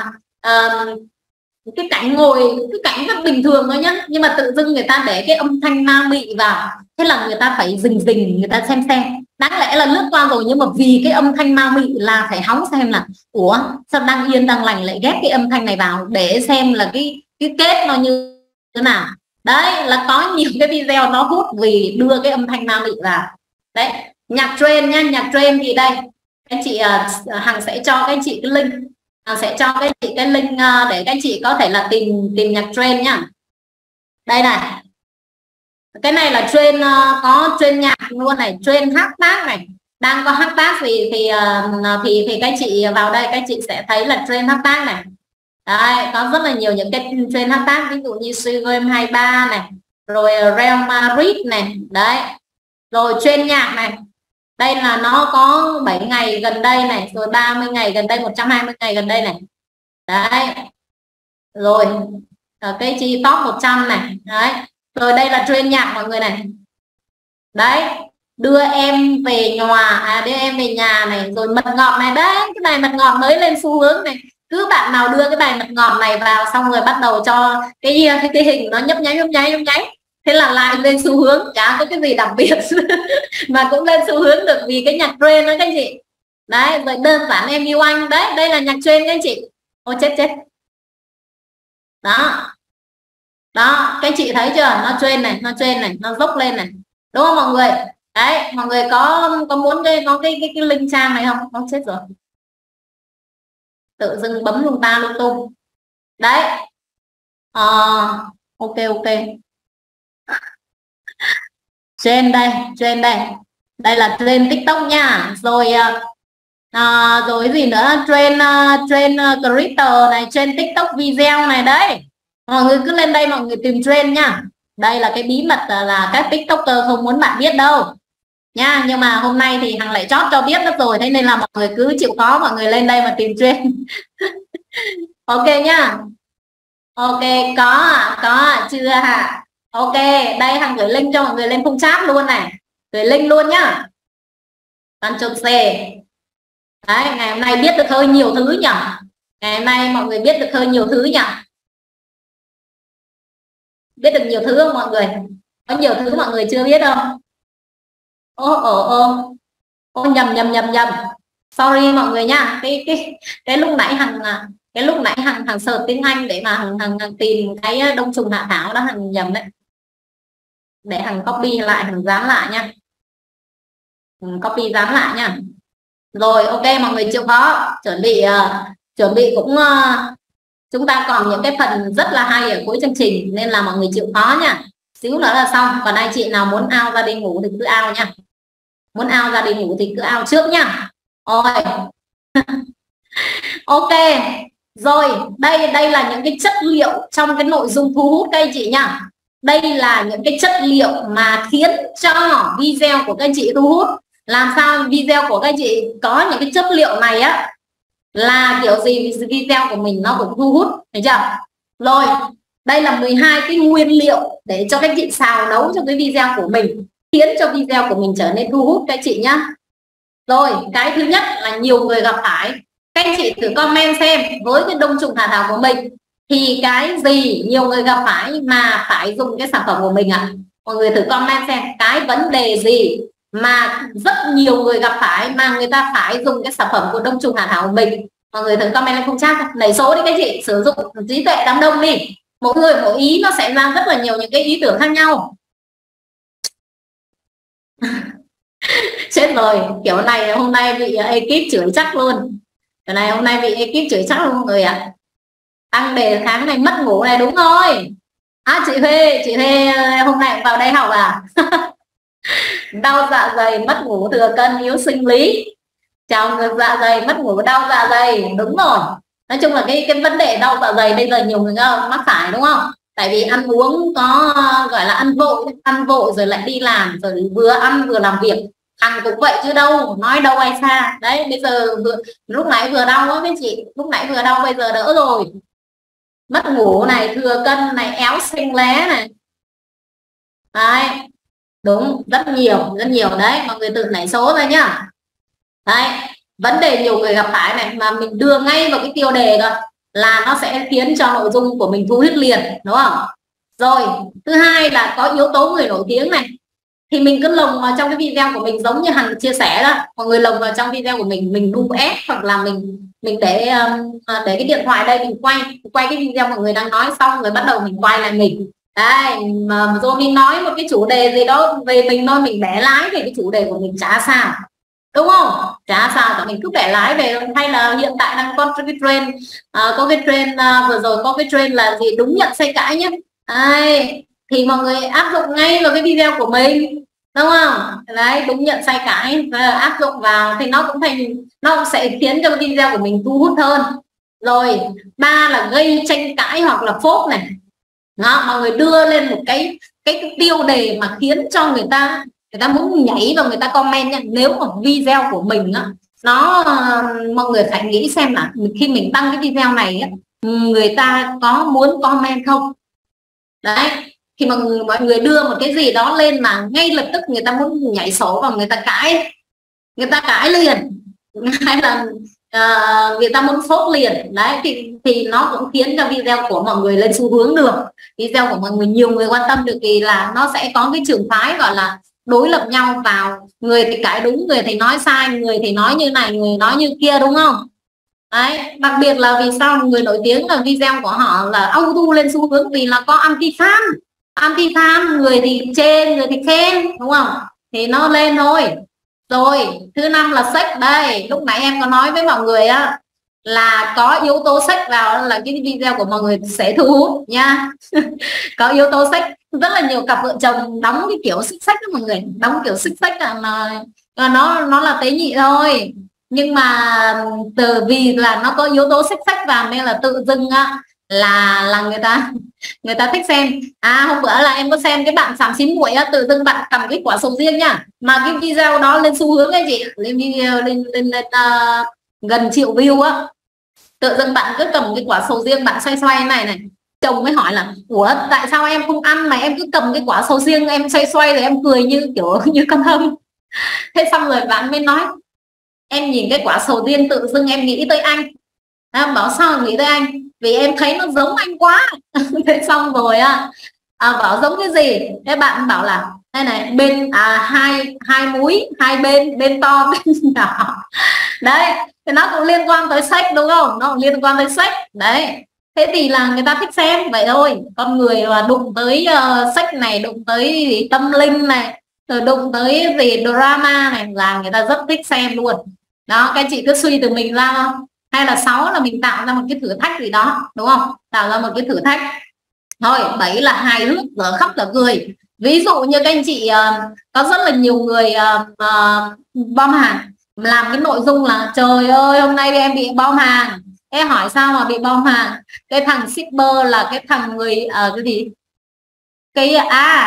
A: cái cảnh rất bình thường thôi nhá, nhưng mà tự dưng người ta để cái âm thanh ma mị vào, thế là người ta phải dình người ta xem. Đáng lẽ là lướt qua rồi, nhưng mà vì cái âm thanh ma mị là phải hóng xem là ủa sao đang yên đang lành lại ghép cái âm thanh này vào để xem là cái kết nó như thế nào. Đấy, là có nhiều cái video nó hút vì đưa cái âm thanh ma mị vào. Đấy, nhạc trend nha, nhạc trend thì đây anh chị Hằng sẽ cho các anh chị cái link, Hằng sẽ cho các anh chị cái link để các anh chị có thể là tìm nhạc trend nhá. Đây này, cái này là trend, có trend nhạc luôn này, trend hashtag này, đang có hashtag gì thì các anh chị vào đây các anh chị sẽ thấy là trend hashtag này. Đấy, có rất là nhiều những cái trend hashtag, ví dụ như Sugar 23 này, rồi Real Madrid này, đấy, rồi trend nhạc này, đây là nó có 7 ngày gần đây này, rồi 30 ngày gần đây, 120 ngày gần đây này. Đấy, rồi cái chi top 100 này. Đấy, rồi đây là trend nhạc mọi người này. Đấy, đưa em về nhà này, rồi mật ngọt này. Đấy, cái này mật ngọt mới lên xu hướng này, cứ bạn nào đưa cái bài mật ngọt này vào xong rồi bắt đầu cho cái hình nó nhấp nháy, thế là lại lên xu hướng, chả có cái gì đặc biệt mà cũng lên xu hướng được vì cái nhạc trend đó các anh chị. Đấy, rồi đơn giản em yêu anh. Đấy, đây là nhạc trend các anh chị. Ôi chết đó, các anh chị thấy chưa, nó trend này, nó dốc lên này, đúng không mọi người? Đấy, mọi người có muốn có cái link trang này không? Không, chết rồi, tự dưng bấm lung ta lung tung. Đấy, ok trend đây, đây là trend TikTok nha. Rồi rồi gì nữa, trend creator này, trend TikTok video này. Đấy, mọi người cứ lên đây mọi người tìm trend nha. Đây là cái bí mật là các TikToker không muốn bạn biết đâu nha, nhưng mà hôm nay thì Hằng lại chót cho biết mất rồi, thế nên là mọi người cứ chịu khó, mọi người lên đây mà tìm trend. Ok nhá. Ok, có chưa hả? Ok, đây Hằng gửi link cho mọi người lên khung chat luôn này, gửi link luôn nhá. Ctrl C. Đấy, ngày hôm nay biết được hơi nhiều thứ nhỉ, ngày hôm nay mọi người biết được hơi nhiều thứ nhỉ, biết được nhiều thứ không mọi người? Có nhiều thứ mọi người chưa biết không? Ô nhầm, sorry mọi người nha. Cái lúc nãy Hằng search tiếng Anh để mà Hằng tìm cái đông trùng hạ thảo đó, Hằng nhầm đấy, để Hằng copy lại, Hằng dán lại nha, copy dán lại nha. Rồi ok, mọi người chịu khó chuẩn bị cũng chúng ta còn những cái phần rất là hay ở cuối chương trình, nên là mọi người chịu khó nha, xíu nữa là xong. Còn anh chị nào muốn out ra đi ngủ thì cứ out nha, muốn out ra đi ngủ thì cứ out trước nha. Ôi ok rồi, đây là những cái chất liệu trong cái nội dung thu hút các anh chị nha. Đây là những cái chất liệu mà khiến cho video của các anh chị thu hút. Làm sao video của các anh chị có những cái chất liệu này á, là kiểu gì video của mình nó cũng thu hút, thấy chưa? Rồi, đây là 12 cái nguyên liệu để cho các chị xào nấu cho cái video của mình, khiến cho video của mình trở nên thu hút các chị nhá. Rồi, cái thứ nhất là nhiều người gặp phải, các anh chị thử comment xem với cái đông trùng hạ thảo của mình thì cái gì nhiều người gặp phải mà phải dùng cái sản phẩm của mình ạ? Mọi người thử comment xem cái vấn đề gì mà rất nhiều người gặp phải mà người ta phải dùng cái sản phẩm của đông trùng hạ thảo của mình. Mọi người thử comment lên khung chat, đẩy số đi các chị, sử dụng trí tuệ đám đông đi, mỗi người mỗi ý nó sẽ ra rất là nhiều những cái ý tưởng khác nhau. Chết rồi, kiểu này hôm nay bị ekip chửi chắc luôn, cái này hôm nay bị ekip chửi chắc luôn mọi người ạ. Tăng đề kháng này, mất ngủ này, đúng rồi. Chị Huê hôm nay vào đây học à? Đau dạ dày, mất ngủ, thừa cân, yếu sinh lý, trào ngược dạ dày, mất ngủ, đau dạ dày, đúng rồi. Nói chung là cái vấn đề đau dạ dày bây giờ nhiều người mắc phải, đúng không? Tại vì ăn uống có gọi là ăn vội rồi lại đi làm, rồi vừa ăn vừa làm việc. Hằng cũng vậy chứ đâu, nói đâu ai xa. Đấy, bây giờ lúc nãy vừa đau đó mấy chị, lúc nãy vừa đau, bây giờ đỡ rồi. Mất ngủ này, thừa cân này, éo xinh lé này. Đấy, đúng, rất nhiều đấy, mọi người tự nảy số ra nhá. Đấy, vấn đề nhiều người gặp phải này mà mình đưa ngay vào cái tiêu đề rồi là nó sẽ khiến cho nội dung của mình thu hút liền, đúng không? Rồi, thứ hai là có yếu tố người nổi tiếng này, thì mình cứ lồng vào trong cái video của mình, giống như Hằng chia sẻ đó, mọi người lồng vào trong video của mình đu ép, hoặc là mình để cái điện thoại đây, mình quay cái video mọi người đang nói xong rồi bắt đầu mình quay lại mình. Đây, mà rồi mình nói một cái chủ đề gì đó về mình thôi, mình bẻ lái về cái chủ đề của mình chả sao, đúng không? Chả sao cả, mình cứ bẻ lái về. Hay là hiện tại đang có cái trend có cái trend vừa rồi có cái trend là gì, đúng nhận sai cãi nhé. Đấy, thì mọi người áp dụng ngay vào cái video của mình, đúng không? Đấy, đúng nhận sai cãi áp dụng vào thì nó cũng sẽ khiến cho cái video của mình thu hút hơn. Rồi, ba là gây tranh cãi hoặc là phốt này đó, mọi người đưa lên một cái tiêu đề mà khiến cho người ta muốn nhảy vào, người ta comment nha. Nếu mà video của mình á, nó mọi người phải nghĩ xem là khi mình đăng cái video này á, người ta có muốn comment không. Đấy, khi mà mọi người đưa một cái gì đó lên mà ngay lập tức người ta muốn nhảy số và người ta cãi liền, hay là người ta muốn phốt liền. Đấy, thì nó cũng khiến cho video của mọi người lên xu hướng được, video của mọi người nhiều người quan tâm được, thì là nó sẽ có cái trường phái gọi là đối lập nhau vào, người thì cãi đúng, người thì nói sai, người thì nói như này, người nói như kia, đúng không? Đấy, đặc biệt là vì sao người nổi tiếng là video của họ là auto lên xu hướng, vì là có anti fan, người thì chê, người thì khen, đúng không? Thì nó lên thôi. Rồi, thứ năm là sách. Đây, lúc nãy em có nói với mọi người á, là có yếu tố sách vào là cái video của mọi người sẽ thu hút nha. Có yếu tố sách, rất là nhiều cặp vợ chồng đóng cái kiểu xích sách đó mọi người, đóng kiểu xích sách là nó là tế nhị thôi, nhưng mà vì là nó có yếu tố xích sách vào nên là tự dưng á là người ta thích xem. Hôm bữa là em có xem cái bạn xàm xín muội á, tự dưng bạn cầm cái quả sầu riêng nha, mà cái video đó lên xu hướng ấy chị, lên video lên gần triệu view á. Tự dưng bạn cứ cầm cái quả sầu riêng bạn xoay xoay này Chồng mới hỏi là ủa tại sao em không ăn mà em cứ cầm cái quả sầu riêng em xoay xoay rồi em cười như kiểu như con hâm. Thế xong rồi bạn mới nói em nhìn cái quả sầu riêng tự dưng em nghĩ tới anh. Bảo sao nghĩ tới anh, vì em thấy nó giống anh quá. Thế xong rồi bảo giống cái gì, thế bạn bảo là đây này bên hai hai múi hai bên, bên to bên nhỏ. Đấy thì nó cũng liên quan tới sách đúng không, nó cũng liên quan tới sách đấy. Thế thì là người ta thích xem vậy thôi. Con người mà đụng tới sách này, đụng tới gì tâm linh này, rồi đụng tới gì drama này là người ta rất thích xem luôn. Đó, các chị cứ suy từ mình ra không, hay là 6 là mình tạo ra một cái thử thách gì đó đúng không, tạo ra một cái thử thách thôi. 7 là hài hước, giờ khóc giờ cười. Ví dụ như các anh chị có rất là nhiều người bom hàng, làm cái nội dung là trời ơi hôm nay em bị bom hàng. Em hỏi sao mà bị bom hàng, cái thằng shipper là cái thằng người cái gì, cái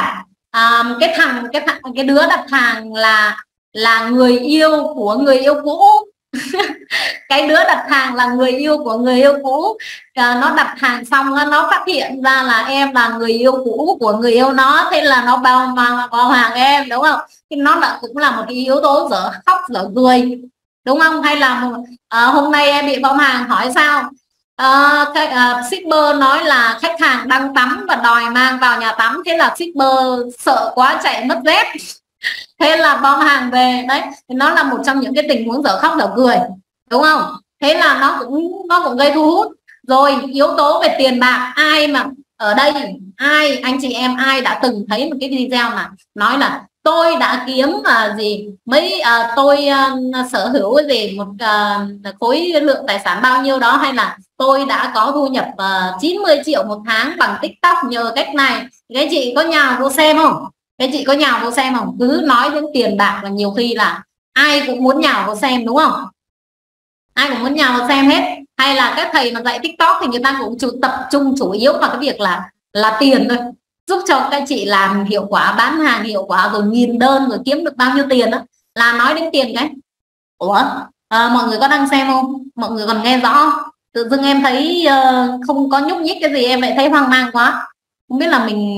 A: cái đứa đặt hàng là người yêu của người yêu cũ. Cái đứa đặt hàng là người yêu của người yêu cũ. Nó đặt hàng xong nó phát hiện ra là em là người yêu cũ của người yêu nó, thế là nó bao hàng em đúng không. Thì nó là cũng là một cái yếu tố dở khóc dở cười đúng không. Hay là hôm nay em bị bom hàng, hỏi sao shipper nói là khách hàng đang tắm và đòi mang vào nhà tắm, thế là shipper sợ quá chạy mất dép. Thế là bom hàng về đấy. Nó là một trong những cái tình huống dở khóc dở cười đúng không. Thế là nó cũng gây thu hút. Rồi yếu tố về tiền bạc, ai mà ở đây anh chị em ai đã từng thấy một cái video mà nói là tôi đã kiếm tôi sở hữu cái gì một khối lượng tài sản bao nhiêu đó, hay là tôi đã có thu nhập 90 triệu một tháng bằng TikTok nhờ cách này. Cái chị có nhào vô xem không? Cái chị có nhào vô xem không? Cứ nói đến tiền bạc và nhiều khi là ai cũng muốn nhào vào xem đúng không, ai cũng muốn nhào vào xem hết. Hay là các thầy mà dạy TikTok thì người ta cũng tập trung chủ yếu vào cái việc là tiền thôi, giúp cho các chị làm hiệu quả, bán hàng hiệu quả rồi nghìn đơn rồi kiếm được bao nhiêu tiền đó là nói đến tiền. Cái ủa mọi người có đang xem không, mọi người còn nghe rõ? Tự dưng em thấy không có nhúc nhích cái gì, em lại thấy hoang mang quá, không biết là mình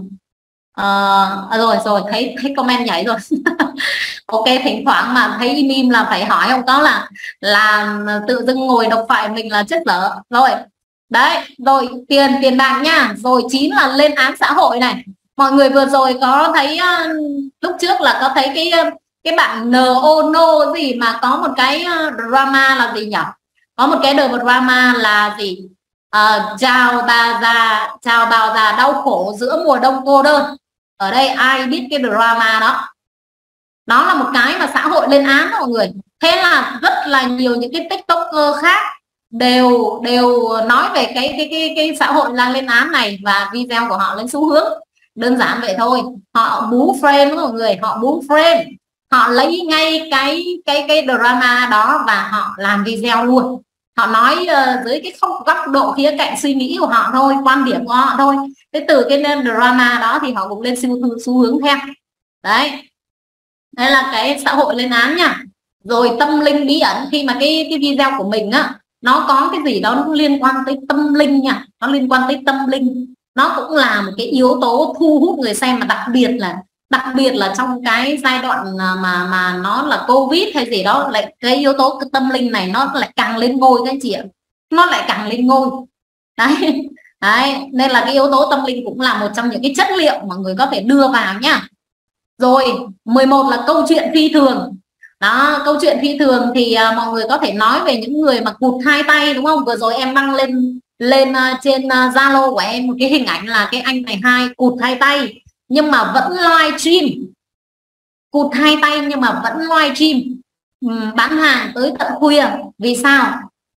A: rồi thấy comment nhảy rồi. Ok, thỉnh thoảng mà thấy im im là phải hỏi, không có là tự dưng ngồi đọc phải mình là chết dở rồi. Đấy, rồi tiền bạc nha. Rồi 9 là lên án xã hội này. Mọi người vừa rồi có thấy lúc trước là có thấy cái bạn NONO gì mà có một cái drama là gì nhỉ? Có một cái drama là gì? Chào bà già đau khổ giữa mùa đông cô đơn. Ở đây ai biết cái drama đó? Nó là một cái mà xã hội lên án đó mọi người. Thế là rất là nhiều những cái TikToker khác đều nói về cái xã hội đang lên án này, và video của họ lên xu hướng. Đơn giản vậy thôi, họ bú frame mọi người, họ bú frame, họ lấy ngay cái drama đó và họ làm video luôn. Họ nói dưới cái góc độ khía cạnh suy nghĩ của họ thôi, quan điểm của họ thôi. Thế từ cái drama đó thì họ cũng lên xu hướng theo. Đấy, đây là cái xã hội lên án nha. Rồi tâm linh bí ẩn, khi mà cái video của mình á nó có cái gì đó nó liên quan tới tâm linh nha, nó liên quan tới tâm linh, nó cũng là một cái yếu tố thu hút người xem. Mà đặc biệt là trong cái giai đoạn mà nó là Covid hay gì đó, lại cái yếu tố tâm linh này nó lại càng lên ngôi các chị ạ, nó lại càng lên ngôi. Đấy. Đấy, nên là cái yếu tố tâm linh cũng là một trong những cái chất liệu mà người có thể đưa vào nhá. Rồi 11 là câu chuyện phi thường. Đó, câu chuyện phi thường thì mọi người có thể nói về những người mà cụt hai tay đúng không? Vừa rồi em đăng lên trên Zalo của em một cái hình ảnh là cái anh này cụt hai tay nhưng mà vẫn live stream. Cụt hai tay nhưng mà vẫn live stream bán hàng tới tận khuya. Vì sao?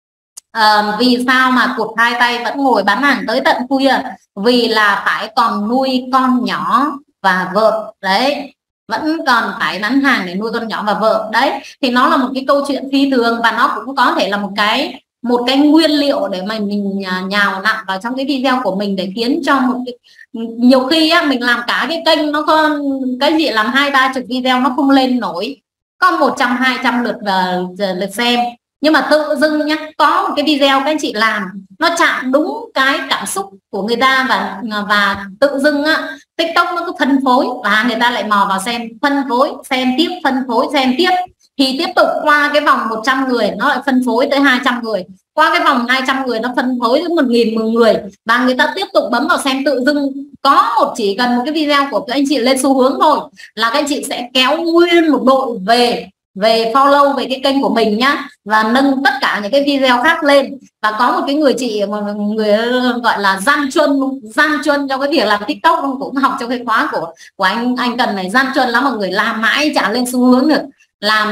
A: Vì sao mà cụt hai tay vẫn ngồi bán hàng tới tận khuya? Vì là phải còn nuôi con nhỏ và vợ. Đấy, vẫn còn phải bán hàng để nuôi con nhỏ và vợ. Đấy, thì nó là một cái câu chuyện phi thường, và nó cũng có thể là một cái nguyên liệu để mà mình nhào nặn vào trong cái video của mình, để khiến cho nhiều khi á, mình làm cả cái kênh nó có cái gì làm 20-30 video nó không lên nổi, có 100-200 lượt xem, Nhưng mà tự dưng nhá, có một cái video các anh chị làm nó chạm đúng cái cảm xúc của người ta, và tự dưng á TikTok nó cứ phân phối và người ta lại mò vào xem, phân phối xem tiếp, phân phối xem tiếp, thì tiếp tục qua cái vòng 100 người nó lại phân phối tới 200 người, qua cái vòng 200 người nó phân phối tới 1000 người, và người ta tiếp tục bấm vào xem. Tự dưng có chỉ cần một cái video của các anh chị lên xu hướng thôi là các anh chị sẽ kéo nguyên một đội về follow về cái kênh của mình nhá, và nâng tất cả những cái video khác lên. Và có một cái người chị mà người gọi là gian truân trong cái việc làm TikTok, cũng học trong cái khóa của anh Cần này, gian truân lắm, mọi người làm mãi chả lên xu hướng được, làm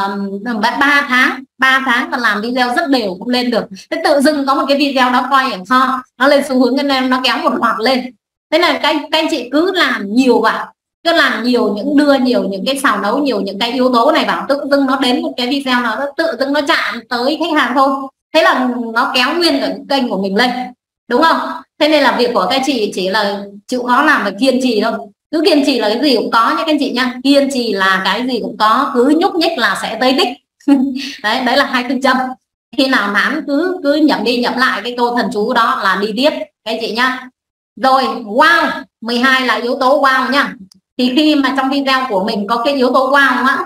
A: 3 tháng và làm video rất đều cũng lên được. Thế tự dưng có một cái video đó quay ở kho, nó lên xu hướng nên nó kéo một loạt lên. Thế là các anh chị cứ làm nhiều vào, cứ làm nhiều, đưa nhiều những cái xào nấu, nhiều những cái yếu tố này vào, tự dưng nó đến một cái video nó tự dưng nó chạm tới khách hàng thôi. Thế là nó kéo nguyên cả kênh của mình lên, đúng không? Thế nên là việc của các chị chỉ là chịu khó làm và kiên trì thôi. Cứ kiên trì là cái gì cũng có nhé các anh chị nhá, kiên trì là cái gì cũng có, cứ nhúc nhích là sẽ tới đích. Đấy là 2 phương châm. Khi nào nản cứ nhẩm đi nhẩm lại cái câu thần chú đó là đi tiếp các anh chị nhá. Rồi wow, 12 là yếu tố wow nhá. Thì khi mà trong video của mình có cái yếu tố wow á,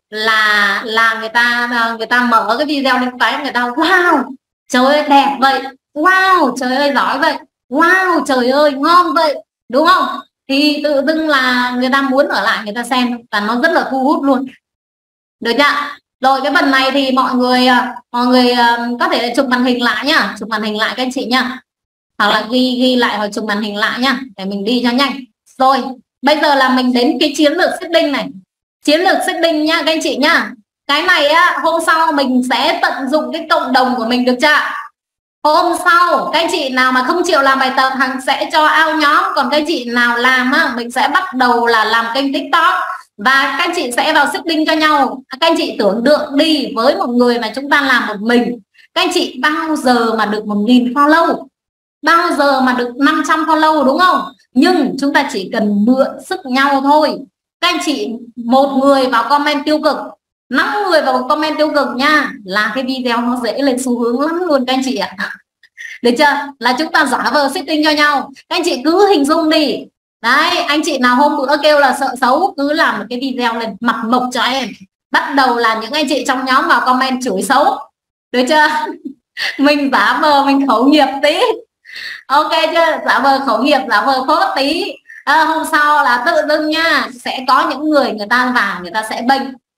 A: là người ta mở cái video lên cái người ta wow, trời ơi đẹp vậy, wow trời ơi giỏi vậy, wow trời ơi ngon vậy, đúng không? Thì tự dưng là người ta muốn ở lại người ta xem, và nó rất là thu hút luôn, được chưa? Rồi cái phần này thì mọi người có thể chụp màn hình lại nhá, chụp màn hình lại các anh chị nhá, hoặc là ghi lại hoặc chụp màn hình lại nhá, để mình đi cho nhanh. Rồi bây giờ là mình đến cái chiến lược seeding này, chiến lược seeding nhá các anh chị nhá. Cái này á, hôm sau mình sẽ tận dụng cái cộng đồng của mình, được chưa? Hôm sau các anh chị nào mà không chịu làm bài tập, Hằng sẽ cho out nhóm, còn các anh chị nào làm á, mình sẽ bắt đầu là làm kênh TikTok, và các anh chị sẽ vào seeding cho nhau. Các anh chị tưởng tượng đi, với một người mà chúng ta làm một mình, các anh chị bao giờ mà được 1000 follow, bao giờ mà được 500 follow, đúng không? Nhưng chúng ta chỉ cần mượn sức nhau thôi. Các anh chị một người vào comment tiêu cực, 5 người vào comment tiêu cực nha, là cái video nó dễ lên xu hướng lắm luôn các anh chị ạ. Được chưa? Là chúng ta giả vờ setting cho nhau. Các anh chị cứ hình dung đi. Đấy, anh chị nào hôm bữa kêu là sợ xấu, cứ làm một cái video lên mặt mộc cho em. Bắt đầu là những anh chị trong nhóm vào comment chửi xấu. Được chưa? Mình giả vờ mình khẩu nghiệp tí, ok chưa? Giả vờ khẩu nghiệp, giả vờ phốt tí. Hôm sau là tự dưng nha, sẽ có những người ta vào, người ta sẽ bênh.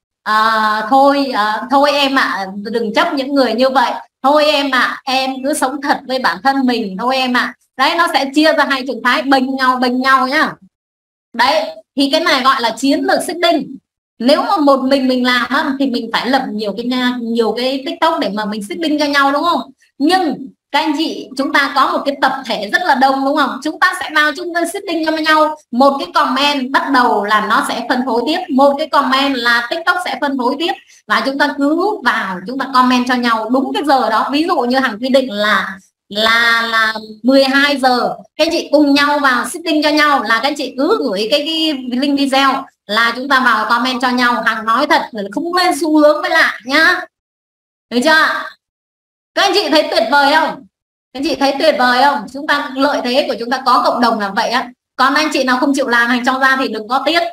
A: Thôi em ạ, đừng chấp những người như vậy. Thôi em ạ, em cứ sống thật với bản thân mình thôi em ạ. Đấy, nó sẽ chia ra hai trường phái, bênh nhau nhá. Đấy, thì cái này gọi là chiến lược seeding. Nếu mà một mình làm á, thì mình phải lập nhiều cái TikTok để mà mình seeding cho nhau, đúng không? Nhưng các anh chị, chúng ta có một cái tập thể rất là đông, đúng không? Chúng ta sẽ vào, chúng ta seeding cho nhau. Một cái comment bắt đầu là nó sẽ phân phối tiếp, một cái comment là TikTok sẽ phân phối tiếp, và chúng ta cứ vào, chúng ta comment cho nhau đúng cái giờ đó. Ví dụ như Hằng quy định là 12 giờ các anh chị cùng nhau vào seeding cho nhau, là các anh chị cứ gửi cái link video là chúng ta vào comment cho nhau. Hằng nói thật là không lên xu hướng với lại nhá, được chưa? Các anh chị thấy tuyệt vời không? Các anh chị thấy tuyệt vời không? Chúng ta lợi thế của chúng ta có cộng đồng là vậy á. Còn anh chị nào không chịu làm, Hằng cho ra thì đừng có tiếc.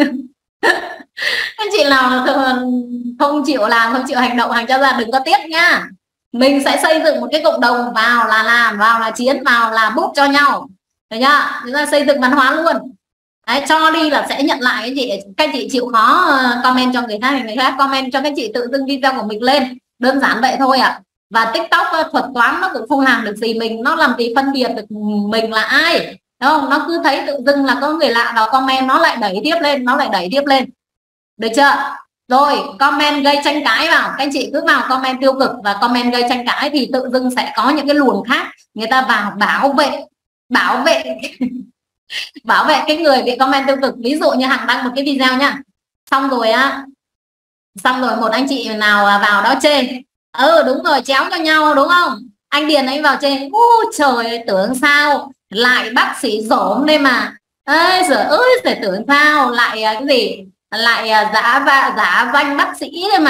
A: Anh chị nào không chịu làm, không chịu hành động, Hằng cho ra đừng có tiếc nhá. Mình sẽ xây dựng một cái cộng đồng, vào là làm, vào là chiến, vào là bút cho nhau, được chưa? Chúng ta xây dựng văn hóa luôn. Đấy, cho đi là sẽ nhận lại. Các chị chịu khó comment cho người khác comment cho các chị, tự dưng video của mình lên, đơn giản vậy thôi ạ. Và TikTok thuật toán nó cũng không làm được gì mình, nó làm gì phân biệt được mình là ai, đúng không? Nó cứ thấy tự dưng là có người lạ vào comment, nó lại đẩy tiếp lên, được chưa? Rồi comment gây tranh cãi vào, các anh chị cứ vào comment tiêu cực và comment gây tranh cãi, thì tự dưng sẽ có những cái luồng khác người ta vào bảo vệ bảo vệ cái người bị comment tiêu cực. Ví dụ như Hằng đăng một cái video nha, xong rồi một anh chị nào vào đó chê, đúng rồi, chéo cho nhau, đúng không? Anh Điền ấy vào chê, trời ơi, tưởng sao lại bác sĩ dỗm đây mà, giời ơi, tưởng sao lại cái gì, lại giả danh bác sĩ đây mà.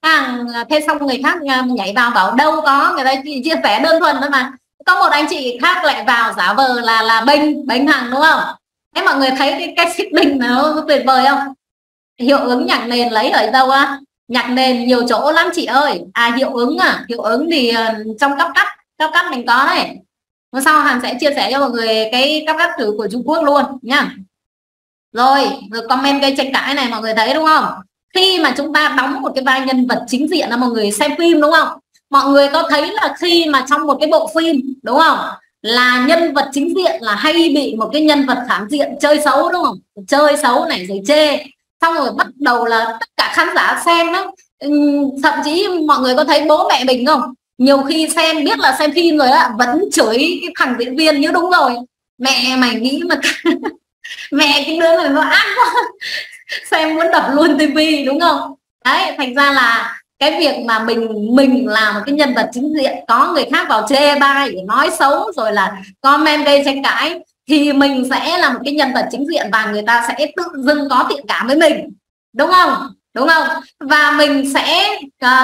A: Thế xong người khác nhảy vào bảo đâu có, người ta chỉ chia sẻ đơn thuần thôi mà. Có một anh chị khác lại vào giả vờ là bênh Hằng đúng không? Thế mọi người thấy cái seeding nó tuyệt vời không? Hiệu ứng nhạc nền lấy ở đâu á? Nhạc nền nhiều chỗ lắm chị ơi. Hiệu ứng thì trong cấp cắt mình có đấy. Hôm sau Hằng sẽ chia sẻ cho mọi người cái cấp cắt thử của Trung Quốc luôn nhá. Rồi comment gây tranh cãi này mọi người thấy đúng không? Khi mà chúng ta đóng một cái vai nhân vật chính diện là mọi người xem phim đúng không? Mọi người có thấy là khi mà trong một cái bộ phim đúng không, là nhân vật chính diện là hay bị một cái nhân vật phản diện chơi xấu đúng không? Chơi xấu này rồi chê, xong rồi bắt đầu là tất cả khán giả xem đó. Thậm chí mọi người có thấy bố mẹ mình không? Nhiều khi xem biết là xem phim rồi á, vẫn chửi cái thằng diễn viên như đúng rồi. Mẹ mày nghĩ mà mẹ cái đứa này nó ác quá, xem muốn đập luôn tivi đúng không? Đấy, thành ra là cái việc mà mình là một cái nhân vật chính diện, có người khác vào chê bai để nói xấu rồi là comment gây tranh cãi, thì mình sẽ là một cái nhân vật chính diện và người ta sẽ tự dưng có thiện cảm với mình đúng không? Đúng không? Và mình sẽ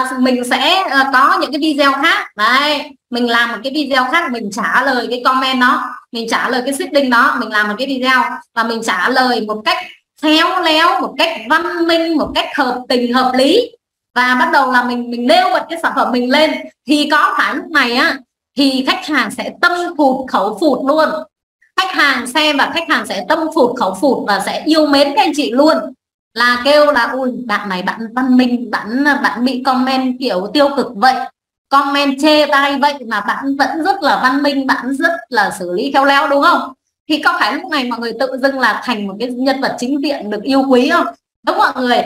A: có những cái video khác đấy, mình làm một cái video khác, mình trả lời cái comment đó, mình trả lời cái seeding đó, mình làm một cái video và mình trả lời một cách khéo léo, một cách văn minh, một cách hợp tình hợp lý, và bắt đầu là mình nêu bật cái sản phẩm mình lên, thì có phải lúc này á thì khách hàng sẽ tâm phụt khẩu phụt luôn. Khách hàng xem và khách hàng sẽ tâm phụt khẩu phụt và sẽ yêu mến các anh chị luôn, là kêu là ui bạn này bạn văn minh, bạn bị comment kiểu tiêu cực vậy, comment chê bai vậy mà bạn vẫn rất là văn minh, bạn rất là xử lý khéo léo đúng không? Thì có phải lúc này mọi người tự dưng là thành một cái nhân vật chính diện được yêu quý không? Đúng mọi người.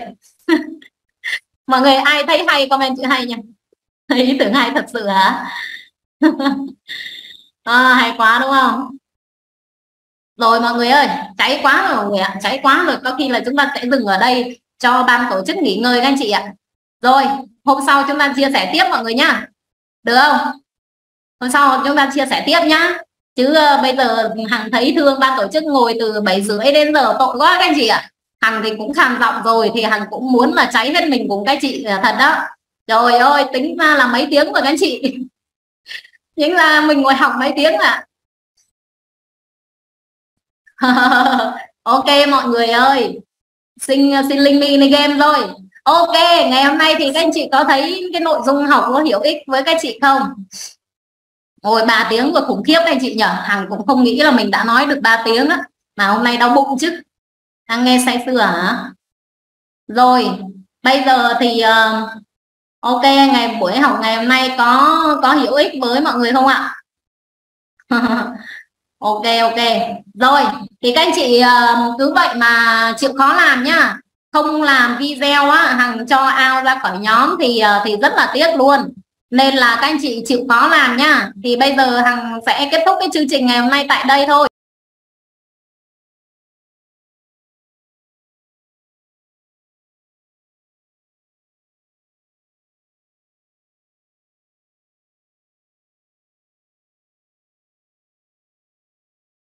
A: Mọi người ai thấy hay comment chữ hay nha. Ý tưởng hay thật sự hả? Hay quá đúng không? Rồi mọi người ơi, cháy quá rồi mọi người ạ, cháy quá rồi, có khi là chúng ta sẽ dừng ở đây cho ban tổ chức nghỉ ngơi các anh chị ạ. Rồi hôm sau chúng ta chia sẻ tiếp mọi người nhá, được không? Hôm sau chúng ta chia sẻ tiếp nhá, chứ bây giờ Hằng thấy thương ban tổ chức ngồi từ 7:30 đến giờ tội quá các anh chị ạ. Hằng thì cũng khàn giọng rồi thì Hằng cũng muốn là cháy hết mình cùng các chị thật đó. Trời ơi, tính ra là mấy tiếng rồi các anh chị. Nhưng là mình ngồi học mấy tiếng ạ. Ok mọi người ơi, xin link mini game rồi. Ok, ngày hôm nay thì các anh chị có thấy cái nội dung học có hiểu ích với các chị không? Ngồi 3 tiếng rồi khủng khiếp anh chị nhở. Hằng cũng không nghĩ là mình đã nói được 3 tiếng á, mà hôm nay đau bụng chứ. Đang nghe say sưa hả? Rồi bây giờ thì ok, buổi học ngày hôm nay có hữu ích với mọi người không ạ? Ok rồi thì các anh chị cứ vậy mà chịu khó làm nhá, không làm video á Hằng cho out ra khỏi nhóm thì rất là tiếc luôn, nên là các anh chị chịu khó làm nhá. Thì bây giờ Hằng sẽ kết thúc cái chương trình ngày hôm nay tại đây thôi.